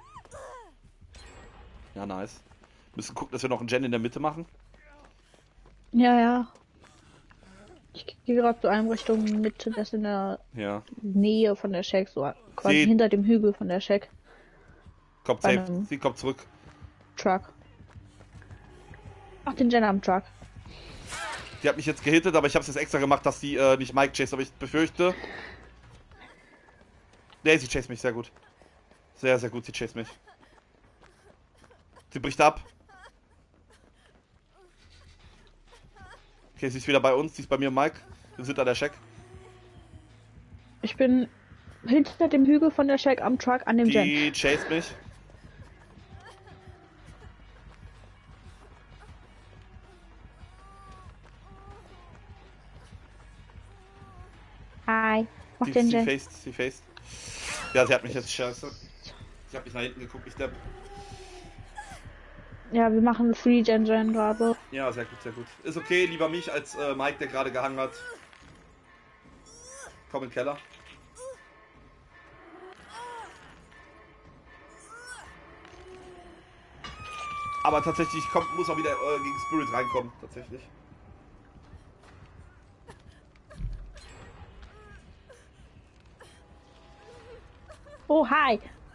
Ja, nice. Müssen gucken, dass wir noch einen Gen in der Mitte machen. Ja, ja. Ich gehe gerade zu einem Richtung Mitte, das in der Ja. Nähe von der Shack, so quasi Sie- hinter dem Hügel von der Shack. Kommt Bei safe. einem- Sie kommt zurück. Truck. Ach, den Jen am Truck. Die hat mich jetzt gehittet, aber ich habe es jetzt extra gemacht, dass die äh, nicht Mike chase, aber ich befürchte. Nee, sie chase mich sehr gut. Sehr, sehr gut, sie chase mich. Sie bricht ab. Okay, sie ist wieder bei uns, sie ist bei mir und Mike. Wir sind an der Shack. Ich bin hinter dem Hügel von der Shack am Truck an dem Jen. Die chase mich. Hi. Mach Sie, den sie Jen. faced, sie faced. Ja, sie hat mich jetzt scheiße. Ich hab mich nach hinten geguckt, ich depp. Ja, wir machen Free Gen Gen gerade. Ja, sehr gut, sehr gut. Ist okay, lieber mich als äh, Mike, der gerade gehangen hat. Komm in den Keller. Aber tatsächlich komm, muss auch wieder äh, gegen Spirit reinkommen, tatsächlich. Oh, hi.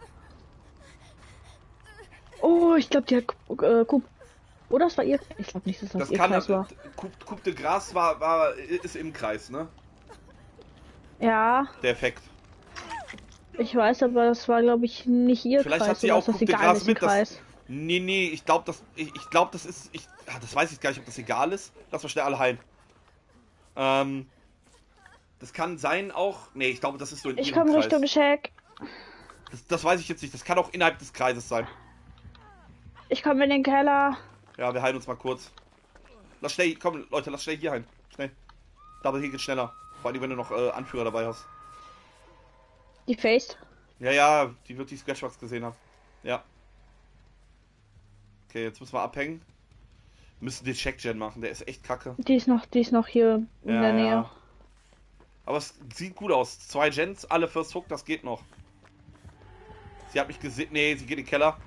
Oh, ich glaube, die hat äh, Coup. Oder das war ihr. Ich glaube nicht, dass das, Das ihr kann. Kreis war. Coup Coup de Gras war, war, ist im Kreis, ne? Ja, Der Effekt. ich weiß, aber das war, glaube ich, nicht ihr Vielleicht Kreis. hat sie oder auch ist das Coup de egal Gras ist im mit. Das, Kreis. nee, nee, ich glaube, das, ich, ich glaube, das ist. Ich, ah, das weiß ich gar nicht, ob das egal ist. Lass mal schnell alle heilen. Ähm. Das kann sein auch. Nee, ich glaube, das ist so in Ich ihrem komme Kreis. Richtung Shack. Das, das weiß ich jetzt nicht. Das kann auch innerhalb des Kreises sein. Ich komme in den Keller. Ja, wir heilen uns mal kurz. Lass schnell, komm, Leute, lass schnell hier heilen. Schnell. Double Heal geht schneller. Vor allem, wenn du noch äh, Anführer dabei hast. Die Faced. Ja, ja, die wird die Scratchbox gesehen haben. Ja. Okay, jetzt müssen wir abhängen. Wir müssen den Check-Gen machen, der ist echt kacke. Die ist noch, die ist noch hier in Ja, der Nähe. ja. Aber es sieht gut aus. Zwei Gens, alle First Hook, das geht noch. Sie hat mich gesehen. Nee, sie geht in den Keller.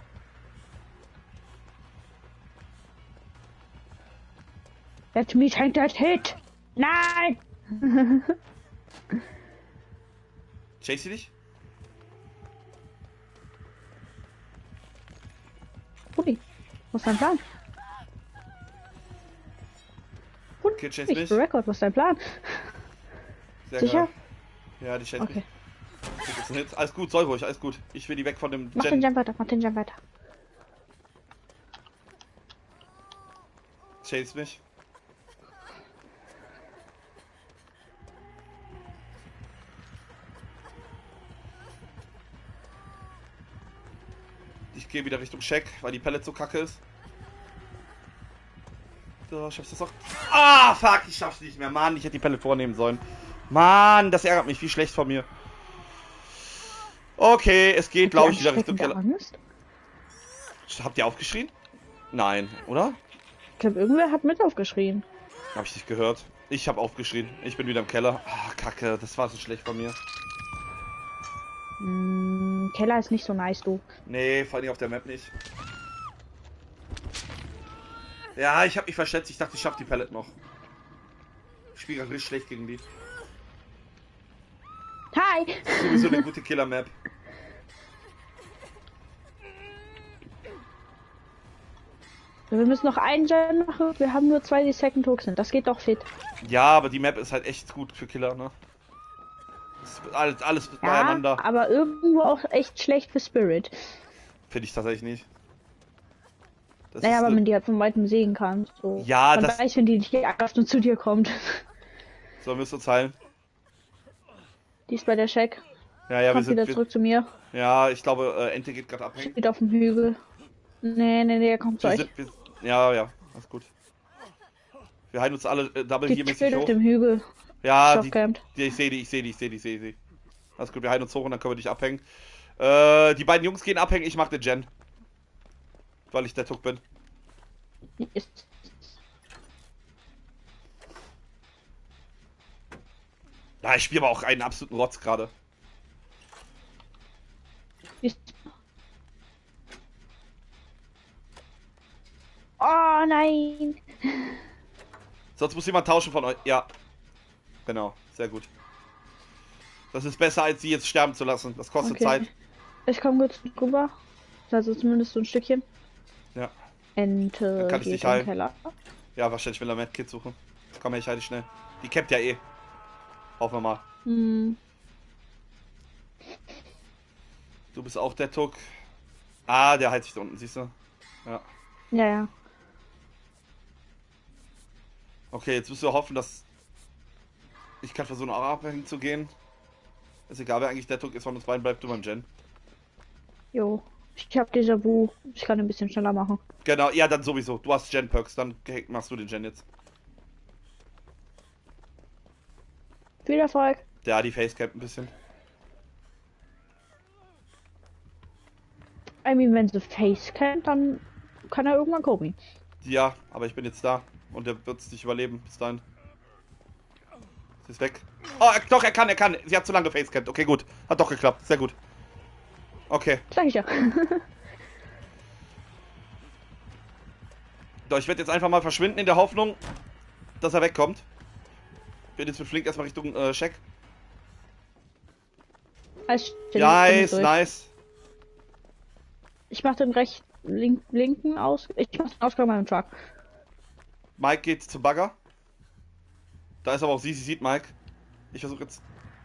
Let me take that hit. Nein! Chase sie dich? Ui, was ist dein Plan? Okay, chase Ich mich. für Record, was ist dein Plan? Sehr Sicher? geil. Ja, die chase Okay. mich. Das ist ein Hit. Alles gut, soll ruhig, alles gut. Ich will die weg von dem Mach den Gen. Jump weiter, mach den Jump weiter. Chase mich. Ich gehe wieder Richtung Shack, weil die Palette so kacke ist. So, schaffst du das auch? Ah, fuck, ich schaff's nicht mehr. Mann, ich hätte die Palette vornehmen sollen. Mann, das ärgert mich. Wie schlecht von mir. Okay, es geht, glaube ich, wieder Richtung Keller. Angst? Habt ihr aufgeschrien? Nein, oder? Ich glaube, irgendwer hat mit aufgeschrien. Hab ich nicht gehört. Ich habe aufgeschrien. Ich bin wieder im Keller. Ah, kacke, das war so schlecht von mir. Mm, Keller ist nicht so nice, du. Nee, vor allem auf der Map nicht. Ja, ich habe mich verschätzt. Ich dachte, ich schaffe die Palette noch. Ich spiele gerade richtig schlecht gegen die. Hi! Das ist sowieso eine gute Killer-Map. Wir müssen noch einen Gen machen. Wir haben nur zwei, die Second Hook sind. Das geht doch fit. Ja, aber die Map ist halt echt gut für Killer, ne? Das ist alles, alles Ja, beieinander. aber irgendwo auch echt schlecht für Spirit. Finde ich tatsächlich nicht. Das Naja, ist weil eine- man die halt von weitem sehen kann. So. Ja, man das- weiß, wenn die nicht angreift und zu dir kommt. Sollen wir es uns heilen? Die ist bei der Shack. Ja, ja, wir Kommt sind. wieder Wir, zurück zu mir. ja, ich glaube, äh, Ente geht gerade abhängen. Steht auf dem Hügel. Nee, nee, nee, er kommt zu Wir euch. sind, wir, ja, ja, alles gut. Wir heilen uns alle äh, Double Die hier mäßig steht auf hoch. dem Hügel. Ja, die, Shotcampt. die, ich sehe die, ich sehe die, ich sehe die, ich sehe die. Alles gut, wir heilen uns hoch und dann können wir dich abhängen. Äh, die beiden Jungs gehen abhängen, ich mach den Gen. Weil ich der Tuck bin. Ist. Ja, ich spiele aber auch einen absoluten Rotz gerade. Ist. Oh nein! Sonst muss jemand tauschen von euch. Ja. Genau, sehr gut. Das ist besser, als sie jetzt sterben zu lassen. Das kostet Okay. Zeit. Ich komme kurz rüber. Also zumindest so ein Stückchen. Ja. Ente Dann kann ich geht dich im heilen. Keller. Ja, wahrscheinlich will er Medkit suchen. Komm her, ich heile dich schnell. Die capt ja eh. Hoffen wir mal. Hm. Du bist auch der Tuck. Ah, der heilt sich da unten, siehst du? Ja. Ja, ja. Okay, jetzt müssen wir hoffen, dass ich kann versuchen, auch abhängen zu gehen. Ist egal, wer eigentlich der Tuck ist von uns beiden, bleib du beim Gen. Jo. Ich hab Déjà-vu. Ich kann ein bisschen schneller machen. Genau, ja, dann sowieso. Du hast Gen-Perks, dann machst du den Gen jetzt. Viel Erfolg. Ja, die Facecap ein bisschen. I mean, wenn sie Face kennt, dann kann er irgendwann kommen. Ja, aber ich bin jetzt da. Und der wird es nicht überleben bis dahin. Sie ist weg. Oh, er, doch, er kann, er kann. Sie hat zu lange Facecamp. Okay, gut. Hat doch geklappt. Sehr gut. Okay. Sag ich ja. Doch, ich werde jetzt einfach mal verschwinden in der Hoffnung, dass er wegkommt. Ich bin jetzt mit Flink erstmal Richtung äh, Check. Als Nice, nice. Ich mach den rechten, link, linken aus. Ich mach den Ausgang meinem Truck. Mike geht zum Bagger. Da ist aber auch sie, sie sieht Mike. Ich versuche jetzt.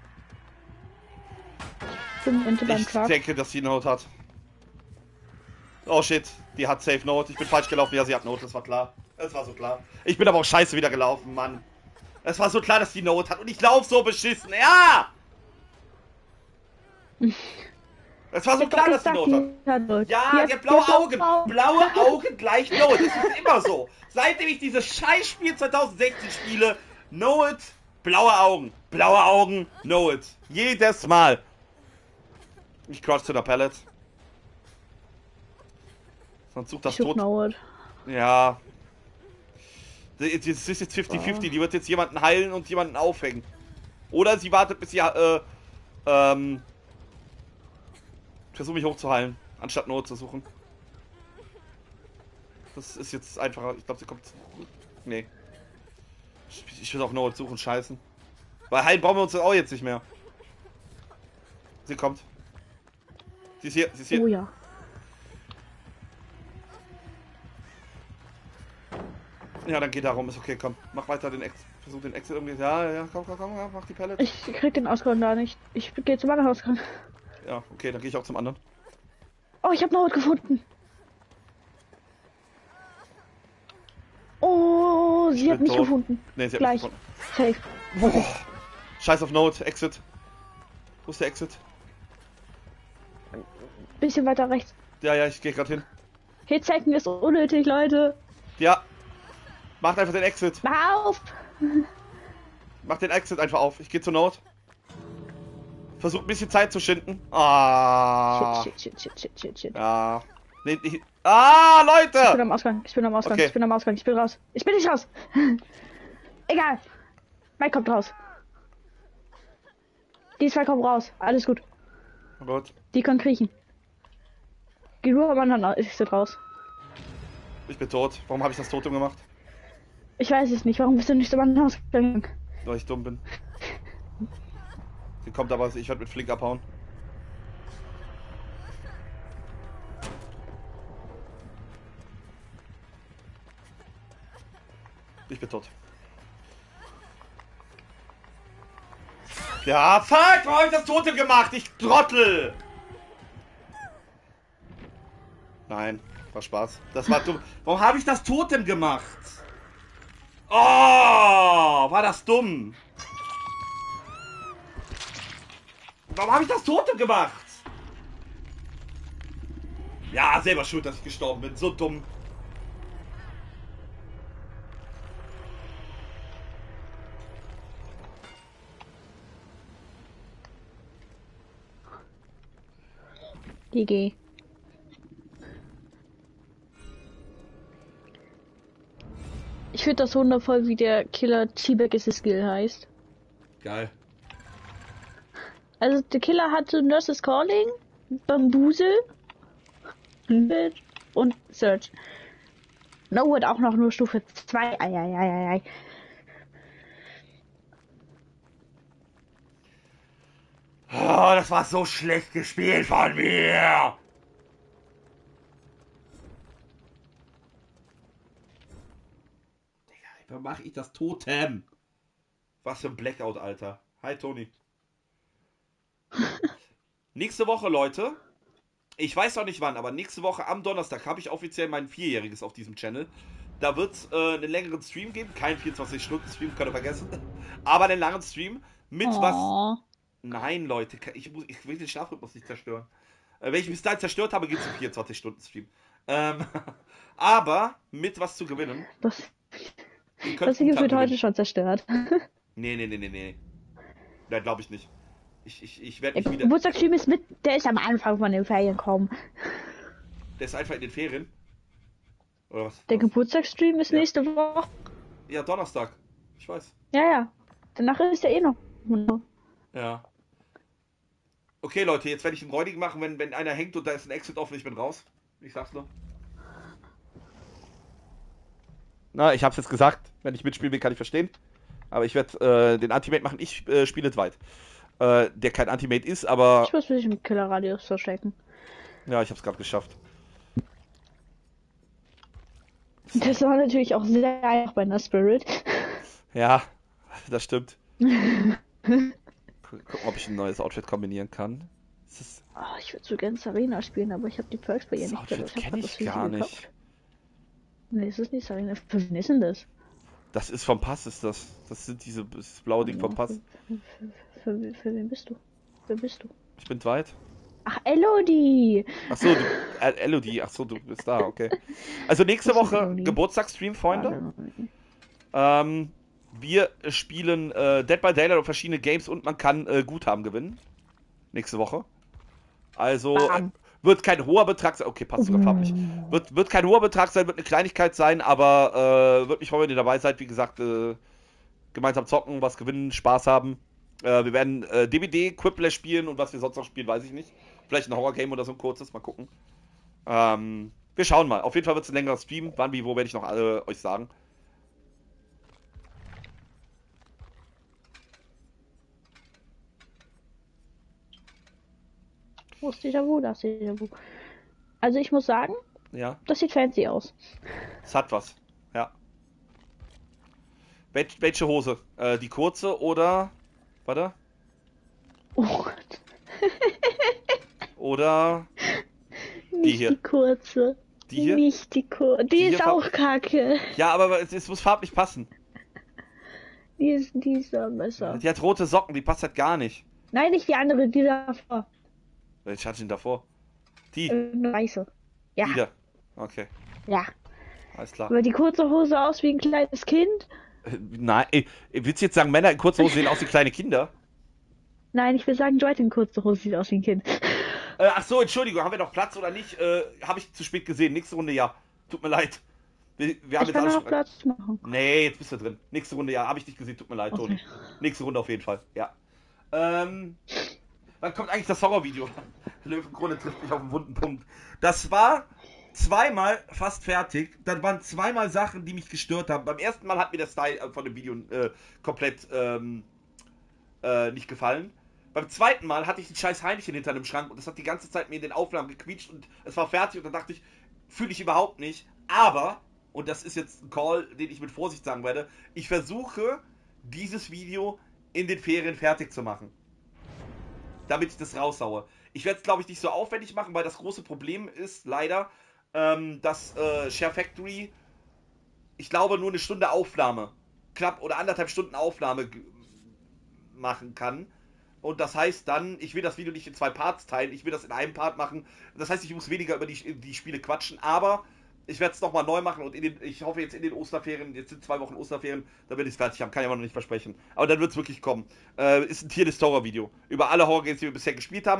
Bin hinter beim Ich Truck. denke, dass sie Note hat. Oh shit, die hat Safe Note. Ich bin falsch gelaufen. Ja, sie hat Note, das war klar. Das war so klar. Ich bin aber auch scheiße wieder gelaufen, Mann. Es war so klar, dass die Note hat und ich lauf so beschissen. Ja! Es war so Ich klar, hab dass die gesagt, Note die hat Not. hat. Ja, Die die hat- hat blaue die hat Augen. Augen. Blaue Augen gleich Note. Das ist immer so. Seitdem ich dieses Scheißspiel zwanzig sechzehn spiele, know it, blaue Augen. Blaue Augen, know it. Jedes Mal. Ich crouch zu der Pallet. Sonst sucht das Ich such Tod. Nowhere. Ja. Das ist jetzt fünfzig fünfzig. Die wird jetzt jemanden heilen und jemanden aufhängen. Oder sie wartet, bis sie, äh, ähm, versuche mich hochzuheilen, anstatt Not zu suchen. Das ist jetzt einfacher. Ich glaube, sie kommt. Nee. Ich, ich will auch Not suchen, scheißen. Weil heilen brauchen wir uns auch jetzt nicht mehr. Sie kommt. Sie ist hier, sie ist hier. Oh ja. Ja, dann geht darum, ist okay, komm. Mach weiter den Ex. Versuch den Exit irgendwie. Ja, ja, komm, komm, komm, ja, mach die Palette. Ich krieg den Ausgang da nicht. Ich gehe zum anderen Ausgang. Ja, okay, dann gehe ich auch zum anderen. Oh, ich habe Nowhere gefunden. Oh, sie Ich hat bin mich tot. gefunden. Nee, sie hat Gleich. mich Safe. gefunden. Boah. Scheiß auf Note, Exit. Wo ist der Exit? Bisschen weiter rechts. Ja, ja, ich gehe gerade hin. Hitzecken ist unnötig, Leute. Ja. Macht einfach den Exit. Mach auf. Macht den Exit einfach auf. Ich gehe zur Note. Versucht ein bisschen Zeit zu schinden. Ah. Shit, shit, shit, shit, shit, shit. Ja. Nee, ich, ah, Ich bin Leute! am Ausgang, ich bin am Ausgang, Okay. ich bin am Ausgang, ich bin raus. Ich bin nicht raus. Egal. Mike kommt raus. Die zwei kommen raus. Alles gut. Gut. Die können kriechen. Geh nur am anderen Exit raus. Ich bin tot. Warum habe ich das Totem gemacht? Ich weiß es nicht. Warum bist du nicht zum anderen Ausgang gegangen? Weil ich dumm bin. Sie kommt aber, ich werde mit Flink abhauen. Ich bin tot. Ja, fuck! Warum habe ich das Totem gemacht? Ich Trottel! Nein, war Spaß. Das war dumm. Warum habe ich das Totem gemacht? Oh, war das dumm. Warum habe ich das Totem gemacht? Ja, selber schuld, dass ich gestorben bin. So dumm. G G. Ich finde das wundervoll, wie der Killer T-Bag is a Skill heißt. Geil. Also der Killer hatte Nurses Calling, Bambusel und Search. No hat auch noch nur Stufe zwei. Eieieiei. Oh, das war so schlecht gespielt von mir. Digga, mache ich das Totem? Was für ein Blackout, Alter. Hi, Toni. Nächste Woche, Leute. Ich weiß noch nicht wann, aber nächste Woche am Donnerstag habe ich offiziell mein Vierjähriges auf diesem Channel. Da wird es äh, einen längeren Stream geben. Kein vierundzwanzig-Stunden-Stream, könnt ihr vergessen. Aber einen langen Stream mit Oh. was... Nein, Leute, ich, muss, ich will den Schlafrhythmus nicht zerstören. Äh, wenn ich bis dahin zerstört habe, geht es um vierundzwanzig-Stunden-Stream. Ähm, aber mit was zu gewinnen. Das, Ihr könnt das hier Guthaben wird heute gewinnen. schon zerstört. Nee, nee, nee, nee, nee. Nein, glaube ich nicht. Ich, ich, ich werde Der mich wieder... Geburtstagsstream ist mit, der ist am Anfang von den Ferien kommen. Der ist einfach in den Ferien. Oder was? Der was? Geburtstagsstream ist Ja. nächste Woche. Ja, Donnerstag. Ich weiß. Ja, ja. Danach ist er eh noch. Ja. Okay, Leute, jetzt werde ich einen räudigen machen, wenn, wenn einer hängt und da ist ein Exit offen, ich bin raus. Ich sag's nur. Na, ich hab's jetzt gesagt. Wenn ich mitspielen will, kann ich verstehen. Aber ich werde äh, den Antimate machen. Ich äh, spiele Dwight. Äh, der kein Antimate ist, aber... Ich muss mich im Killerradius verstecken. Ja, ich hab's gerade geschafft. Das war natürlich auch sehr einfach bei einer Spirit. Ja, das stimmt. Gucken, ob ich ein neues Outfit kombinieren kann. Ist das, Oh, ich würde so gerne Sarina spielen, aber ich habe die Perks bei ihr das nicht Outfit gehört. Ich hab kenne grad ich das gar Video nicht. gekauft. Nee, es ist nicht Sarina. Für wen ist denn das? Das ist vom Pass, ist das. Das sind diese das blaue Ding vom Pass. Für, für, für, für wen bist du? Wer bist du? Ich bin Dwight. Ach, Elodie! Ach so, du, äh, Elodie. Ach so, du bist da, okay. Also nächste Das ist Woche Elodie. Geburtstagsstream, Freunde. Ähm, wir spielen äh, Dead by Daylight und verschiedene Games und man kann äh, Guthaben gewinnen. Nächste Woche. Also äh, Bam. wird kein hoher Betrag sein. Okay, passt sogar farblich. Wird, wird kein hoher Betrag sein, wird eine Kleinigkeit sein, aber äh, wird mich freuen, wenn ihr dabei seid. Wie gesagt, äh, gemeinsam zocken, was gewinnen, Spaß haben. Äh, wir werden äh, D B D, Quiplash spielen und was wir sonst noch spielen, weiß ich nicht. Vielleicht ein Horror-Game oder so ein kurzes, mal gucken. Ähm, wir schauen mal. Auf jeden Fall wird es ein längerer Stream. Wann, wie, wo werde ich noch alle euch sagen. Wo ist Déjà-vu? Da ist Déjà-vu. Also ich muss sagen, Ja, das sieht fancy aus. es hat was. Ja. Wel welche Hose? Äh, die kurze oder... Warte. Oh Gott. Oder... Nicht hier. die kurze. Die hier? Nicht die kurze. Die, Die ist hier auch kacke. Ja, aber es, es muss farblich passen. Die ist, die ist da besser. Die hat rote Socken, die passt halt gar nicht. Nein, nicht die andere, die davor. Welche hatte ich denn davor? Die, Irgendeine weiße. Ja, die da. Okay, ja. alles klar. Aber die kurze Hose aus wie ein kleines Kind? Äh, Nein, ey, willst du jetzt sagen, Männer in kurzen Hosen sehen aus wie kleine Kinder? Nein, ich will sagen, Dwight in kurze Hose sieht aus wie ein Kind. Äh, ach so, Entschuldigung, haben wir noch Platz oder nicht? Äh, habe ich zu spät gesehen. Nächste Runde ja. Tut mir leid. Wir, wir haben Ich jetzt kann alles noch schon... Platz machen. Nee, jetzt bist du drin. Nächste Runde ja. Habe ich dich gesehen. Tut mir leid, Toni. Okay. Nächste Runde auf jeden Fall. Ja. Ähm... Wann kommt eigentlich das Horrorvideo? Löwenkrone trifft mich auf einen wunden Punkt. Das war zweimal fast fertig. Dann waren zweimal Sachen, die mich gestört haben. Beim ersten Mal hat mir der Style von dem Video äh, komplett ähm, äh, nicht gefallen. Beim zweiten Mal hatte ich ein scheiß Heinchen hinter dem Schrank und das hat die ganze Zeit mir in den Aufnahmen gequietscht und es war fertig und dann dachte ich, fühle ich überhaupt nicht. Aber, und das ist jetzt ein Call, den ich mit Vorsicht sagen werde, ich versuche, dieses Video in den Ferien fertig zu machen. Damit ich das raushaue. Ich werde es, glaube ich, nicht so aufwendig machen, weil das große Problem ist leider, ähm, dass äh, Share Factory, ich glaube, nur eine Stunde Aufnahme, knapp oder anderthalb Stunden Aufnahme machen kann. Und das heißt dann, ich will das Video nicht in zwei Parts teilen, ich will das in einem Part machen. Das heißt, ich muss weniger über die, die Spiele quatschen, aber ich werde es nochmal neu machen und in den, ich hoffe jetzt in den Osterferien, jetzt sind zwei Wochen Osterferien, dann werde ich es fertig haben, kann ich aber noch nicht versprechen. Aber dann wird es wirklich kommen. Äh, ist ein Tierlist-Horror-Video. Über alle Horror-Games, die wir bisher gespielt haben.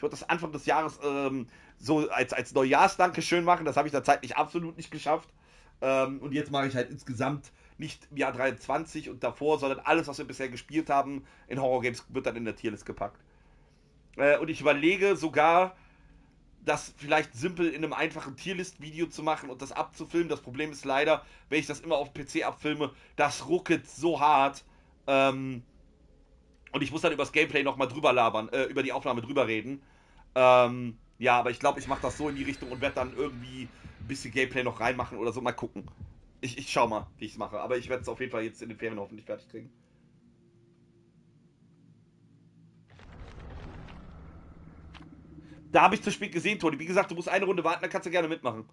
Ich wollte das Anfang des Jahres ähm, so als, als Neujahrsdankeschön machen. Das habe ich da zeitlich absolut nicht geschafft. Ähm, und jetzt mache ich halt insgesamt nicht im Jahr dreiundzwanzig und davor, sondern alles, was wir bisher gespielt haben in Horror Games, wird dann in der Tierlist gepackt. Äh, und ich überlege sogar, das vielleicht simpel in einem einfachen Tierlist-Video zu machen und das abzufilmen. Das Problem ist leider, wenn ich das immer auf P C abfilme, das ruckelt so hart. Ähm, und ich muss dann über das Gameplay nochmal drüber labern, äh, über die Aufnahme drüber reden. Ähm, ja, aber ich glaube, ich mache das so in die Richtung und werde dann irgendwie ein bisschen Gameplay noch reinmachen oder so. Mal gucken. Ich, ich schau mal, wie ich es mache. Aber ich werde es auf jeden Fall jetzt in den Ferien hoffentlich fertig kriegen. Da habe ich zu spät gesehen, Toni. Wie gesagt, du musst eine Runde warten, dann kannst du gerne mitmachen.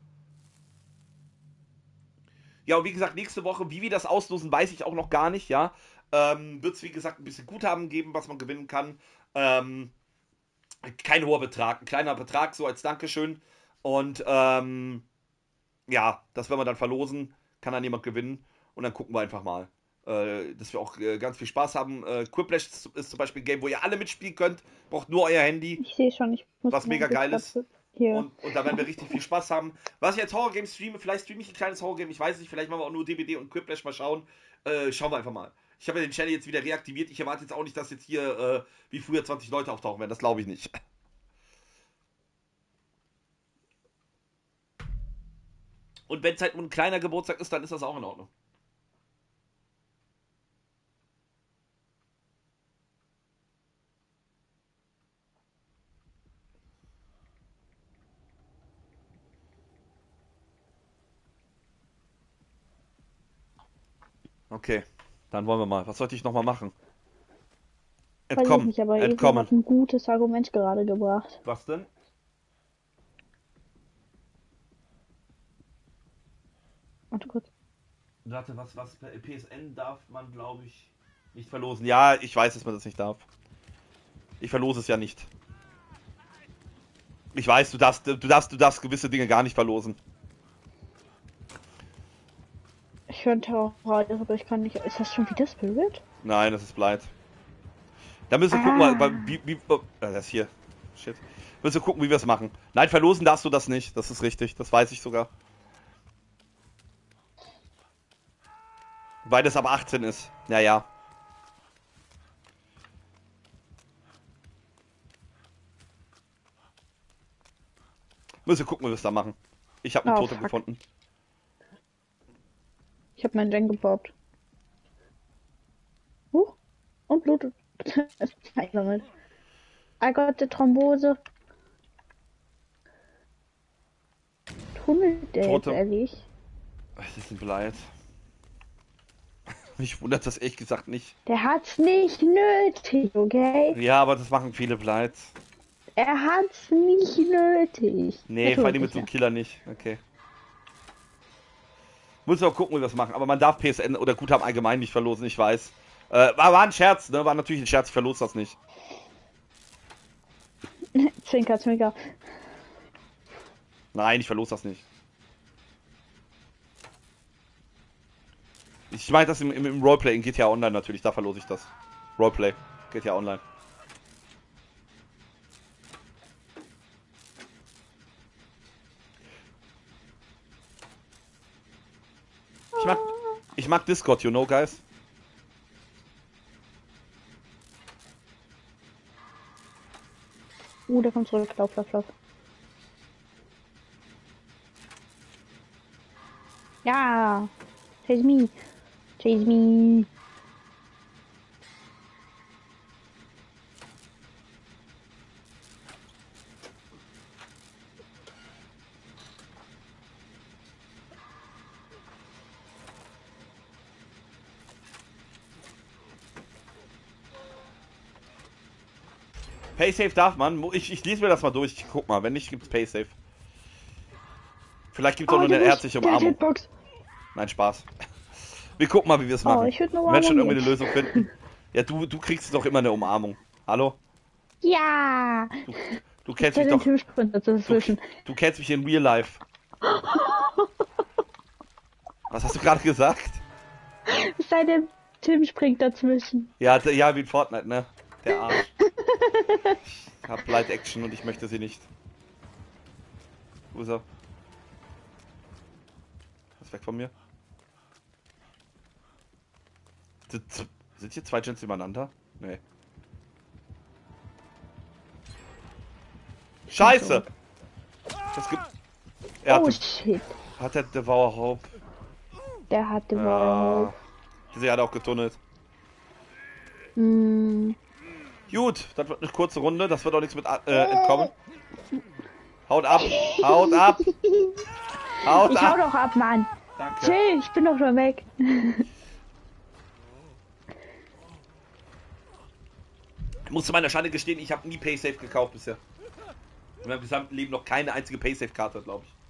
Ja, und wie gesagt, nächste Woche, wie wir das auslosen, weiß ich auch noch gar nicht, ja. Ähm, wird es, wie gesagt, ein bisschen Guthaben geben, was man gewinnen kann. Ähm, kein hoher Betrag, ein kleiner Betrag, so als Dankeschön. Und ähm, ja, das werden wir dann verlosen. Kann dann jemand gewinnen. Und dann gucken wir einfach mal. Äh, dass wir auch äh, ganz viel Spaß haben. Äh, Quiplash ist, ist zum Beispiel ein Game, wo ihr alle mitspielen könnt. Braucht nur euer Handy. Ich sehe schon, ich muss Was mega geil ist. Hier. Und, und da werden wir richtig viel Spaß haben. Was ich als Horror-Game streame, vielleicht streame ich ein kleines Horror-Game, ich weiß nicht, vielleicht machen wir auch nur D B D und Quiplash, mal schauen. Äh, schauen wir einfach mal. Ich habe ja den Channel jetzt wieder reaktiviert. Ich erwarte jetzt auch nicht, dass jetzt hier äh, wie früher zwanzig Leute auftauchen werden. Das glaube ich nicht. Und wenn es halt nur ein kleiner Geburtstag ist, dann ist das auch in Ordnung. Okay, dann wollen wir mal. Was sollte ich nochmal machen? Weiß ich nicht, aber Evelyn Entkommen. hat ein gutes Argument gerade gebracht. Was denn? Warte kurz. Warte, was, was, P S N darf man, glaube ich, nicht verlosen. Ja, ich weiß, dass man das nicht darf. Ich verlose es ja nicht. Ich weiß, du darfst, du darfst, du darfst gewisse Dinge gar nicht verlosen. Ich könnte auch Radio, aber ich kann nicht. Ist das schon wieder Spirit? Nein, das ist Blight. Da müssen wir Ah. gucken, wie, wie, wie, äh, das hier. Shit. Müssen wir gucken, wie wir es machen. Nein, verlosen darfst du das nicht. Das ist richtig. Das weiß ich sogar. Weil das ab achtzehn ist. Ja, ja. Müssen wir gucken, wie wir es da machen. Ich habe einen Oh, Totem fuck. gefunden. Ich habe meinen Gen gepoppt. Huch. Und Blut. Es ist eingesammelt. I got the Thrombose. Tunnelt der jetzt Tote. ehrlich? Das ist ein Blight. Mich wundert das ehrlich gesagt nicht. Der hat's nicht nötig, okay? Ja, aber das machen viele Blights. Er hat's nicht nötig. Nee, Er vor tut allem mit es so einem ja. Killer nicht. Okay. Muss auch gucken, wie wir das machen. Aber man darf P S N oder Guthaben allgemein nicht verlosen, ich weiß. Äh, war, war ein Scherz, ne? War natürlich ein Scherz, ich verlose das nicht. Zwinker, zwinker. Nein, ich verlose das nicht. Ich meine das im, im, im Roleplay in G T A Online natürlich, da verlose ich das. Roleplay, G T A Online. Ich mag, ich mag Discord, you know, guys. Uh, der kommt zurück. Lauf, lauf, lauf. Ja. Chase me. Chase me. Paysafe darf man. Ich, ich lese mir das mal durch. Ich guck mal, wenn nicht, gibt's Paysafe. Vielleicht gibt's auch Oh, nur der eine muss- herzliche der hat Umarmung. Hitbox. Nein, Spaß. Wir gucken mal, wie wir es Oh, machen. ich würd eine Wir werden schon Umarmung irgendwie eine jetzt. Lösung finden. Ja, du, du kriegst doch immer eine Umarmung. Hallo? Ja. Du, du kennst Der mich den doch. Tischsprint dazwischen. Du kennst mich in Real Life. Was hast du gerade gesagt? Es sei denn, Tim springt dazwischen. Ja, d- ja, wie in Fortnite, ne? Der Arsch. hab Light Action und ich möchte sie nicht. Wo ist er? Ist weg von mir. Sind hier zwei Gens übereinander? Nee. Scheiße! Das gibt. Er Oh hatte, shit. hat der Devour Hope. Der hat Devour Ja. Hope. Sie hat auch getunnelt. Hm. Gut, das wird eine kurze Runde. Das wird auch nichts mit äh, entkommen. Haut ab! Haut ab! Haut Ich hau ab! doch ab, Mann. Danke. Chill, ich bin doch schon weg. Ich muss zu meiner Schande gestehen, ich habe nie Paysafe gekauft bisher. In meinem gesamten Leben noch keine einzige Paysafe-Karte, glaube ich.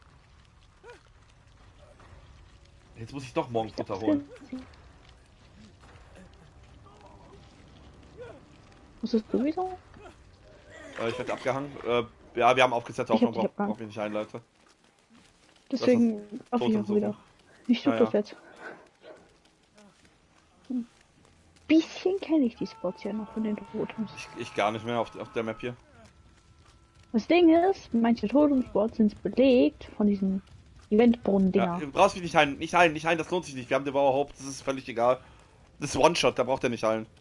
Jetzt muss ich doch morgen Futter holen. Musstest du wieder? Äh, ich werde abgehangen. Äh, ja, wir haben aufgesetzte Ich hab Hoffnung, dich worauf abgehangen. ich nicht einleite. Deswegen auf Totem ich auch suchen. wieder. Ich suche Ja, ja. das jetzt. Ein bisschen kenne ich die Spots ja noch von den Totems. Ich, ich gar nicht mehr auf, auf der Map hier. Das Ding ist, manche Totem-Spots sind belegt von diesen Eventbrunnen-Dinger. Ja, du brauchst mich nicht heilen, nicht heilen, nicht heilen, das lohnt sich nicht. Wir haben Devour Hope, das ist völlig egal. Das ist One-Shot, da braucht er nicht heilen.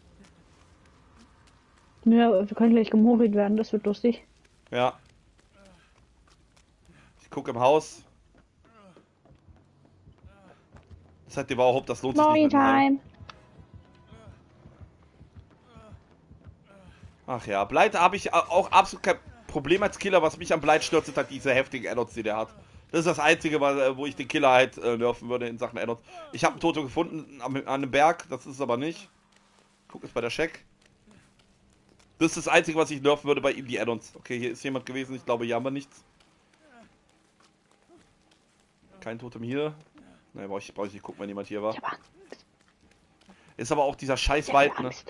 Ja, wir können gleich gemogelt werden, das wird lustig. Ja. Ich gucke im Haus. Das hat Devour Hope, das lohnt sich nicht Morning mit dem Heilen. Time. Ach ja, Blight habe ich auch absolut kein Problem als Killer. Was mich am Blight stört, sind halt diese heftigen Add-ons, die der hat. Das ist das Einzige, wo ich den Killer halt äh, nerven würde in Sachen Add-ons. Ich habe einen Toto gefunden an, an einem Berg, das ist es aber nicht. Guck jetzt bei der Check. Das ist das Einzige, was ich nerven würde bei ihm, die Add-ons. Okay, hier ist jemand gewesen, ich glaube, hier haben wir nichts. Kein Totem hier. Ne, brauche ich, brauch ich nicht gucken, wenn jemand hier war. Ich hab Angst. Ist aber auch dieser scheiß Ich hab Wald, ne? Angst.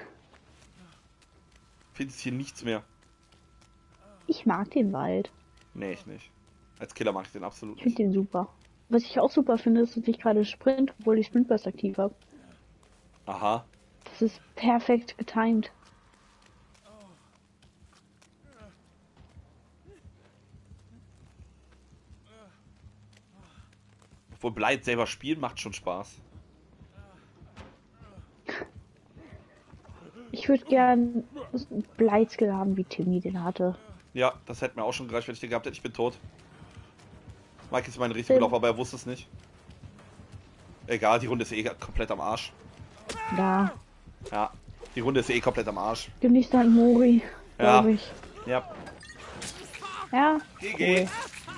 Findest hier nichts mehr. Ich mag den Wald. Nee, ich nicht. Als Killer mag ich den absolut Ich finde nicht. den super. Was ich auch super finde, ist, dass ich gerade sprint, obwohl ich Sprintburst aktiv habe. Aha. Das ist perfekt getimed. Obwohl Blight selber spielen macht schon Spaß. Ich würde gern einen Bleitskill haben, wie Timmy den hatte. Ja, das hätte mir auch schon gereicht, wenn ich den gehabt hätte. Ich bin tot. Mike ist mein Risiko, aber er wusste es nicht. Egal, die Runde ist eh komplett am Arsch. Da. Ja, die Runde ist eh komplett am Arsch. Genießt dann Mori, Ja. glaube ich. Ja. Ja. G G. Cool.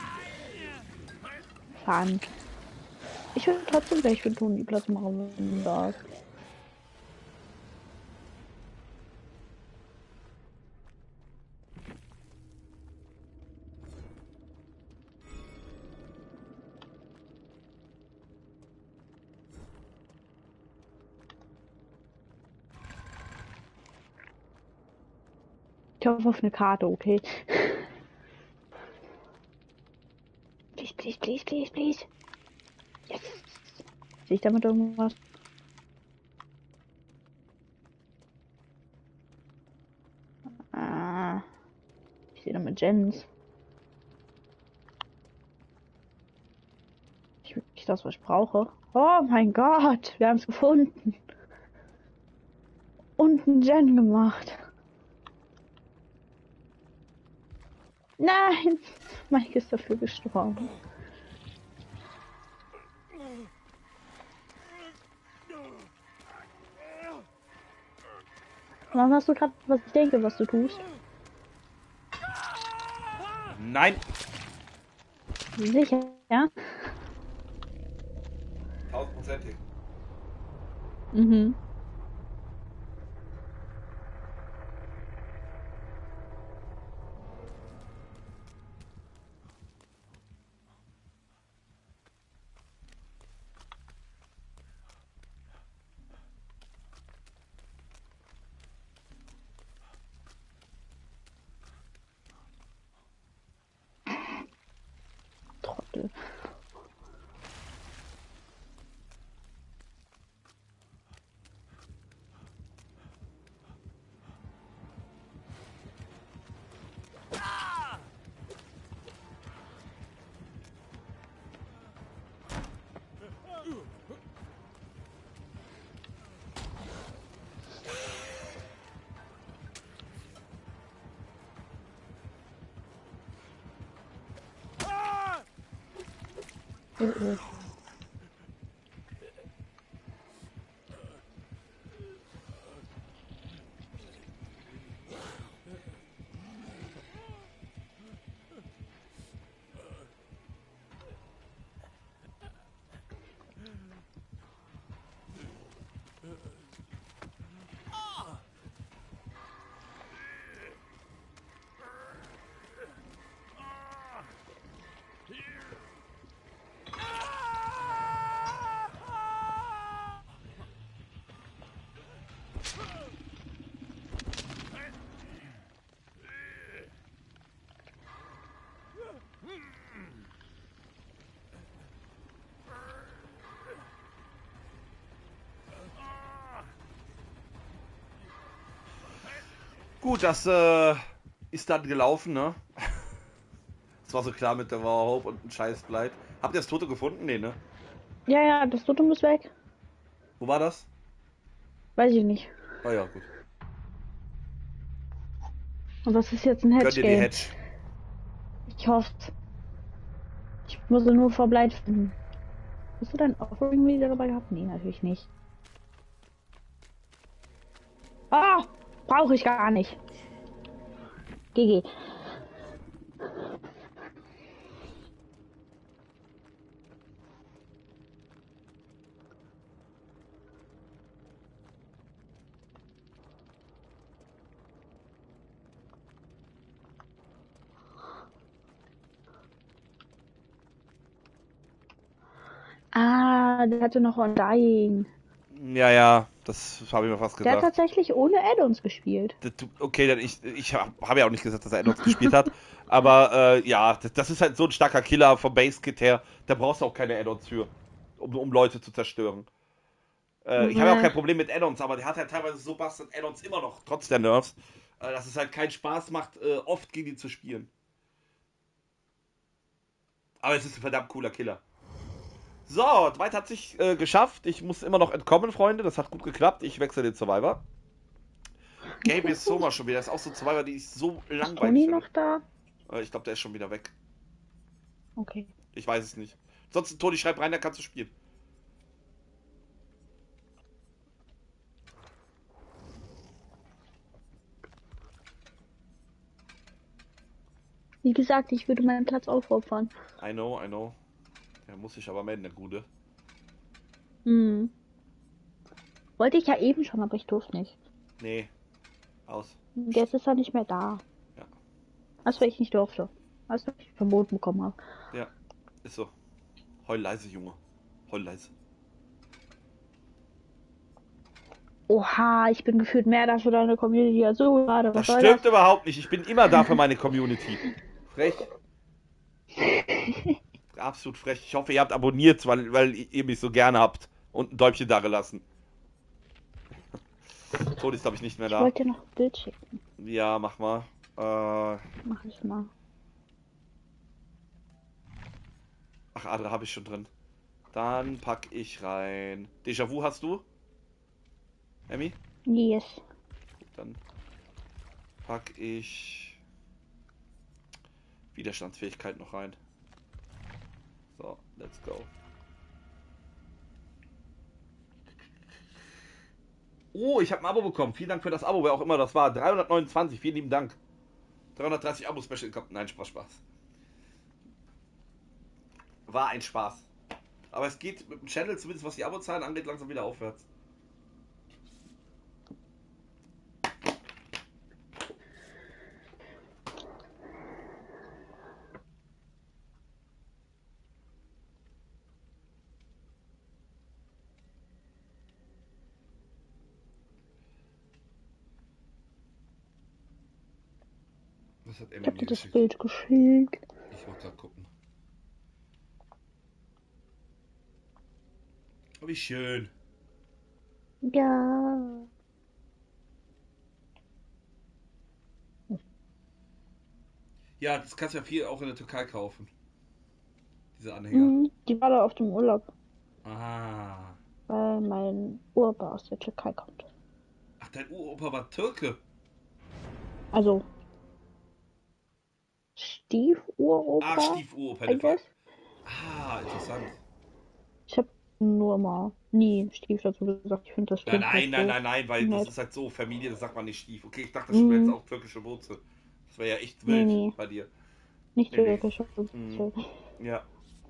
Fun. Ich würde trotzdem gleich für Toni Platz machen, wenn du da ist. Ich hoffe auf eine Karte, okay? Please, please, please, please, please. Yes. Sehe ich damit irgendwas? Ah. Ich sehe damit Gens. Ich will nicht das, was ich brauche. Oh mein Gott, wir haben es gefunden. Und einen Gen gemacht. Nein! Mike ist dafür gestorben. Warum hast du gerade, was ich denke, was du tust? Nein. Sicher, ja? Tausendprozentig. Mhm. Trottel. Oh, oh. Gut, das äh, ist dann gelaufen, ne? Das war so klar mit der War Hope und ein Scheiß bleibt. Habt ihr das Tote gefunden? Nee, ne? Ja, ja, das Totem ist weg. Wo war das? Weiß ich nicht. Ah ja, gut. Aber es ist jetzt ein Gönnt ihr die Hedge-Game. Hedge? Ich hoffe. Ich muss nur Verbleib finden. Hast du dein Offering wieder dabei gehabt? Nee, natürlich nicht. Ah! Brauche ich gar nicht. G G. Ah, der hatte noch Undying. Ja, ja, das habe ich mir fast Der hat gedacht. tatsächlich ohne Add-ons gespielt. Das- du- Okay, dann ich, ich habe hab ja auch nicht gesagt, dass er Add-ons gespielt hat. Aber äh, ja, das, das ist halt so ein starker Killer vom Base-Kit her. Da brauchst du auch keine Add-ons für, um, um Leute zu zerstören. Äh, ich habe ja auch Nee. kein Problem mit Add-ons, aber der hat halt teilweise so bastard Add-ons immer noch, trotz der Nerfs, äh, dass es halt keinen Spaß macht, äh, oft gegen ihn zu spielen. Aber es ist ein verdammt cooler Killer. So, Dwight hat sich äh, geschafft. Ich muss immer noch entkommen, Freunde. Das hat gut geklappt. Ich wechsle den Survivor. Gabe ist Soma schon wieder. Das ist auch so ein Survivor, die ich so Ist langweilig Toni finde. noch da? Äh, ich glaube, der ist schon wieder weg. Okay. Ich weiß es nicht. Sonst, Toni, schreib rein, da kannst du spielen. Wie gesagt, ich würde meinen Platz aufopfern. I know, I know. Der muss sich aber melden, der Gute. Hm. Wollte ich ja eben schon, aber ich durfte nicht. Nee. Aus. Jetzt ist er nicht mehr da. Ja. Als weil ich nicht durfte. Als weil ich verboten bekommen habe. Ja. Ist so. Heul leise, Junge. Heul leise. Oha, ich bin gefühlt mehr da für deine Community als du gerade. Was Das soll stimmt das? überhaupt nicht. Ich bin immer da für meine Community. Frech. Absolut frech. Ich hoffe, ihr habt abonniert, weil, weil ihr mich so gerne habt. Und ein Däumchen da gelassen. Toni ist, glaube ich, nicht mehr Ich da. wollte dir noch ein Bild schicken. Ja, mach mal. Äh, Mach ich mal. ach, Adler habe ich schon drin. Dann pack ich rein. Déjà-vu hast du? Emmy? Yes. Dann pack ich Widerstandsfähigkeit noch rein. So, let's go. Oh, ich habe ein Abo bekommen. Vielen Dank für das Abo, wer auch immer das war. dreihundertneunundzwanzig, vielen lieben Dank. dreihundertdreißig Abo-Special kommt. Nein, Spaß, Spaß. War ein Spaß. Aber es geht mit dem Channel, zumindest was die Abozahlen angeht, langsam wieder aufwärts. Was hat Ich Emmy hab mir dir das geschickt? Bild geschickt. Ich wollte gerade gucken. Oh, wie schön. Ja. Ja, das kannst du ja viel auch in der Türkei kaufen. Diese Anhänger. Mhm, die war da auf dem Urlaub, Ah. weil mein Opa aus der Türkei kommt. Ach, dein Uropa war Türke. Also Stiefuropa, Ach, Stiefuropa. I guess. Ah, Ah, interessant. Ich habe nur mal nie Stief dazu gesagt. Ich finde das Nein, klingt nein, nicht nein, so nein, nein, weil das nett. ist halt so, Familie, das sagt man nicht Stief. Okay, ich dachte, das wäre jetzt Mm, auch türkische Wurzel. Das wäre ja echt nee, wild nee, bei dir. nicht Nee, nee. türkisch. Mhm. Ja.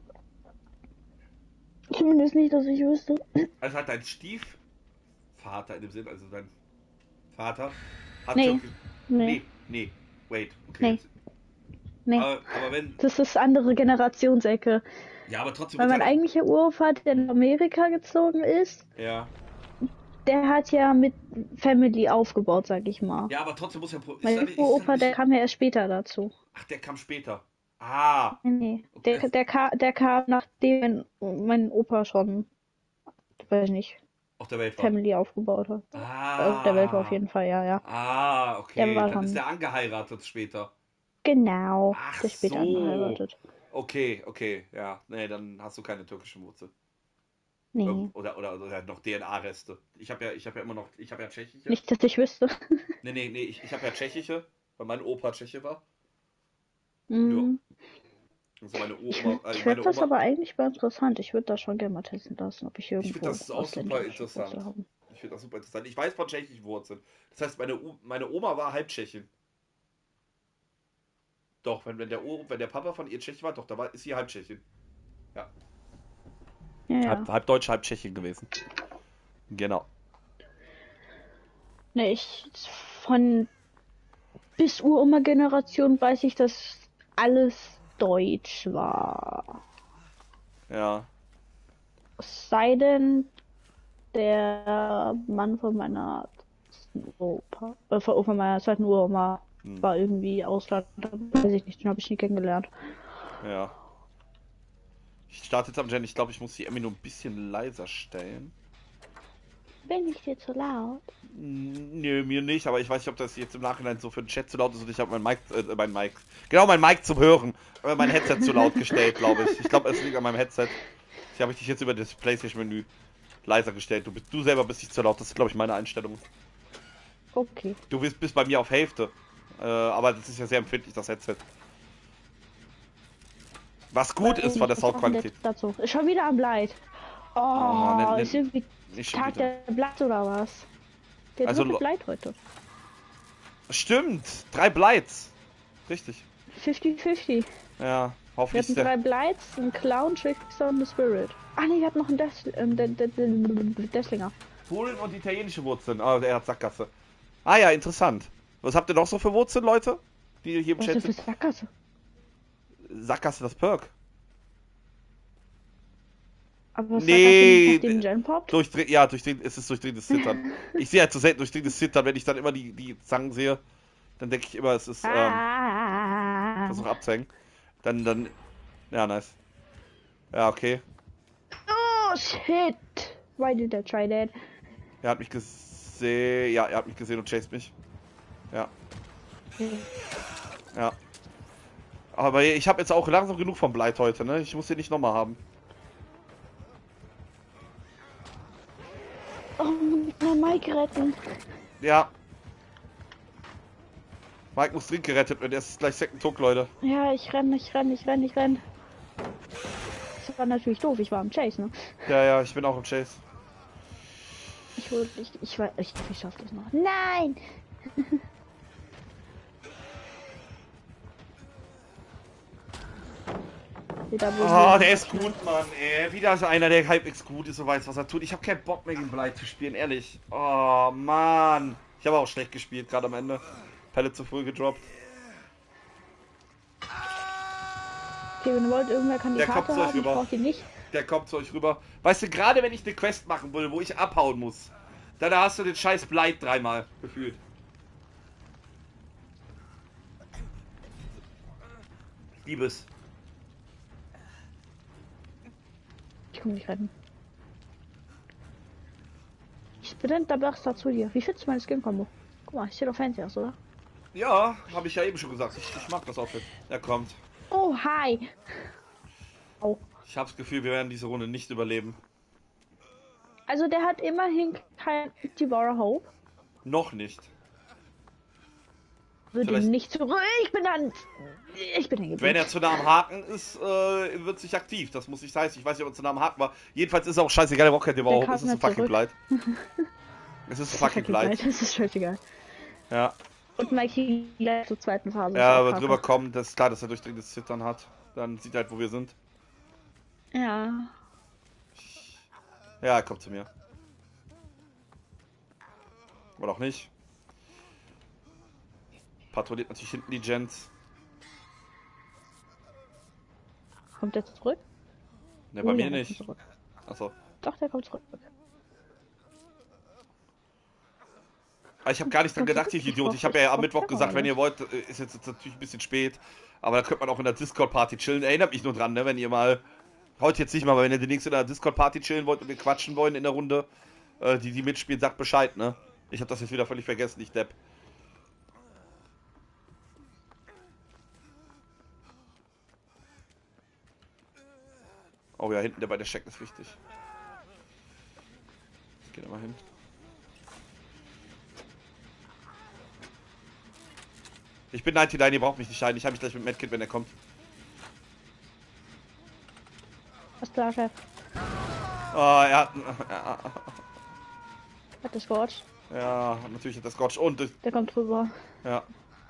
Zumindest nicht, dass ich wüsste. Also hat dein Stiefvater in dem Sinn, also dein Vater, hat Nee, türkisch. nee, Nee, nee. Wait, okay. nee, Jetzt. nee. Aber, aber wenn. Das ist andere Generationsecke. Ja, aber trotzdem Weil wird mein ja. eigentlicher Uropa, der in Amerika gezogen ist, Ja. der hat ja mit Family aufgebaut, sag ich mal. Ja, aber trotzdem muss ja. Ist Mein das nicht. Ist das Uropa, der nicht kam ja erst später dazu. ach, der kam später. Ah. Nee, nee. Okay. Der, der, kam, der kam, nachdem mein, mein Opa schon, weiß ich nicht, Auf der Welt war. Family aufgebaut hat. Auf der Welt war auf Ah. jeden Fall, ja, ja. Ah, Der okay. war Dann ist schon, der angeheiratet später. genau, Ach der ist später so. angeheiratet. Okay, okay, ja. Nee, dann hast du keine türkische Wurzel. Nee, Irgend- Oder, oder, oder noch D N A-Reste. Ich habe ja, ich habe ja immer noch, ich habe ja tschechische. nicht, dass ich wüsste. Nee, nee, nee, ich, ich habe ja tschechische, weil mein Opa Tscheche war. Ja. Mm, Also meine Ich Oma, finde äh, ich meine find das Oma, aber eigentlich mal interessant. Ich würde das schon gerne mal testen lassen, ob ich ich finde irgendwo das auch super ausländische Wurzel interessant. habe. Ich finde das super interessant. Ich weiß von tschechischen Wurzeln. Das heißt, meine, U meine Oma war halb Tschechin. Doch, wenn, wenn, der o wenn der Papa von ihr Tscheche war, doch, da war, ist sie halb Tschechin. Ja. Ja, Halb, ja. halb Deutsch, halb Tschechin gewesen. Genau. Ne, ich von bis Uroma-Generation weiß ich, dass alles Deutsch war. Ja. Es sei denn, der Mann von meiner zweiten Opa, äh, von von meiner zweiten Uroma Hm. war irgendwie Ausland, weiß ich nicht, den habe ich nie kennengelernt. Ja. Ich starte jetzt am Gen. Ich glaube, ich muss die Emmy nur ein bisschen leiser stellen. Bin ich dir zu laut? Nö, mir nicht, aber ich weiß nicht, ob das jetzt im Nachhinein so für den Chat zu laut ist und ich habe mein Mic, äh, mein Mic, genau, mein Mic zum Hören, aber mein Headset zu laut gestellt, glaube ich. Ich glaube, es liegt an meinem Headset. Ich habe dich jetzt über das PlayStation-Menü leiser gestellt. Du, bist, du selber bist nicht zu laut, das ist, glaube ich, meine Einstellung. Okay. Du bist, bist bei mir auf Hälfte, äh, aber das ist ja sehr empfindlich, das Headset. Was gut ist von der Was auch wieder Soundqualität. dazu. Ist schon wieder am Leid. Oh, Oh, ne, ist ne, irgendwie nicht schon Tag wieder. der Blatt oder was? Der Also, dritte lo- Bleit heute. stimmt, drei Blights. Richtig. fünfzig fünfzig. Ja, Wir hoffentlich hatten ist der. drei Blights, einen Clown, Trickster und einen Spirit. Ah ne, wir hatten noch einen Des ähm, De De De Desslinger. Polen und italienische Wurzeln. Ah, er hat Sackgasse. Ah ja, interessant. Was habt ihr noch so für Wurzeln, Leute? Die hier im Was Chat ist das sind? für Sackgasse? Sackgasse, das Perk. Aber ist Sackgasse nicht Nee, nachdem Gen poppt? durchdreh, ja, durchdrehen, es ist durchdrehendes Zittern. Ich sehe halt zu selten durchdrehendes Zittern, wenn ich dann immer die, die Zangen sehe, dann denke ich immer, es ist, ähm, Ah. versuche abzuhängen. Dann, dann, ja, nice. Ja, okay. Oh shit! Why did I try that? Er hat mich gesehen, ja, er hat mich gesehen und chased mich. Ja, ja. Aber ich habe jetzt auch langsam genug vom Blight heute, ne? Ich muss den nicht nochmal haben. Oh, mein Mike retten. Ja. Mike muss dringend gerettet werden, er ist gleich Second Took, Leute. Ja, ich renn, ich renn, ich renn, ich renn. Das war natürlich doof, ich war im Chase, ne? Ja, ja, ich bin auch im Chase. Ich wurde, ich, ich weiß, ich, ich schaff das noch. Nein! Wieder Oh, der ist gut, Mann, ey. Wieder ist einer, der halbwegs gut ist und weiß, was er tut. Ich habe keinen Bock mehr gegen Blight zu spielen, ehrlich. Oh, Mann. Ich habe auch schlecht gespielt, gerade am Ende. Pallet zu früh gedroppt. Okay, wenn ihr wollt, irgendwer kann die Der Karte kommt zu euch haben, ich rüber. brauch die nicht. Der kommt zu euch rüber. Weißt du, gerade wenn ich eine Quest machen will, wo ich abhauen muss, dann hast du den scheiß Blight dreimal gefühlt. Ich liebe es. Ich komm nicht retten. Ich bin der Burster zu dir. Wie findest du meine Skin-Kombo? Guck mal, ich sehe doch fancy aus, oder? Ja, habe ich ja eben schon gesagt. Ich, ich mag das Outfit. Er kommt. Oh, hi! Oh. Ich habe das Gefühl, wir werden diese Runde nicht überleben. Also der hat immerhin kein Devourer Hope. Noch nicht. Würde Vielleicht- nicht zurück. Ich bin dann. Ich bin hängen Wenn geblieben. er zu nah am Haken ist, äh, wird sich aktiv. Das muss nicht heißen. Ich weiß nicht, ob er zu nah am Haken war. Jedenfalls ist er auch scheißegal, der Rocket, der war Der auch. kam Es ist ein nicht fucking zurück. Blight. Es ist ein fucking Blight. Das ist scheißegal. Ja. Und Mikey gleich zur zweiten Phase. ist Ja, auch aber kacke. drüber kommen, das ist klar, dass er durchdringendes Zittern hat. Dann sieht er halt, wo wir sind. Ja. Ja, er kommt zu mir. Oder auch nicht. Patrouilliert natürlich hinten die Gens. Kommt der zurück? Ne, bei Oh, mir ja, der nicht. kommt zurück. Achso. Doch, der kommt zurück. Aber ich habe gar nicht dran Kommt gedacht, zurück? ich Idiot. Ich Ich habe ja am brauch- Mittwoch ich gesagt, brauch wenn nicht. ihr wollt, äh, ist jetzt, jetzt natürlich ein bisschen spät. Aber da könnte man auch in der Discord-Party chillen. Erinnert mich nur dran, ne? Wenn ihr mal, heute jetzt nicht mal, aber wenn ihr demnächst in der Discord-Party chillen wollt und wir quatschen wollen in der Runde, äh, die, die mitspielt, sagt Bescheid, ne? Ich habe das jetzt wieder völlig vergessen, ich Depp. Oh ja, hinten der bei der Check ist wichtig. Ich geh da mal hin. Ich bin neunundneunzig, ihr braucht mich nicht ein. Ich habe mich gleich mit Medkit, wenn er kommt. Was klar, Chef? Oh, er hat... Ja, Hat das Scorch? ja, natürlich hat das Scotch und... das- Der kommt drüber. Ja.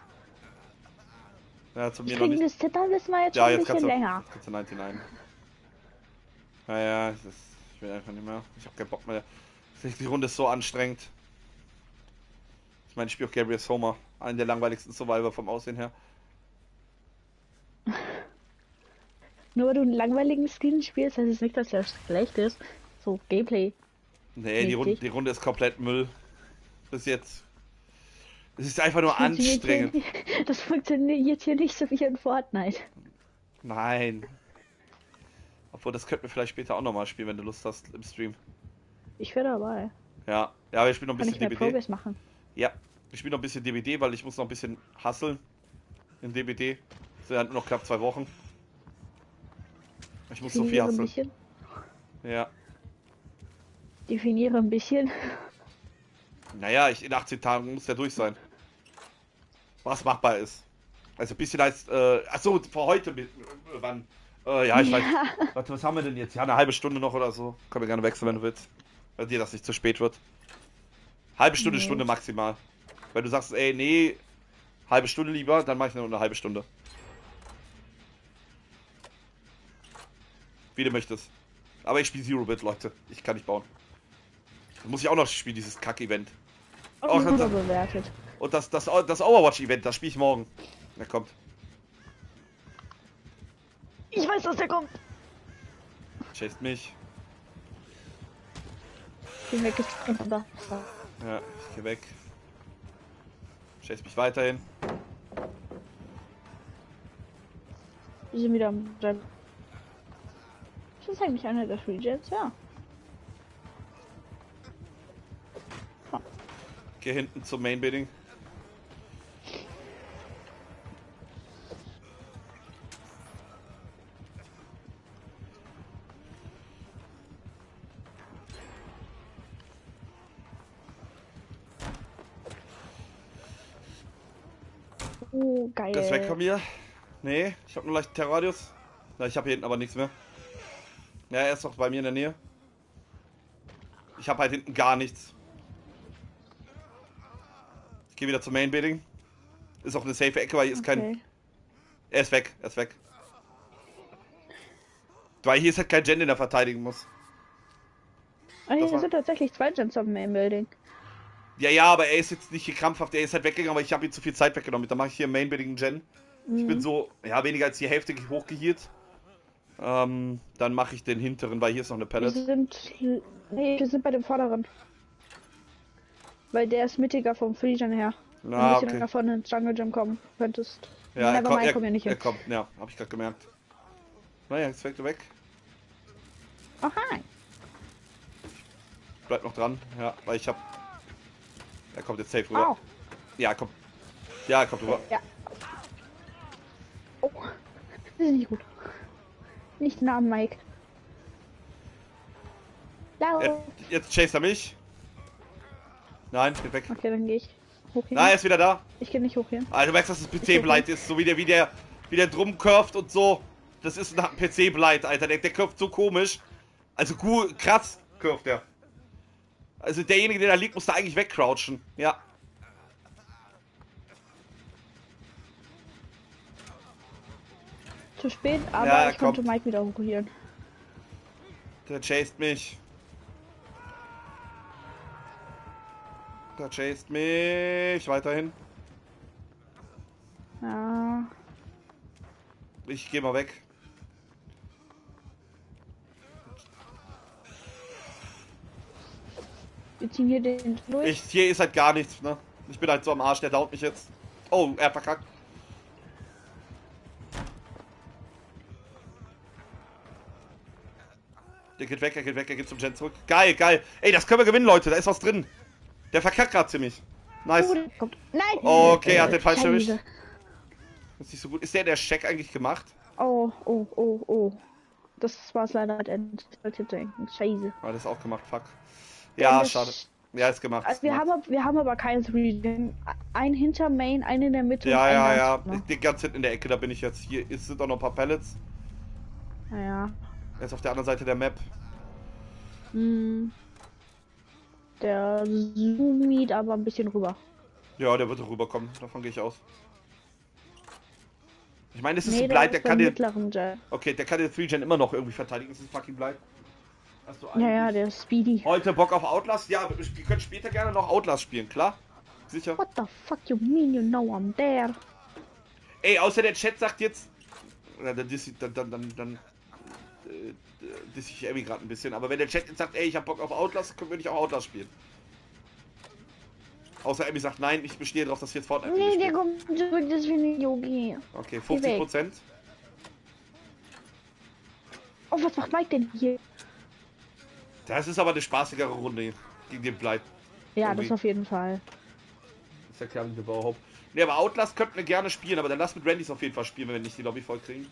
Ja, zu mir Ich noch kriege nicht. das Zittern wissen wir jetzt Ja, schon ein jetzt bisschen kannst du... länger. Jetzt kannst du neunundneunzig. Ja, ja, das, ich will einfach nicht mehr. Ich habe keinen Bock mehr. Die Runde ist so anstrengend. Ich meine, ich spiele auch Gabriel's Homer. Einen der langweiligsten Survivor vom Aussehen her. Nur weil du einen langweiligen Skin spielst, heißt es nicht, dass er schlecht ist. So, Gameplay. Nee, die Runde, Richtig. die Runde ist komplett Müll. Bis jetzt. Es ist einfach nur Funktioniert hier anstrengend. nicht- Das funktioniert hier nicht so wie in Fortnite. Nein. Obwohl, das könnten wir vielleicht später auch nochmal spielen, wenn du Lust hast im Stream. Ich wäre dabei. Ja, ja, aber ich spiele noch ein Kann ich bisschen mehr D B D. Progress machen? Ja, ich spiele noch ein bisschen D B D, weil ich muss noch ein bisschen hustlen in D B D. Es sind halt nur noch knapp zwei Wochen. Ich muss so viel Definiere ein hustlen. bisschen. Ja. Definiere ein bisschen. Naja, ich, in achtzehn Tagen muss der durch sein. Was machbar ist. Also ein bisschen heißt, äh, achso, vor heute, mit, äh, wann? Äh, ja, ich weiß. Warte, was haben wir denn jetzt? Ja, eine halbe Stunde noch oder so. Können wir gerne wechseln, wenn du willst. Weil dir das nicht zu spät wird. Halbe Stunde, Nee. Stunde maximal. Wenn du sagst, ey, nee, halbe Stunde lieber, dann mache ich nur eine halbe Stunde. Wie du möchtest. Aber ich spiele Zero-Bit, Leute. Ich kann nicht bauen. Dann muss ich auch noch spielen, dieses Kack-Event. Auch Oh, nicht das- überbewertet. Und das, das, das Overwatch-Event, das spiele ich morgen. Na kommt. Ich weiß, dass der kommt. Chased mich. Ich bin weggespringt. Da. Ja, ich geh weg. Chase mich weiterhin. Wir sind wieder am Drive. Ist das eigentlich einer der Free Jets? Ja. Geh hinten zum Main Bidding. Oh, geil. Der ist weg von mir. Nee, ich habe nur leichten Terradius. Na, ich habe hier hinten aber nichts mehr. Ja, er ist doch bei mir in der Nähe. Ich habe halt hinten gar nichts. Ich gehe wieder zum Main Bidding. Ist auch eine safe Ecke, weil hier ist kein. Okay. Er ist weg, er ist weg. Weil hier ist halt kein Gen, den er verteidigen muss. Ah, hier Das war- sind tatsächlich zwei Gens am Main Building. Ja, ja, aber er ist jetzt nicht hier krampfhaft, er ist halt weggegangen, aber ich habe ihm zu viel Zeit weggenommen. Dann mache ich hier im Main Bidding einen Gen. Ich bin so, ja, weniger als die Hälfte hochgehielt. Ähm, dann mache ich den hinteren, weil hier ist noch eine Wir Pallet. sind. Nee, wir sind bei dem vorderen. Weil der ist mittiger vom Freegen her. Ein Ah, bisschen okay. nach vorne ins Jungle Gym kommen könntest. Ja, er, Nevermind, kommt, er, komm ja nicht er hin. kommt, ja, habe ich gerade gemerkt. Naja, jetzt fällt er weg. Oh, hi. Bleib noch dran, ja, weil ich hab. Er kommt jetzt safe rüber. Au. Ja, er kommt. Ja, er kommt rüber. Ja. Oh. Das ist nicht gut. Nicht nah an Mike. Lauf. Er, jetzt chase er mich. Nein, geht weg. Okay, dann gehe ich. hochgehen? Na, er ist wieder da. Ich gehe nicht hoch hier. Ah, du merkst, dass das P C-Blight ist, so wie der, wie der, wie der drum curvt und so. Das ist ein P C-Blight, Alter. Der, der curvt so komisch. Also gut, krass curvt der. Also derjenige, der da liegt, muss da eigentlich wegcrouchen. Ja. Zu spät, aber Ja, ich konnte kommt. Mike wieder hochholen. Der chased mich. Der chased mich. Weiterhin. Ja. Ich geh mal weg. Wir ziehen hier den durch. Ich, hier ist halt gar nichts, ne? Ich bin halt so am Arsch, der dauert mich jetzt. Oh, er hat verkackt. Der geht weg, er geht weg, er geht zum Gen zurück. Geil, geil. Ey, das können wir gewinnen, Leute. Da ist was drin. Der verkackt gerade ziemlich. Nice. Oh, der kommt. Nein! Okay, er hat den falsch Scheiße. erwischt. Das ist nicht so gut. Ist der der Check eigentlich gemacht? Oh, oh, oh, oh. Das war's leider mit End. Ich wollte denken. Scheiße. Ah, das ist auch gemacht, fuck. Ja, das- schade. Ja, ist gemacht. Also wir, ist haben, gemacht. ab- wir haben aber keinen Three. Wir haben einen hinter Main, einen in der Mitte Ja, und einen ja, ganz ja. vorne. Die ganz hinten in der Ecke, da bin ich jetzt. Hier ist- sind auch noch ein paar Pellets. Ja, ja. Er ist auf der anderen Seite der Map. Hm. Der zoomt aber ein bisschen rüber. Ja, der wird rüberkommen. Davon gehe ich aus. Ich meine, es ist Nee, ein Blight, der ist kann beim den. mittleren Jet. Okay, der kann den three gen immer noch irgendwie verteidigen. Das ist ein fucking Blight. Hast du Ja, ja, eigentlich der ist Speedy. heute Bock auf Outlast? Ja, wir wir können später gerne noch Outlast spielen, klar? Sicher? What the fuck you mean you know I'm there? Ey, außer der Chat sagt jetzt. Na, dann diss ich, dann, dann, dann, dann äh, diss ich Abby gerade ein bisschen. Aber wenn der Chat jetzt sagt, ey, ich hab Bock auf Outlast, können wir nicht auch Outlast spielen. Außer Abby sagt, nein, ich bestehe darauf, dass wir jetzt Fortnite Nee, der spielen. kommt zurück, das will ich Yogi. Okay, fünfzig Prozent. Oh, was macht Mike denn hier? Das ist aber eine spaßigere Runde gegen den Blight. Ja, Irgendwie. das auf jeden Fall. Ist ja klar, wie wir überhaupt. Ne, aber Outlast könnten wir gerne spielen, aber dann lass mit Randys auf jeden Fall spielen, wenn wir nicht die Lobby voll kriegen.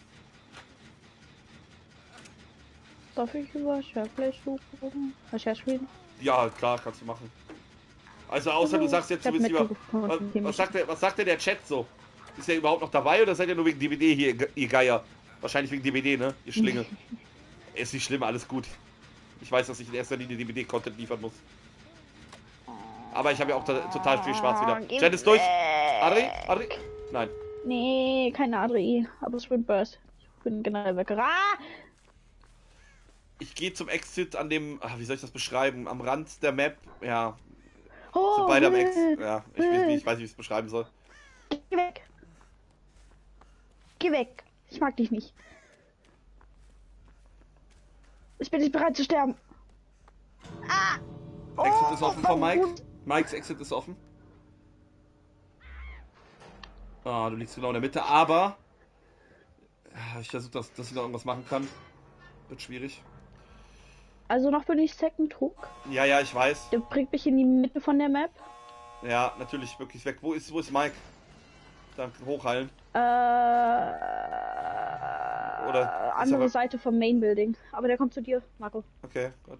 Darf ich über SharePlay suchen? ShareScreen? Ja, klar, kannst du machen. Also außer du sagst jetzt, Ich du hab bist lieber. mitgefunden, Was, was, sagt der, was sagt denn der Chat so? Ist der überhaupt noch dabei oder seid ihr nur wegen D V D hier, ihr Geier? Wahrscheinlich wegen D V D, ne? Ihr Schlinge. Ist nicht schlimm, alles gut. Ich weiß, dass ich in erster Linie D V D-Content liefern muss. Aber ich habe ja auch da, total viel Spaß wieder. Chat ist durch. Adri? Adri? Nein. Nee, keine Adri, aber Sprint Burst. Ich bin generell weg. Ah! Ich gehe zum Exit an dem, ach, wie soll ich das beschreiben? Am Rand der Map. Ja, Oh, sind beide am äh, Exit. Ja, ich weiß nicht, ich weiß nicht, wie ich es beschreiben soll. Geh weg. Geh weg. Ich mag dich nicht. Ich bin nicht bereit zu sterben. Ah! Exit ist offen von oh, Mike. gut. Mikes Exit ist offen. Ah, du liegst genau in der Mitte, aber ja, ich versuche, dass, dass ich noch irgendwas machen kann. Wird schwierig. Also noch bin ich Second Hook. Ja, ja, ich weiß. Der bringt mich in die Mitte von der Map. Ja, natürlich wirklich weg. Wo ist, wo ist Mike? Dann hochheilen. Äh, Oder ist andere er- Seite vom Main Building. Aber der kommt zu dir, Marco. Okay, gut.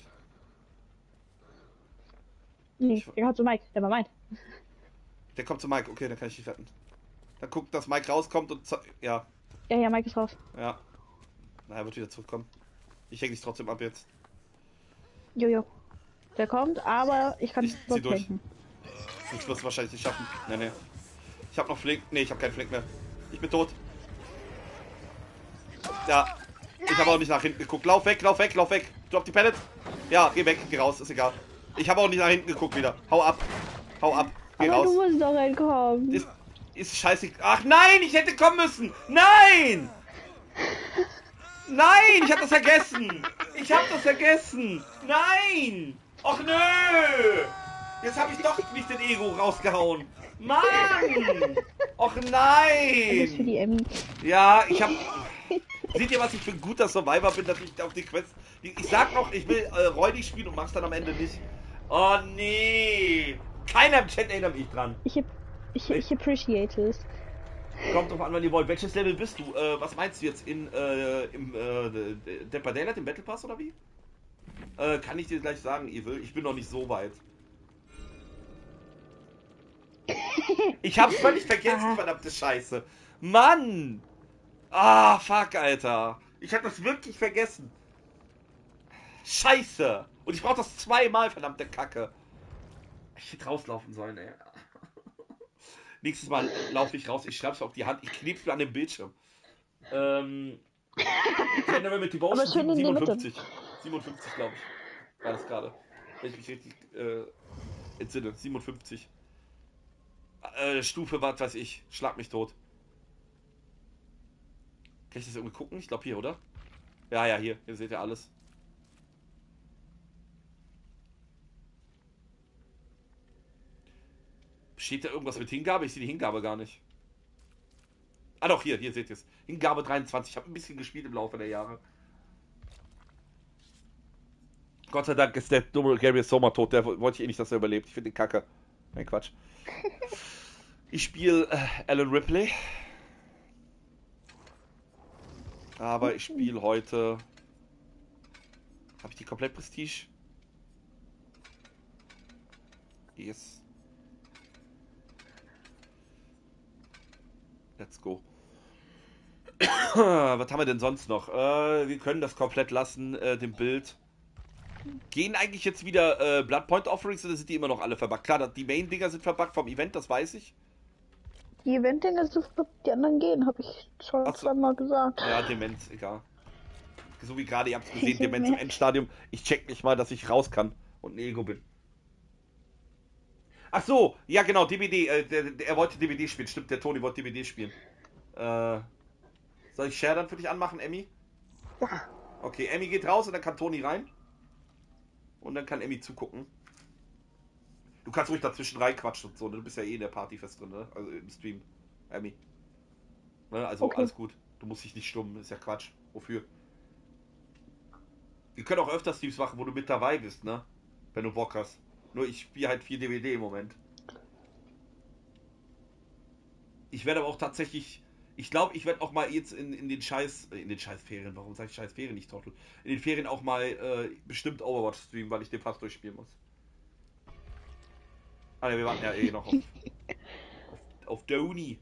Nee, Ich- der kommt zu Mike. Der war mein. Der kommt zu Mike. Okay, dann kann ich dich retten. Dann guckt, dass Mike rauskommt und ze- ja, Ja, ja, Mike ist raus. ja. Na, er wird wieder zurückkommen. Ich hänge dich trotzdem ab jetzt. Jojo. Der kommt, aber ich kann Ich dort zieh durch. flanken. Ich wirst du wahrscheinlich nicht schaffen. Nee, nee. Ich habe noch Flink. Nee, ich habe keinen Flink mehr. Ich bin tot. Ja. Ich habe auch nicht nach hinten geguckt. Lauf weg, lauf weg, lauf weg. Drop die Pellets. Ja, geh weg, geh raus, ist egal. Ich habe auch nicht nach hinten geguckt wieder. Hau ab. Hau ab. Geh Aber raus. du musst doch entkommen. Ist, ist scheiße. Ach nein, ich hätte kommen müssen. Nein! Nein, ich hab das vergessen. Ich hab das vergessen. Nein! Och nö! Jetzt habe ich doch nicht den Ego rausgehauen. Mann! Och Alles für nein! die Emmy. Ja, ich hab... Seht ihr, was ich für ein guter Survivor bin, dass ich auf die Quest... Ich sag noch, ich will äh, räudig spielen und mach's dann am Ende nicht. Oh nee! Keiner im Chat erinnert mich dran. Ich, ich, ich appreciate es. Kommt drauf an, wann ihr wollt. Welches Level bist du? Äh, was meinst du jetzt? In, äh, im, äh, Dead by Daylight, im Battle Pass oder wie? Äh, kann ich dir gleich sagen, Evil. Ich bin noch nicht so weit. Ich hab's völlig vergessen, Aha. verdammte Scheiße. Mann! Ah, fuck, Alter. Ich hab das wirklich vergessen. Scheiße! Und ich brauch das zweimal, verdammte Kacke. Ich hätte rauslaufen sollen, ey. Nächstes Mal laufe ich raus, ich schreib's auf die Hand, ich kleb's mir an den Bildschirm. Ähm. General mit Aber Devotion schön in die Mitte. siebenundfünfzig. siebenundfünfzig, glaube ich. War das gerade. Wenn ich mich richtig äh, entsinne. siebenundfünfzig. Äh, Stufe, was weiß ich. Schlag mich tot. Kann ich das irgendwie gucken? Ich glaube hier, oder? Ja, ja, hier. Hier seht ihr alles. Steht da irgendwas mit Hingabe? Ich sehe die Hingabe gar nicht. Ah doch, hier, hier seht ihr es. Hingabe dreiundzwanzig. Ich habe ein bisschen gespielt im Laufe der Jahre. Gott sei Dank ist der dumme Gary Sommer tot. Der wollte ich eh nicht, dass er überlebt. Ich finde den Kacke. Nein, Quatsch. Ich spiele äh, Alan Ripley. Aber ich spiele heute... Habe ich die komplett Prestige? Yes. Let's go. Was haben wir denn sonst noch? Äh, wir können das komplett lassen, äh, dem Bild. Gehen eigentlich jetzt wieder äh, Bloodpoint Offerings oder sind die immer noch alle verbuggt? Klar, die Main-Dinger sind verbuggt vom Event, das weiß ich. Die Event-Dinger sind die anderen gehen, habe ich schon Ach so. zweimal gesagt. Ja, Demenz, egal. So wie gerade, ihr habt es gesehen, Ich Demenz im merk- Endstadium. Ich check nicht mal, dass ich raus kann und ein Ego bin. Ach so, ja genau, D B D. Äh, der, der, er wollte D B D spielen, stimmt, der Toni wollte D B D spielen. Äh, soll ich Share dann für dich anmachen, Emmy? Ja. Okay, Emmy geht raus und dann kann Toni rein. Und dann kann Emmy zugucken. Du kannst ruhig dazwischen reinquatschen und so, ne? Du bist ja eh in der Party fest drin, ne? Also im Stream. Emmy. Ne? Also Okay. alles gut. Du musst dich nicht stummen, ist ja Quatsch. Wofür? Wir können auch öfter Streams machen, wo du mit dabei bist, ne? Wenn du Bock hast. Nur ich spiele halt viel D V D im Moment. Ich werde aber auch tatsächlich. Ich glaube, ich werde auch mal jetzt in, in den Scheiß. In den Scheißferien, warum sage ich Scheißferien nicht, Trottel? In den Ferien auch mal äh, bestimmt Overwatch streamen, weil ich den fast durchspielen muss. Ah ne, wir warten ja eh noch auf. auf, auf Doni.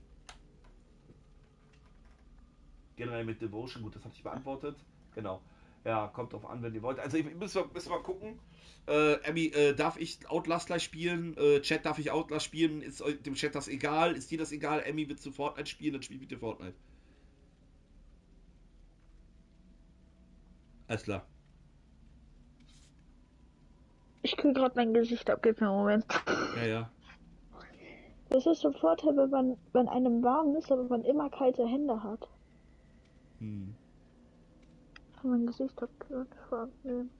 Generell mit Devotion, gut, das hatte ich beantwortet. Genau. Ja, kommt drauf an, wenn ihr wollt. Also müssen wir, müssen wir gucken. Äh, Emmy, äh, darf ich Outlast gleich spielen? Äh, Chat, darf ich Outlast spielen? Ist dem Chat das egal? Ist dir das egal? Emmy, willst du Fortnite spielen? Dann spiel bitte Fortnite. Alles klar. Ich kühl gerade mein Gesicht ab, gib mir einen Moment. Ja, ja. Das ist so ein Vorteil, wenn man, wenn einem warm ist, aber man immer kalte Hände hat. Hm. Mein Gesicht abkühlt. Nee.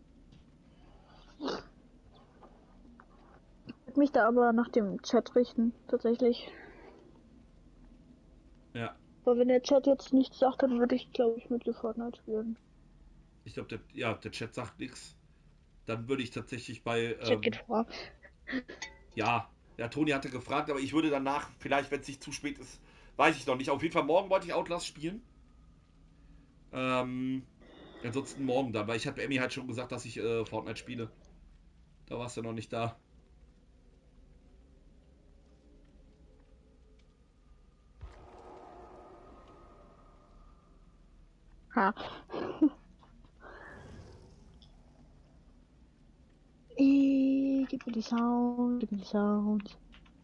Ich würde mich da aber nach dem Chat richten, tatsächlich. Ja. Aber wenn der Chat jetzt nichts sagt, dann würde ich, glaube ich, mit dir Fortnite spielen. Ich glaube, der, ja, der Chat sagt nichts. Dann würde ich tatsächlich bei. Chat Ähm, geht vor. ja, ja, Toni hatte gefragt, aber ich würde danach, vielleicht, wenn es nicht zu spät ist, weiß ich noch nicht. Auf jeden Fall morgen wollte ich Outlast spielen. Ähm, ansonsten morgen dann, weil ich hatte Emmy halt schon gesagt, dass ich äh, Fortnite spiele. Da warst du noch nicht da. Ha. Äh, gib mir die Sound, gib mir die Sound.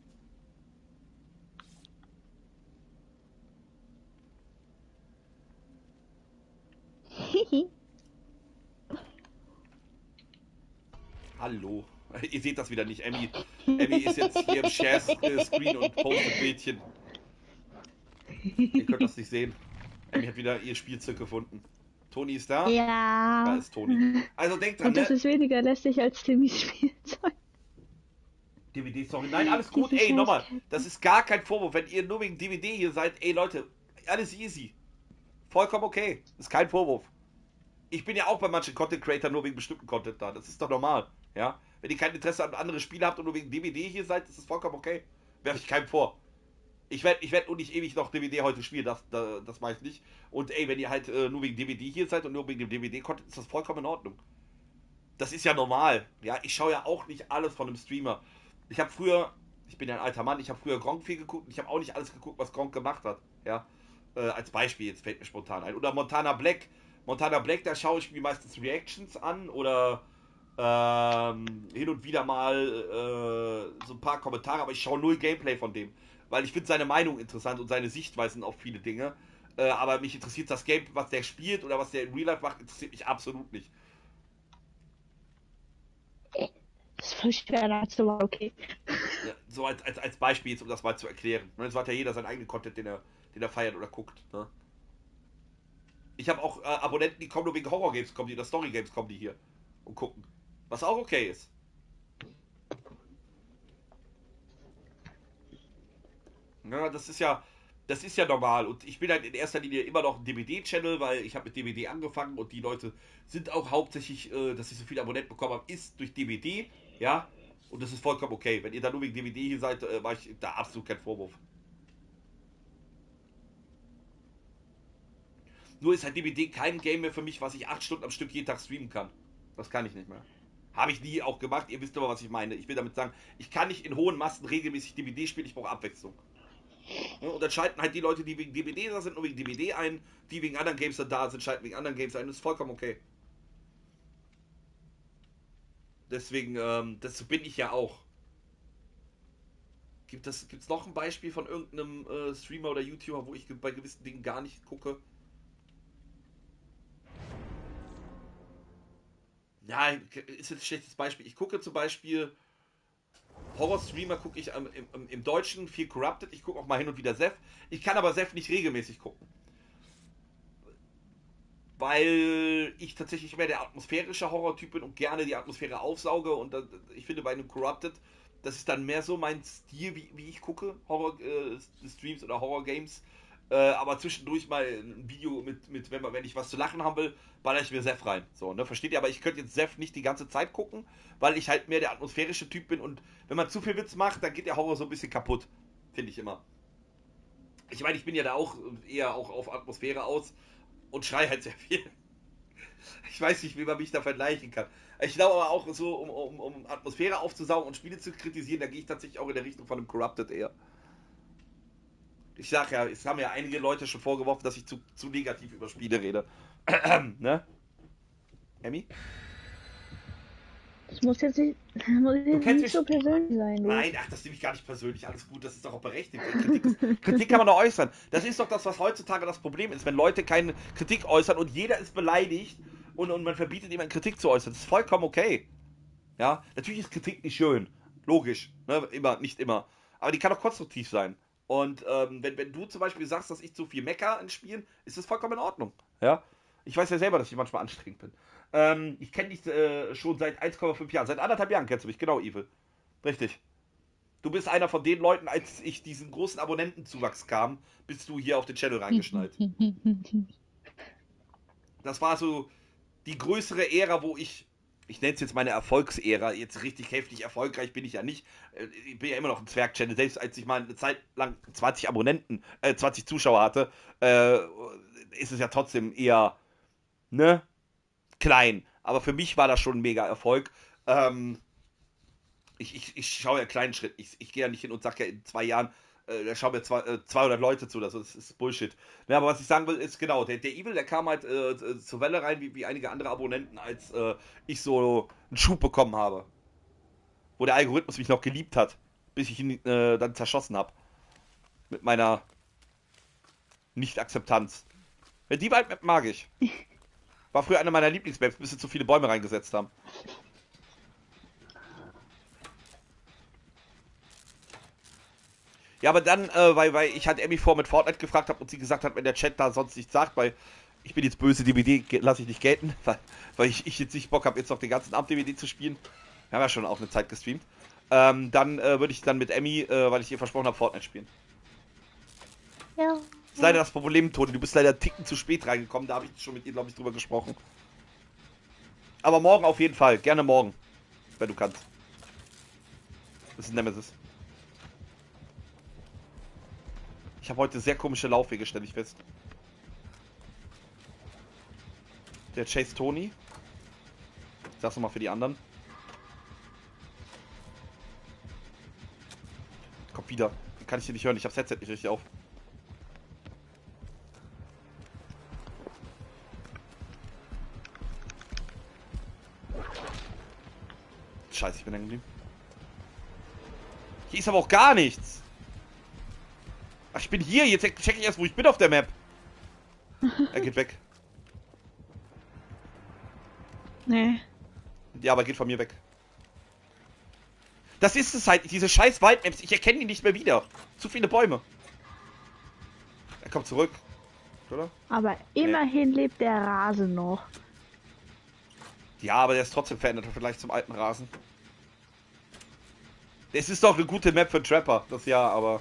Hallo. Ihr seht das wieder nicht. Emmy, Emmy ist jetzt hier im Share-Screen und postet Bildchen. Ihr könnt das nicht sehen. Emmy hat wieder ihr Spielzeug gefunden. Toni ist da? Ja. Da ist Toni. Also denkt dran, Und das ne? ist weniger lästig als Timmys Spielzeug. D V D-Story. Nein, alles gut. Diese Ey, nochmal. Scheißketten. Das ist gar kein Vorwurf. Wenn ihr nur wegen D V D hier seid, ey Leute, alles easy. Vollkommen okay. Ist kein Vorwurf. Ich bin ja auch bei manchen Content Creator nur wegen bestimmten Content da. Das ist doch normal. Ja? Wenn ihr kein Interesse an andere Spiele habt und nur wegen D V D hier seid, ist das vollkommen okay. Werfe ich keinem vor. Ich werde ich werd nur nicht ewig noch D V D heute spielen, das, das, das mache ich nicht. Und ey, wenn ihr halt äh, nur wegen D V D hier seid und nur wegen dem D V D-Content, ist das vollkommen in Ordnung. Das ist ja normal. Ja, ich schaue ja auch nicht alles von einem Streamer. Ich habe früher, Ich bin ja ein alter Mann, ich habe früher Gronkh viel geguckt und ich habe auch nicht alles geguckt, was Gronkh gemacht hat. Ja, äh, als Beispiel, jetzt fällt mir spontan ein. Oder Montana Black. Montana Black, da schaue ich mir meistens Reactions an oder ähm, hin und wieder mal äh, so ein paar Kommentare, aber ich schaue null Gameplay von dem. Weil ich finde seine Meinung interessant und seine Sichtweisen auf viele Dinge. Äh, aber mich interessiert das Game, was der spielt oder was der in Real Life macht, interessiert mich absolut nicht. Das ist voll schwer dazu, aber okay. Ja, so als, als, als Beispiel jetzt, um das mal zu erklären. So hat ja jeder seinen eigenen Content, den er, den er feiert oder guckt. Ne? Ich habe auch äh, Abonnenten, die kommen nur wegen Horror-Games, kommen die oder Story-Games, kommen die hier und gucken. Was auch okay ist. Ja, das ist ja, das ist ja normal. Und ich bin halt in erster Linie immer noch ein D V D-Channel, weil ich habe mit D V D angefangen und die Leute sind auch hauptsächlich, äh, dass ich so viele Abonnenten bekommen habe, ist durch D V D. Ja, und das ist vollkommen okay. Wenn ihr da nur wegen D V D hier seid, äh, mache ich da absolut keinen Vorwurf. Nur ist halt D V D kein Game mehr für mich, was ich acht Stunden am Stück jeden Tag streamen kann. Das kann ich nicht mehr. Habe ich nie auch gemacht. Ihr wisst aber, was ich meine. Ich will damit sagen, ich kann nicht in hohen Massen regelmäßig D V D spielen. Ich brauche Abwechslung. Ja, und dann schalten halt die Leute, die wegen D V D da sind, nur wegen D V D ein. Die wegen anderen Games dann da sind, schalten wegen anderen Games ein. Das ist vollkommen okay. Deswegen, ähm, das bin ich ja auch. Gibt es gibt's noch ein Beispiel von irgendeinem äh, Streamer oder YouTuber, wo ich bei gewissen Dingen gar nicht gucke? Ja, ist jetzt ein schlechtes Beispiel. Ich gucke zum Beispiel Horror-Streamer, gucke ich im, im, im Deutschen viel Corrupted. Ich gucke auch mal hin und wieder Seth. Ich kann aber Seth nicht regelmäßig gucken. Weil ich tatsächlich mehr der atmosphärische Horror-Typ bin und gerne die Atmosphäre aufsauge. Und das, ich finde bei einem Corrupted, das ist dann mehr so mein Stil, wie, wie ich gucke, Horror-Streams äh, oder Horror-Games. Äh, aber zwischendurch mal ein Video mit, mit wenn, man, wenn ich was zu lachen haben will, baller ich mir Seth rein. So, ne? Versteht ihr? Aber ich könnte jetzt Seth nicht die ganze Zeit gucken, weil ich halt mehr der atmosphärische Typ bin. Und wenn man zu viel Witz macht, dann geht der Horror so ein bisschen kaputt. Finde ich immer. Ich meine, ich bin ja da auch eher auch auf Atmosphäre aus und schrei halt sehr viel. Ich weiß nicht, wie man mich da vergleichen kann. Ich glaube aber auch so, um, um, um Atmosphäre aufzusaugen und Spiele zu kritisieren, da gehe ich tatsächlich auch in der Richtung von einem Corrupted eher. Ich sag ja, es haben ja einige Leute schon vorgeworfen, dass ich zu, zu negativ über Spiele rede. Ne? Emmy? Das muss jetzt nicht, muss jetzt nicht so persönlich sein. Du. Nein, ach, das nehme ich gar nicht persönlich. Alles gut, das ist doch auch berechtigt. Kritik, ist, Kritik kann man doch äußern. Das ist doch das, was heutzutage das Problem ist, wenn Leute keine Kritik äußern und jeder ist beleidigt und, und man verbietet jemandem Kritik zu äußern. Das ist vollkommen okay. Ja, natürlich ist Kritik nicht schön. Logisch. Ne? Immer, nicht immer. Aber die kann auch konstruktiv sein. Und ähm, wenn, wenn du zum Beispiel sagst, dass ich zu viel mecker in Spielen, ist das vollkommen in Ordnung. Ja. Ich weiß ja selber, dass ich manchmal anstrengend bin. Ähm, ich kenne dich äh, schon seit eins Komma fünf Jahren. Seit anderthalb Jahren kennst du mich, genau, Evil. Richtig. Du bist einer von den Leuten, als ich diesen großen Abonnentenzuwachs kam, bist du hier auf den Channel reingeschnallt. Das war so die größere Ära, wo ich, ich nenne es jetzt meine Erfolgsära, jetzt richtig heftig erfolgreich bin ich ja nicht. Ich bin ja immer noch ein Zwerg-Channel, selbst als ich mal eine Zeit lang zwanzig Abonnenten, äh, zwanzig Zuschauer hatte, äh, ist es ja trotzdem eher, ne, klein. Aber für mich war das schon ein mega Erfolg. Ähm, ich, ich, ich schaue ja kleinen Schritt. Ich, ich gehe ja nicht hin und sage ja in zwei Jahren, äh, da schauen mir zwei, äh, zweihundert Leute zu. Das ist, ist Bullshit. Ja, aber was ich sagen will, ist genau, der, der Evil, der kam halt äh, zur Welle rein, wie, wie einige andere Abonnenten, als äh, ich so einen Schub bekommen habe. Wo der Algorithmus mich noch geliebt hat, bis ich ihn äh, dann zerschossen habe. Mit meiner Nicht-Akzeptanz. Ja, die Waldmap mag ich. War früher eine meiner Lieblingsmaps, bis sie zu viele Bäume reingesetzt haben. Ja, aber dann, äh, weil, weil ich halt Emmy vor mit Fortnite gefragt habe und sie gesagt hat, wenn der Chat da sonst nichts sagt, weil ich bin jetzt böse, D V D lasse ich nicht gelten, weil, weil ich, ich jetzt nicht Bock habe, jetzt noch den ganzen Abend D V D zu spielen. Wir haben ja schon auch eine Zeit gestreamt. Ähm, dann äh, würde ich dann mit Emmy, äh, weil ich ihr versprochen habe, Fortnite spielen. Ja. Das ist leider das Problem, Toni. Du bist leider einen Ticken zu spät reingekommen. Da habe ich schon mit ihr, glaube ich, drüber gesprochen. Aber morgen auf jeden Fall. Gerne morgen. Wenn du kannst. Das ist Nemesis. Ich habe heute sehr komische Laufwege, stelle ich fest. Der Chase Tony. Ich sag's nochmal für die anderen. kommt wieder. Den kann ich hier nicht hören, ich hab's Headset nicht richtig auf. Scheiße, ich bin hängen geblieben. Hier ist aber auch gar nichts. Ach, ich bin hier. Jetzt check ich erst, wo ich bin auf der Map. Er geht weg. Nee. Ja, aber geht von mir weg. Das ist es halt. Diese scheiß Waldmaps. Ich erkenne die nicht mehr wieder. Zu viele Bäume. Er kommt zurück. Oder? Aber immerhin nee. lebt der Rasen noch. Ja, aber der ist trotzdem verändert im Vergleich zum alten Rasen. Es ist doch eine gute Map für Trapper. Das ja, aber...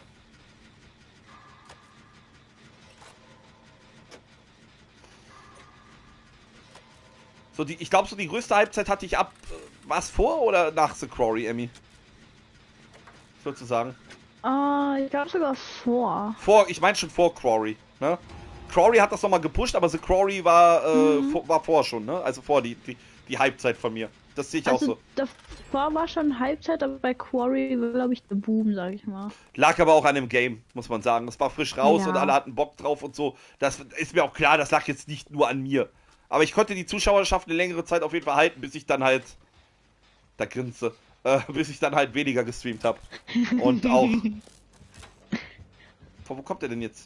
So, die, ich glaube, so die größte Halbzeit hatte ich ab... Äh, war es vor oder nach The Quarry, Emmy? Sozusagen. Ah, uh, ich glaube sogar vor. Vor, ich meine schon vor Quarry, ne? Quarry hat das nochmal gepusht, aber The Quarry war, äh, mhm. vor, war vor schon, ne? Also vor die, die, die Halbzeit von mir. Das sehe ich also auch so. Davor war schon Halbzeit, aber bei Quarry war, glaube ich, der Boom, sag ich mal. Lag aber auch an dem Game, muss man sagen. Das war frisch raus ja. und alle hatten Bock drauf und so. Das ist mir auch klar, das lag jetzt nicht nur an mir. Aber ich konnte die Zuschauerschaft eine längere Zeit auf jeden Fall halten, bis ich dann halt... Da grinste. Äh, bis ich dann halt weniger gestreamt habe. Und auch... Von wo kommt der denn jetzt?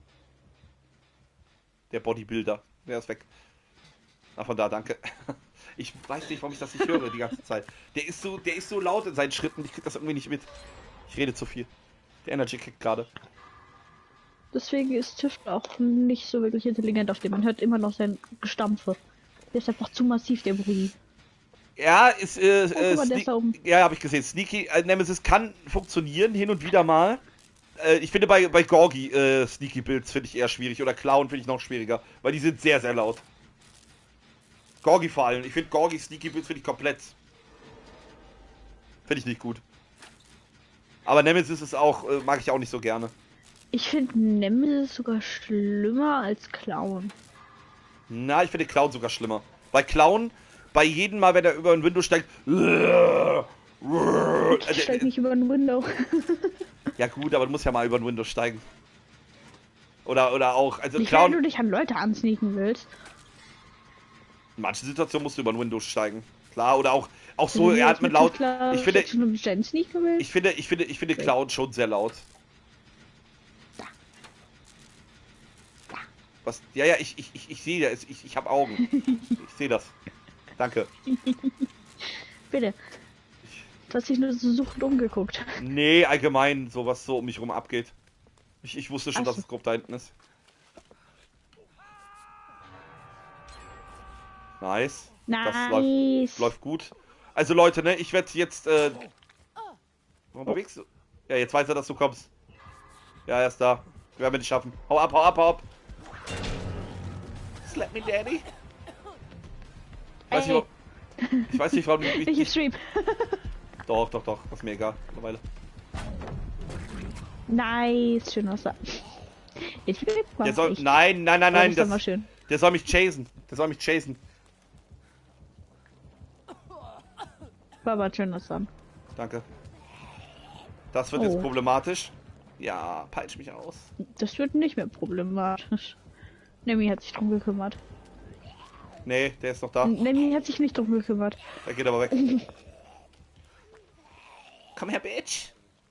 Der Bodybuilder. Der ist weg. Na, von da, danke. Ich weiß nicht, warum ich das nicht höre die ganze Zeit. Der ist so, der ist so laut in seinen Schritten, ich krieg das irgendwie nicht mit. Ich rede zu viel. Der Energy kickt gerade. Deswegen ist Tiff auch nicht so wirklich intelligent auf dem. Man hört immer noch sein Gestampfe. Der ist einfach zu massiv, der Brudi. Ja, ist, äh, oh, äh Sne ja, habe ich gesehen. Sneaky äh, Nemesis kann funktionieren, hin und wieder mal. Äh, ich finde bei, bei Gorgi äh, Sneaky Builds finde ich eher schwierig. Oder Clown finde ich noch schwieriger. Weil die sind sehr, sehr laut. Gorgi vor allem. Ich finde Gorgi Sneaky Builds finde ich komplett. Finde ich nicht gut. Aber Nemesis ist auch, äh, mag ich auch nicht so gerne. Ich finde Nemesis sogar schlimmer als Clown. Na, ich finde Clown sogar schlimmer. Bei Clown, bei jedem Mal, wenn er über ein Window steigt... Ich steig nicht über ein Window. Ja gut, aber du musst ja mal über ein Window steigen. Oder, oder auch... Also nicht, Clown, wenn du dich an Leute ansneaken willst. In manchen Situationen musst du über ein Window steigen. Klar, oder auch, auch so, er hat mit laut... Ich finde, ich finde, ich finde, ich finde, ich finde Clown schon sehr laut. Was? Ja, ja, ich, ich, ich, ich sehe das. Ich, ich habe Augen. Ich sehe das. Danke. Bitte. Du hast dich nur so suchend umgeguckt. Nee, allgemein, so was so um mich rum abgeht. Ich, ich wusste schon, Ach so. dass es grob da hinten ist. Nice. Nice. Das läuft, läuft gut. Also Leute, ne, ich werde jetzt, äh... Warum bewegst du? Ja, jetzt weiß er, dass du kommst. Ja, er ist da. Wir werden es schaffen. Hau ab, hau ab, hau ab. Slap me, Daddy. Ich weiß nicht, warum... Ich weiß nicht, warum... Ich, ich stream. Doch, doch, doch. Das ist mir egal. Mittlerweile. Nice. Schön was da. Der soll... Nein, nein, nein, nein. Das, das schön. Der soll mich chasen. Der soll mich chasen. War aber schön was dann. Danke. Das wird oh. jetzt problematisch. Ja, peitsch mich aus. Das wird nicht mehr problematisch. Nemi hat sich drum gekümmert. Nee, der ist noch da. Nemi hat sich nicht drum gekümmert. Er geht aber weg. Komm her, Bitch.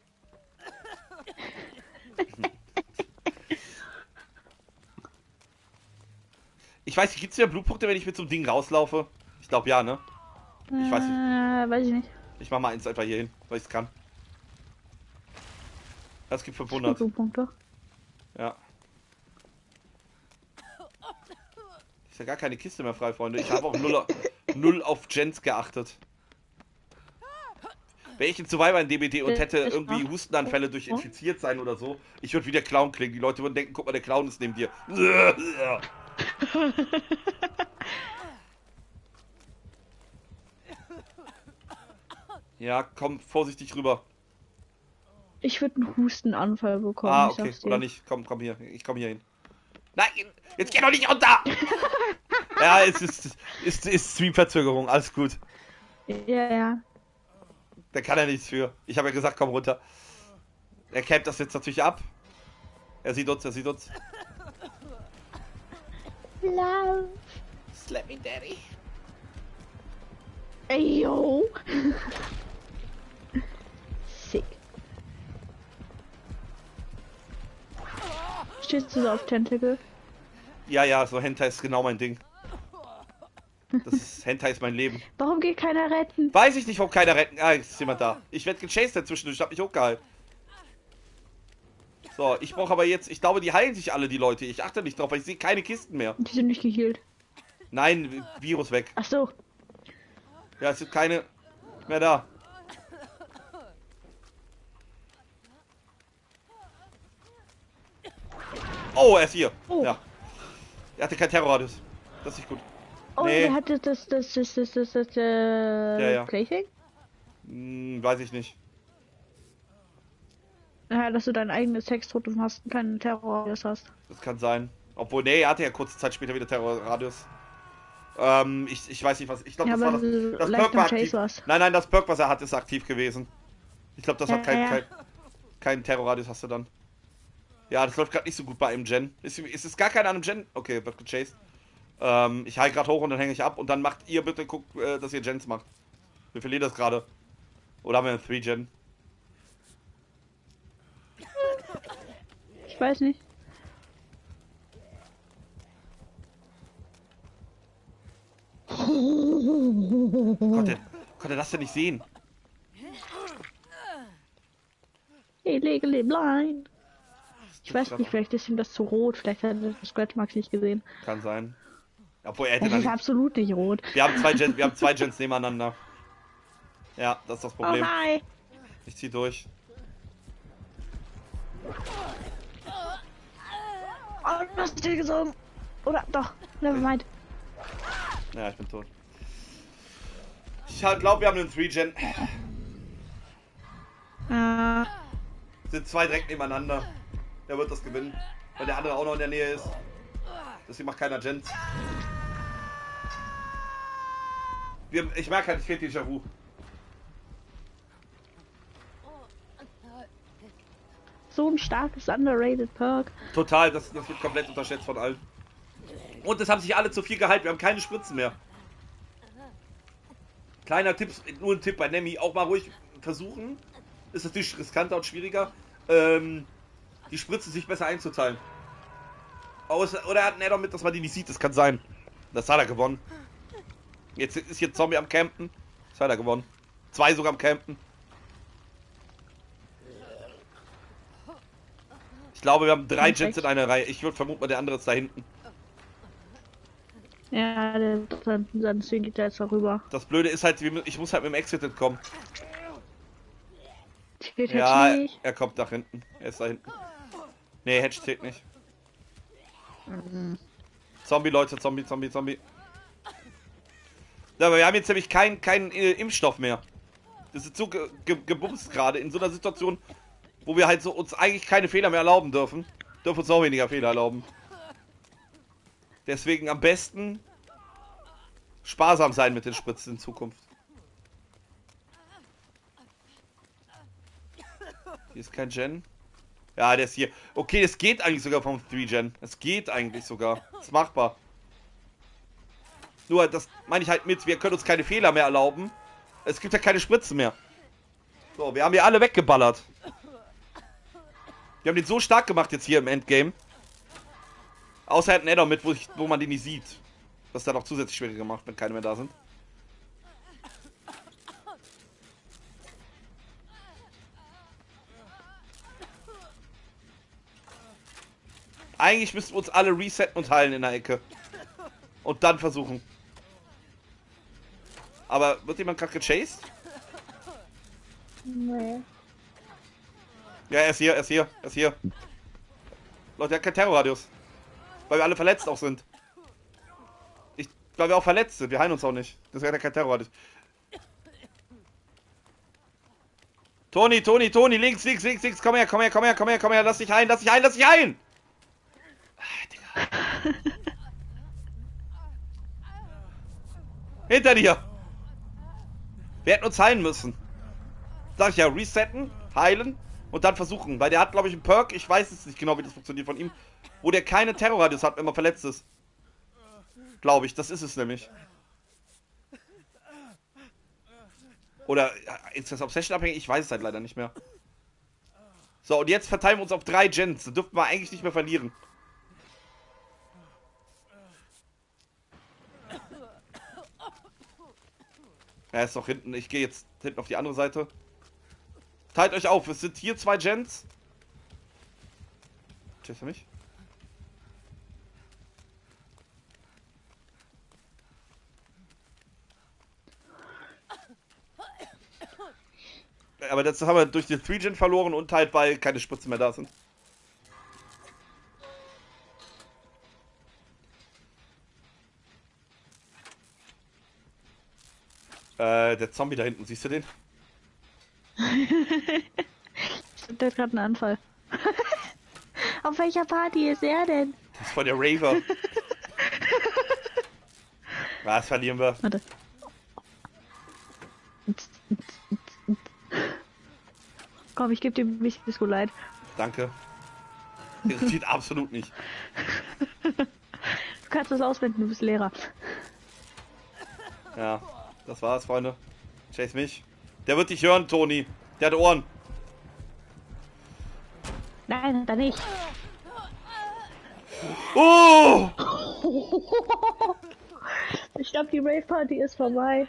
Ich weiß nicht, gibt's wieder Blutpunkte, wenn ich mit so einem Ding rauslaufe? Ich glaube ja, ne? Ich weiß nicht. Äh, weiß ich nicht. Ich mach mal eins einfach hier hin, weil ich es kann. Das gibt fünfhundert. Blutpunkte. Ja. Ist ja gar keine Kiste mehr frei, Freunde. Ich habe auch null, null auf Gens geachtet. Wäre ich in Survivor in D B D und hätte irgendwie Hustenanfälle durch infiziert sein oder so, ich würde wie der Clown klingen. Die Leute würden denken, guck mal, der Clown ist neben dir. Ja, komm vorsichtig rüber. Ich würde einen Hustenanfall bekommen. Ah, okay, oder nicht. Komm, komm hier. Ich komm hier hin. Nein, jetzt geh doch nicht runter! Ja, es ist, ist, ist Stream-Verzögerung, alles gut. Ja, ja. Da kann er nichts für. Ich habe ja gesagt, komm runter. Er campt das jetzt natürlich ab. Er sieht uns, er sieht uns. Love. Slap me, Daddy. Ey, yo. Sick. Stehst du so auf Tentacle? Ja, ja, so Hentai ist genau mein Ding. Das ist, Hentai ist mein Leben. Warum geht keiner retten? Weiß ich nicht, warum keiner retten. Ah, ist jemand da. Ich werde gechased dazwischen, ich hab mich hochgehalten. So, ich brauche aber jetzt, ich glaube, die heilen sich alle, die Leute. Ich achte nicht drauf, weil ich sehe keine Kisten mehr. Die sind nicht geheilt. Nein, Virus weg. Ach so. Ja, es sind keine mehr da. Oh, er ist hier. Oh. Ja. Er hatte kein Terrorradius. Das ist nicht gut. Oh, Nee. der hatte das, das, das, das, das, das, äh, Ja, ja. Plaything? Hm, weiß ich nicht. Ja, dass du dein eigenes Sextotem hast und keinen Terror-Radius hast. Das kann sein. Obwohl, nee, er hatte ja kurze Zeit später wieder Terrorradius. Ähm, ich, ich weiß nicht was. Ich glaube, Ja, das war aber das. du Das leicht Perk war am Chase aktiv. warst. Nein, nein, das Perk, was er hat, ist aktiv gewesen. Ich glaube, das Ja, hat kein, ja. kein, kein Terrorradius hast du dann. Ja, das läuft gerade nicht so gut bei einem Gen. Ist, ist es gar keiner an einem Gen? Okay, wird gechased. Ähm, ich heile gerade hoch und dann hänge ich ab und dann macht ihr bitte, guckt, äh, dass ihr Gens macht. Wir verlieren das gerade. Oder haben wir einen drei Gen? Ich weiß nicht. Konnte, konnte das denn nicht sehen? Illegally blind. Ich weiß nicht, vielleicht ist ihm das zu rot. Vielleicht hat er das Scratch Marks nicht gesehen. Kann sein. Obwohl er hätte Es dann ist nicht. absolut nicht rot. Wir haben zwei Gens, wir haben zwei Gens nebeneinander. Ja, das ist das Oh Problem. hi. Ich zieh durch. Oh, du hast dir gesogen. Oder doch, nevermind. Ja, ich bin tot. Ich glaube, wir haben einen drei Gen. Äh, Sind zwei direkt nebeneinander. Der wird das gewinnen. Weil der andere auch noch in der Nähe ist. Deswegen macht keiner Gens. Wir, ich merke halt, es fehlt Déjà-vu. so ein starkes underrated Perk. Total, das, das wird komplett unterschätzt von allen. Und es haben sich alle zu viel gehalten. Wir haben keine Spritzen mehr. Kleiner Tipp, nur ein Tipp bei Nemi. Auch mal ruhig versuchen. Ist natürlich riskanter und schwieriger. Ähm, die Spritze sich besser einzuteilen. Außer, oder er hat ein Add-on mit, dass man die nicht sieht. Das kann sein. Das hat er gewonnen. Jetzt ist hier Zombie am Campen. Das hat er gewonnen. Zwei sogar am Campen. Ich glaube, wir haben drei Gens in einer Reihe. Ich würde vermuten, mal der andere ist da hinten. Ja, der dann, dann geht er jetzt darüber. Das Blöde ist halt, ich muss halt mit dem Exit entkommen. Zählt Ja, jetzt nicht. er kommt nach hinten. Er ist da hinten. Nee, Hedge zählt nicht. Mhm. Zombie, Leute, Zombie, Zombie, Zombie. Ja, aber wir haben jetzt nämlich keinen keinen äh, Impfstoff mehr. Das ist so ge ge gebumst gerade in so einer Situation, wo wir halt so uns eigentlich keine Fehler mehr erlauben dürfen. Dürfen uns auch weniger Fehler erlauben. Deswegen am besten sparsam sein mit den Spritzen in Zukunft. Hier ist kein Gen. Ja, der ist hier. Okay, es geht eigentlich sogar vom drei Gen. Es geht eigentlich sogar. Ist machbar. Nur, das meine ich halt mit, wir können uns keine Fehler mehr erlauben. Es gibt ja keine Spritzen mehr. So, wir haben hier alle weggeballert. Wir haben den so stark gemacht jetzt hier im Endgame. Außer er hat einen Add-on mit, wo, ich, wo man den nicht sieht. Das ist dann auch zusätzlich schwieriger gemacht, wenn keine mehr da sind. Eigentlich müssten wir uns alle resetten und heilen in der Ecke. Und dann versuchen. Aber wird jemand gerade gechased? Nee. Ja, er ist hier, er ist hier, er ist hier. Leute, er hat keinen Terrorradius. Weil wir alle verletzt auch sind. Ich, weil wir auch verletzt sind, wir heilen uns auch nicht. Deswegen hat er keinen Terrorradius. Toni, Toni, Toni, links, links, links, links, komm her, komm her, komm her, komm her, komm her, lass dich heilen, lass dich heilen, lass dich heilen! Ah, Digga. Hinter dir! Wir hätten uns heilen müssen. Sag ich ja, resetten, heilen, Und dann versuchen, weil der hat, glaube ich, einen Perk, ich weiß es nicht genau, wie das funktioniert von ihm, wo der keine Terrorradius hat, wenn man verletzt ist. Glaube ich, das ist es nämlich. Oder ist das Obsession abhängig? Ich weiß es halt leider nicht mehr. So, und jetzt verteilen wir uns auf drei Gens. Da dürften wir eigentlich nicht mehr verlieren. Er ist noch hinten. Ich gehe jetzt hinten auf die andere Seite. Teilt euch auf. Es sind hier zwei Gens. Tschüss für mich. Aber das haben wir durch den Three-Gen verloren und halt, weil keine Spritzen mehr da sind. Äh, der Zombie da hinten, siehst du den? Der hat gerade einen Anfall. Auf welcher Party ist er denn? Das ist von der Raver. Was verlieren wir? Warte. Komm, ich gebe dir ein bisschen Disco leid. Danke. Irritiert absolut nicht. Du kannst das auswenden, du bist Lehrer. Ja, das war's, Freunde. Chase mich. Der wird dich hören, Toni. Der hat Ohren. Nein, da nicht. Oh! Ich glaube, die Rave-Party ist vorbei.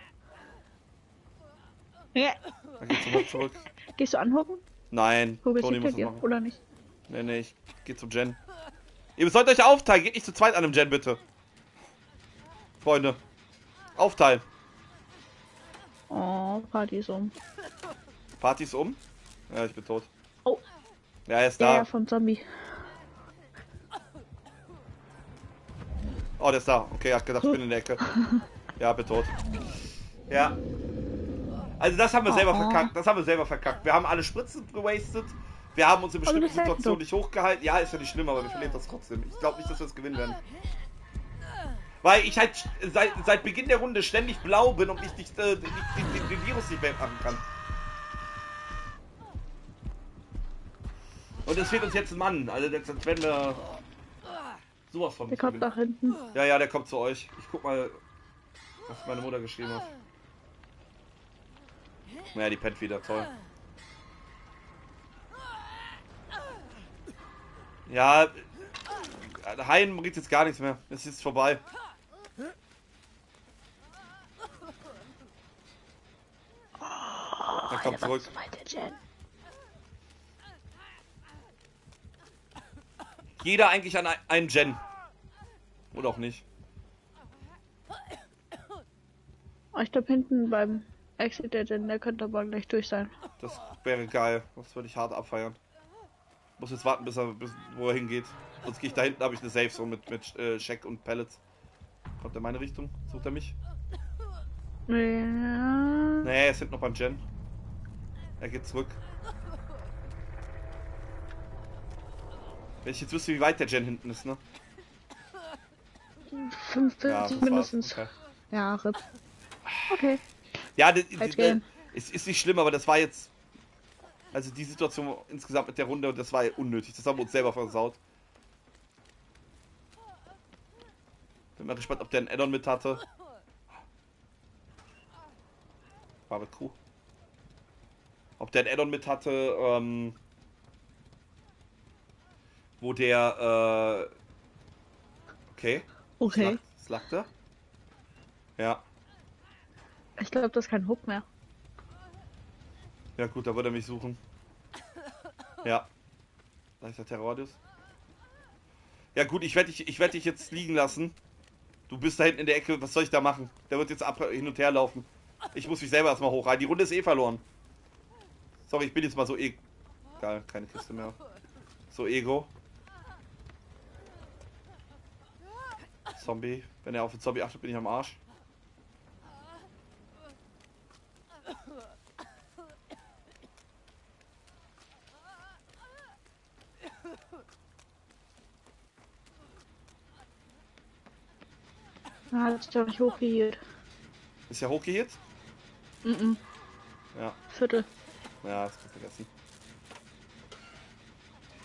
Ja. Dann geh zurück, zurück. Gehst du anhocken? Nein, Wo bist Toni du muss das dir? machen. Oder nicht? Nee, nee, ich geh zum Gen. Ihr sollt euch aufteilen. Geht nicht zu zweit an einem Gen, bitte. Freunde. Aufteilen. Oh, Party ist um. Party ist um. Ja, ich bin tot. Oh. Ja, er ist Ja, da. ja, vom Zombie. Oh, der ist da. Okay, er hat gedacht, ich bin in der Ecke. Ja, bin tot. Ja. Also das haben wir selber Oh. verkackt. Das haben wir selber verkackt. Wir haben alle Spritzen gewastet. Wir haben uns in bestimmten das ist Situationen so. nicht hochgehalten. Ja, ist ja nicht schlimm, aber wir verlieren das trotzdem. Ich glaube nicht, dass wir es gewinnen werden. Weil ich halt seit, seit Beginn der Runde ständig blau bin und ich nicht, äh, nicht, den, den, den Virus nicht mehr machen kann. Und es fehlt uns jetzt ein Mann. Also jetzt werden wir sowas von Der nicht kommt gewinnen. nach hinten. Ja, ja, der kommt zu euch. Ich guck mal, was meine Mutter geschrieben hat. Naja, die pennt wieder, toll. Ja, Haien bringt jetzt gar nichts mehr. Es ist vorbei. Er kommt zurück. So weit, der Jen. Jeder eigentlich an ein- einen Gen. Oder auch nicht. Oh, ich glaube hinten beim Exit der Jen, der könnte aber gleich durch sein. Das wäre geil. Das würde ich hart abfeiern. Muss jetzt warten, bis er, bis, wo er hingeht. Sonst gehe ich da hinten, habe ich eine Safe Zone mit, mit äh, Shack und Pellets. Kommt er in meine Richtung? Sucht er mich? Ja. Nee, er ist hinten noch beim Gen. Er geht zurück. Wenn ich jetzt wüsste, wie weit der Gen hinten ist, ne? fünfundvierzig Ja, das war's. mindestens. Okay. Ja, R I P. Okay. Ja, das, Halt das, gehen. ist, ist nicht schlimm, aber das war jetzt... Also die Situation insgesamt mit der Runde, das war unnötig. Das haben wir uns selber versaut. Bin mal gespannt, ob der einen Addon mit hatte. War mit Crew. Ob der einen Addon mit hatte, ähm... Wo der, äh... Okay. Okay. Das lag da. Ja. Ich glaube, das ist kein Hook mehr. Ja gut, da wird er mich suchen. Ja. Da ist der Terrorradius. Ja gut, ich werde dich, ich werd dich jetzt liegen lassen. Du bist da hinten in der Ecke, was soll ich da machen? Der wird jetzt ab, hin und her laufen. Ich muss mich selber erstmal hochrein. Die Runde ist eh verloren. Sorry, ich bin jetzt mal so e... Geil, keine Kiste mehr. So Ego. Zombie. Wenn er auf den Zombie achtet, bin ich am Arsch. Ah, das ist doch nicht hochgehielt. Ist ja hochgehielt? Mhm. Ja. Viertel. Ja, das kannst du vergessen.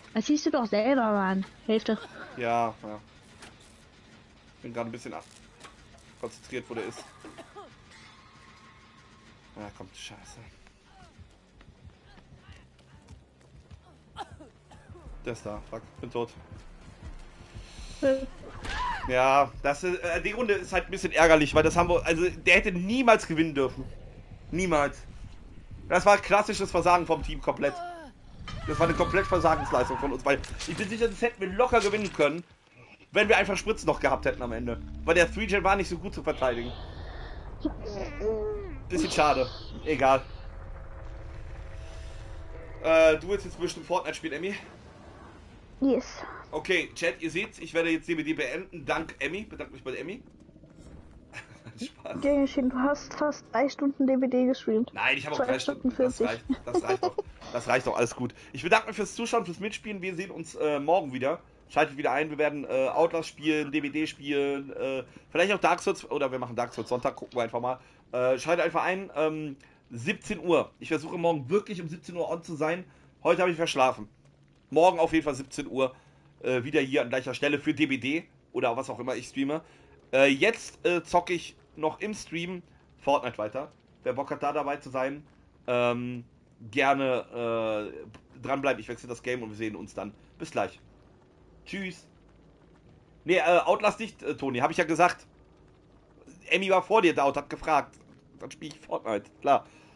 Das siehst du doch selber, Mann. Hilft doch. Ja, ja. Bin gerade ein bisschen ab konzentriert, wo der ist. Ja, kommt, scheiße. Der ist da, fuck, bin tot. Ja, das ist, äh, die Runde ist halt ein bisschen ärgerlich, weil das haben wir, also der hätte niemals gewinnen dürfen. Niemals. Das war ein klassisches Versagen vom Team komplett. Das war eine komplett Versagensleistung von uns, weil ich bin sicher, das hätten wir locker gewinnen können, wenn wir einfach Spritzen noch gehabt hätten am Ende. Weil der drei Gen war nicht so gut zu verteidigen. Bisschen schade. Egal. Äh, du willst jetzt bestimmt Fortnite spielen, Emmy? Yes. Okay, Chat, ihr seht's, ich werde jetzt D B D beenden. Dank Emmy. Bedanke mich bei Emmy. Spaß. Genshin, du hast fast drei Stunden D V D gestreamt. Nein, ich habe auch Zwei drei Stunden. Stunden Das reicht, das reicht doch. Das reicht doch, alles gut. Ich bedanke mich fürs Zuschauen, fürs Mitspielen. Wir sehen uns äh, morgen wieder. Schaltet wieder ein. Wir werden äh, Outlast spielen, D B D spielen, äh, vielleicht auch Dark Souls, oder wir machen Dark Souls Sonntag, gucken wir einfach mal. Äh, schaltet einfach ein. Ähm, siebzehn Uhr. Ich versuche morgen wirklich um siebzehn Uhr on zu sein. Heute habe ich verschlafen. Morgen auf jeden Fall siebzehn Uhr. Äh, wieder hier an gleicher Stelle für D B D oder was auch immer ich streame. Äh, jetzt äh, zocke ich noch im Stream Fortnite weiter. Wer Bock hat, da dabei zu sein, ähm, gerne äh, dranbleiben. Ich wechsle das Game und wir sehen uns dann. Bis gleich. Tschüss. Ne, äh, Outlast nicht, äh, Toni, habe ich ja gesagt. Emmy war vor dir da und hat gefragt. Dann spiele ich Fortnite, klar.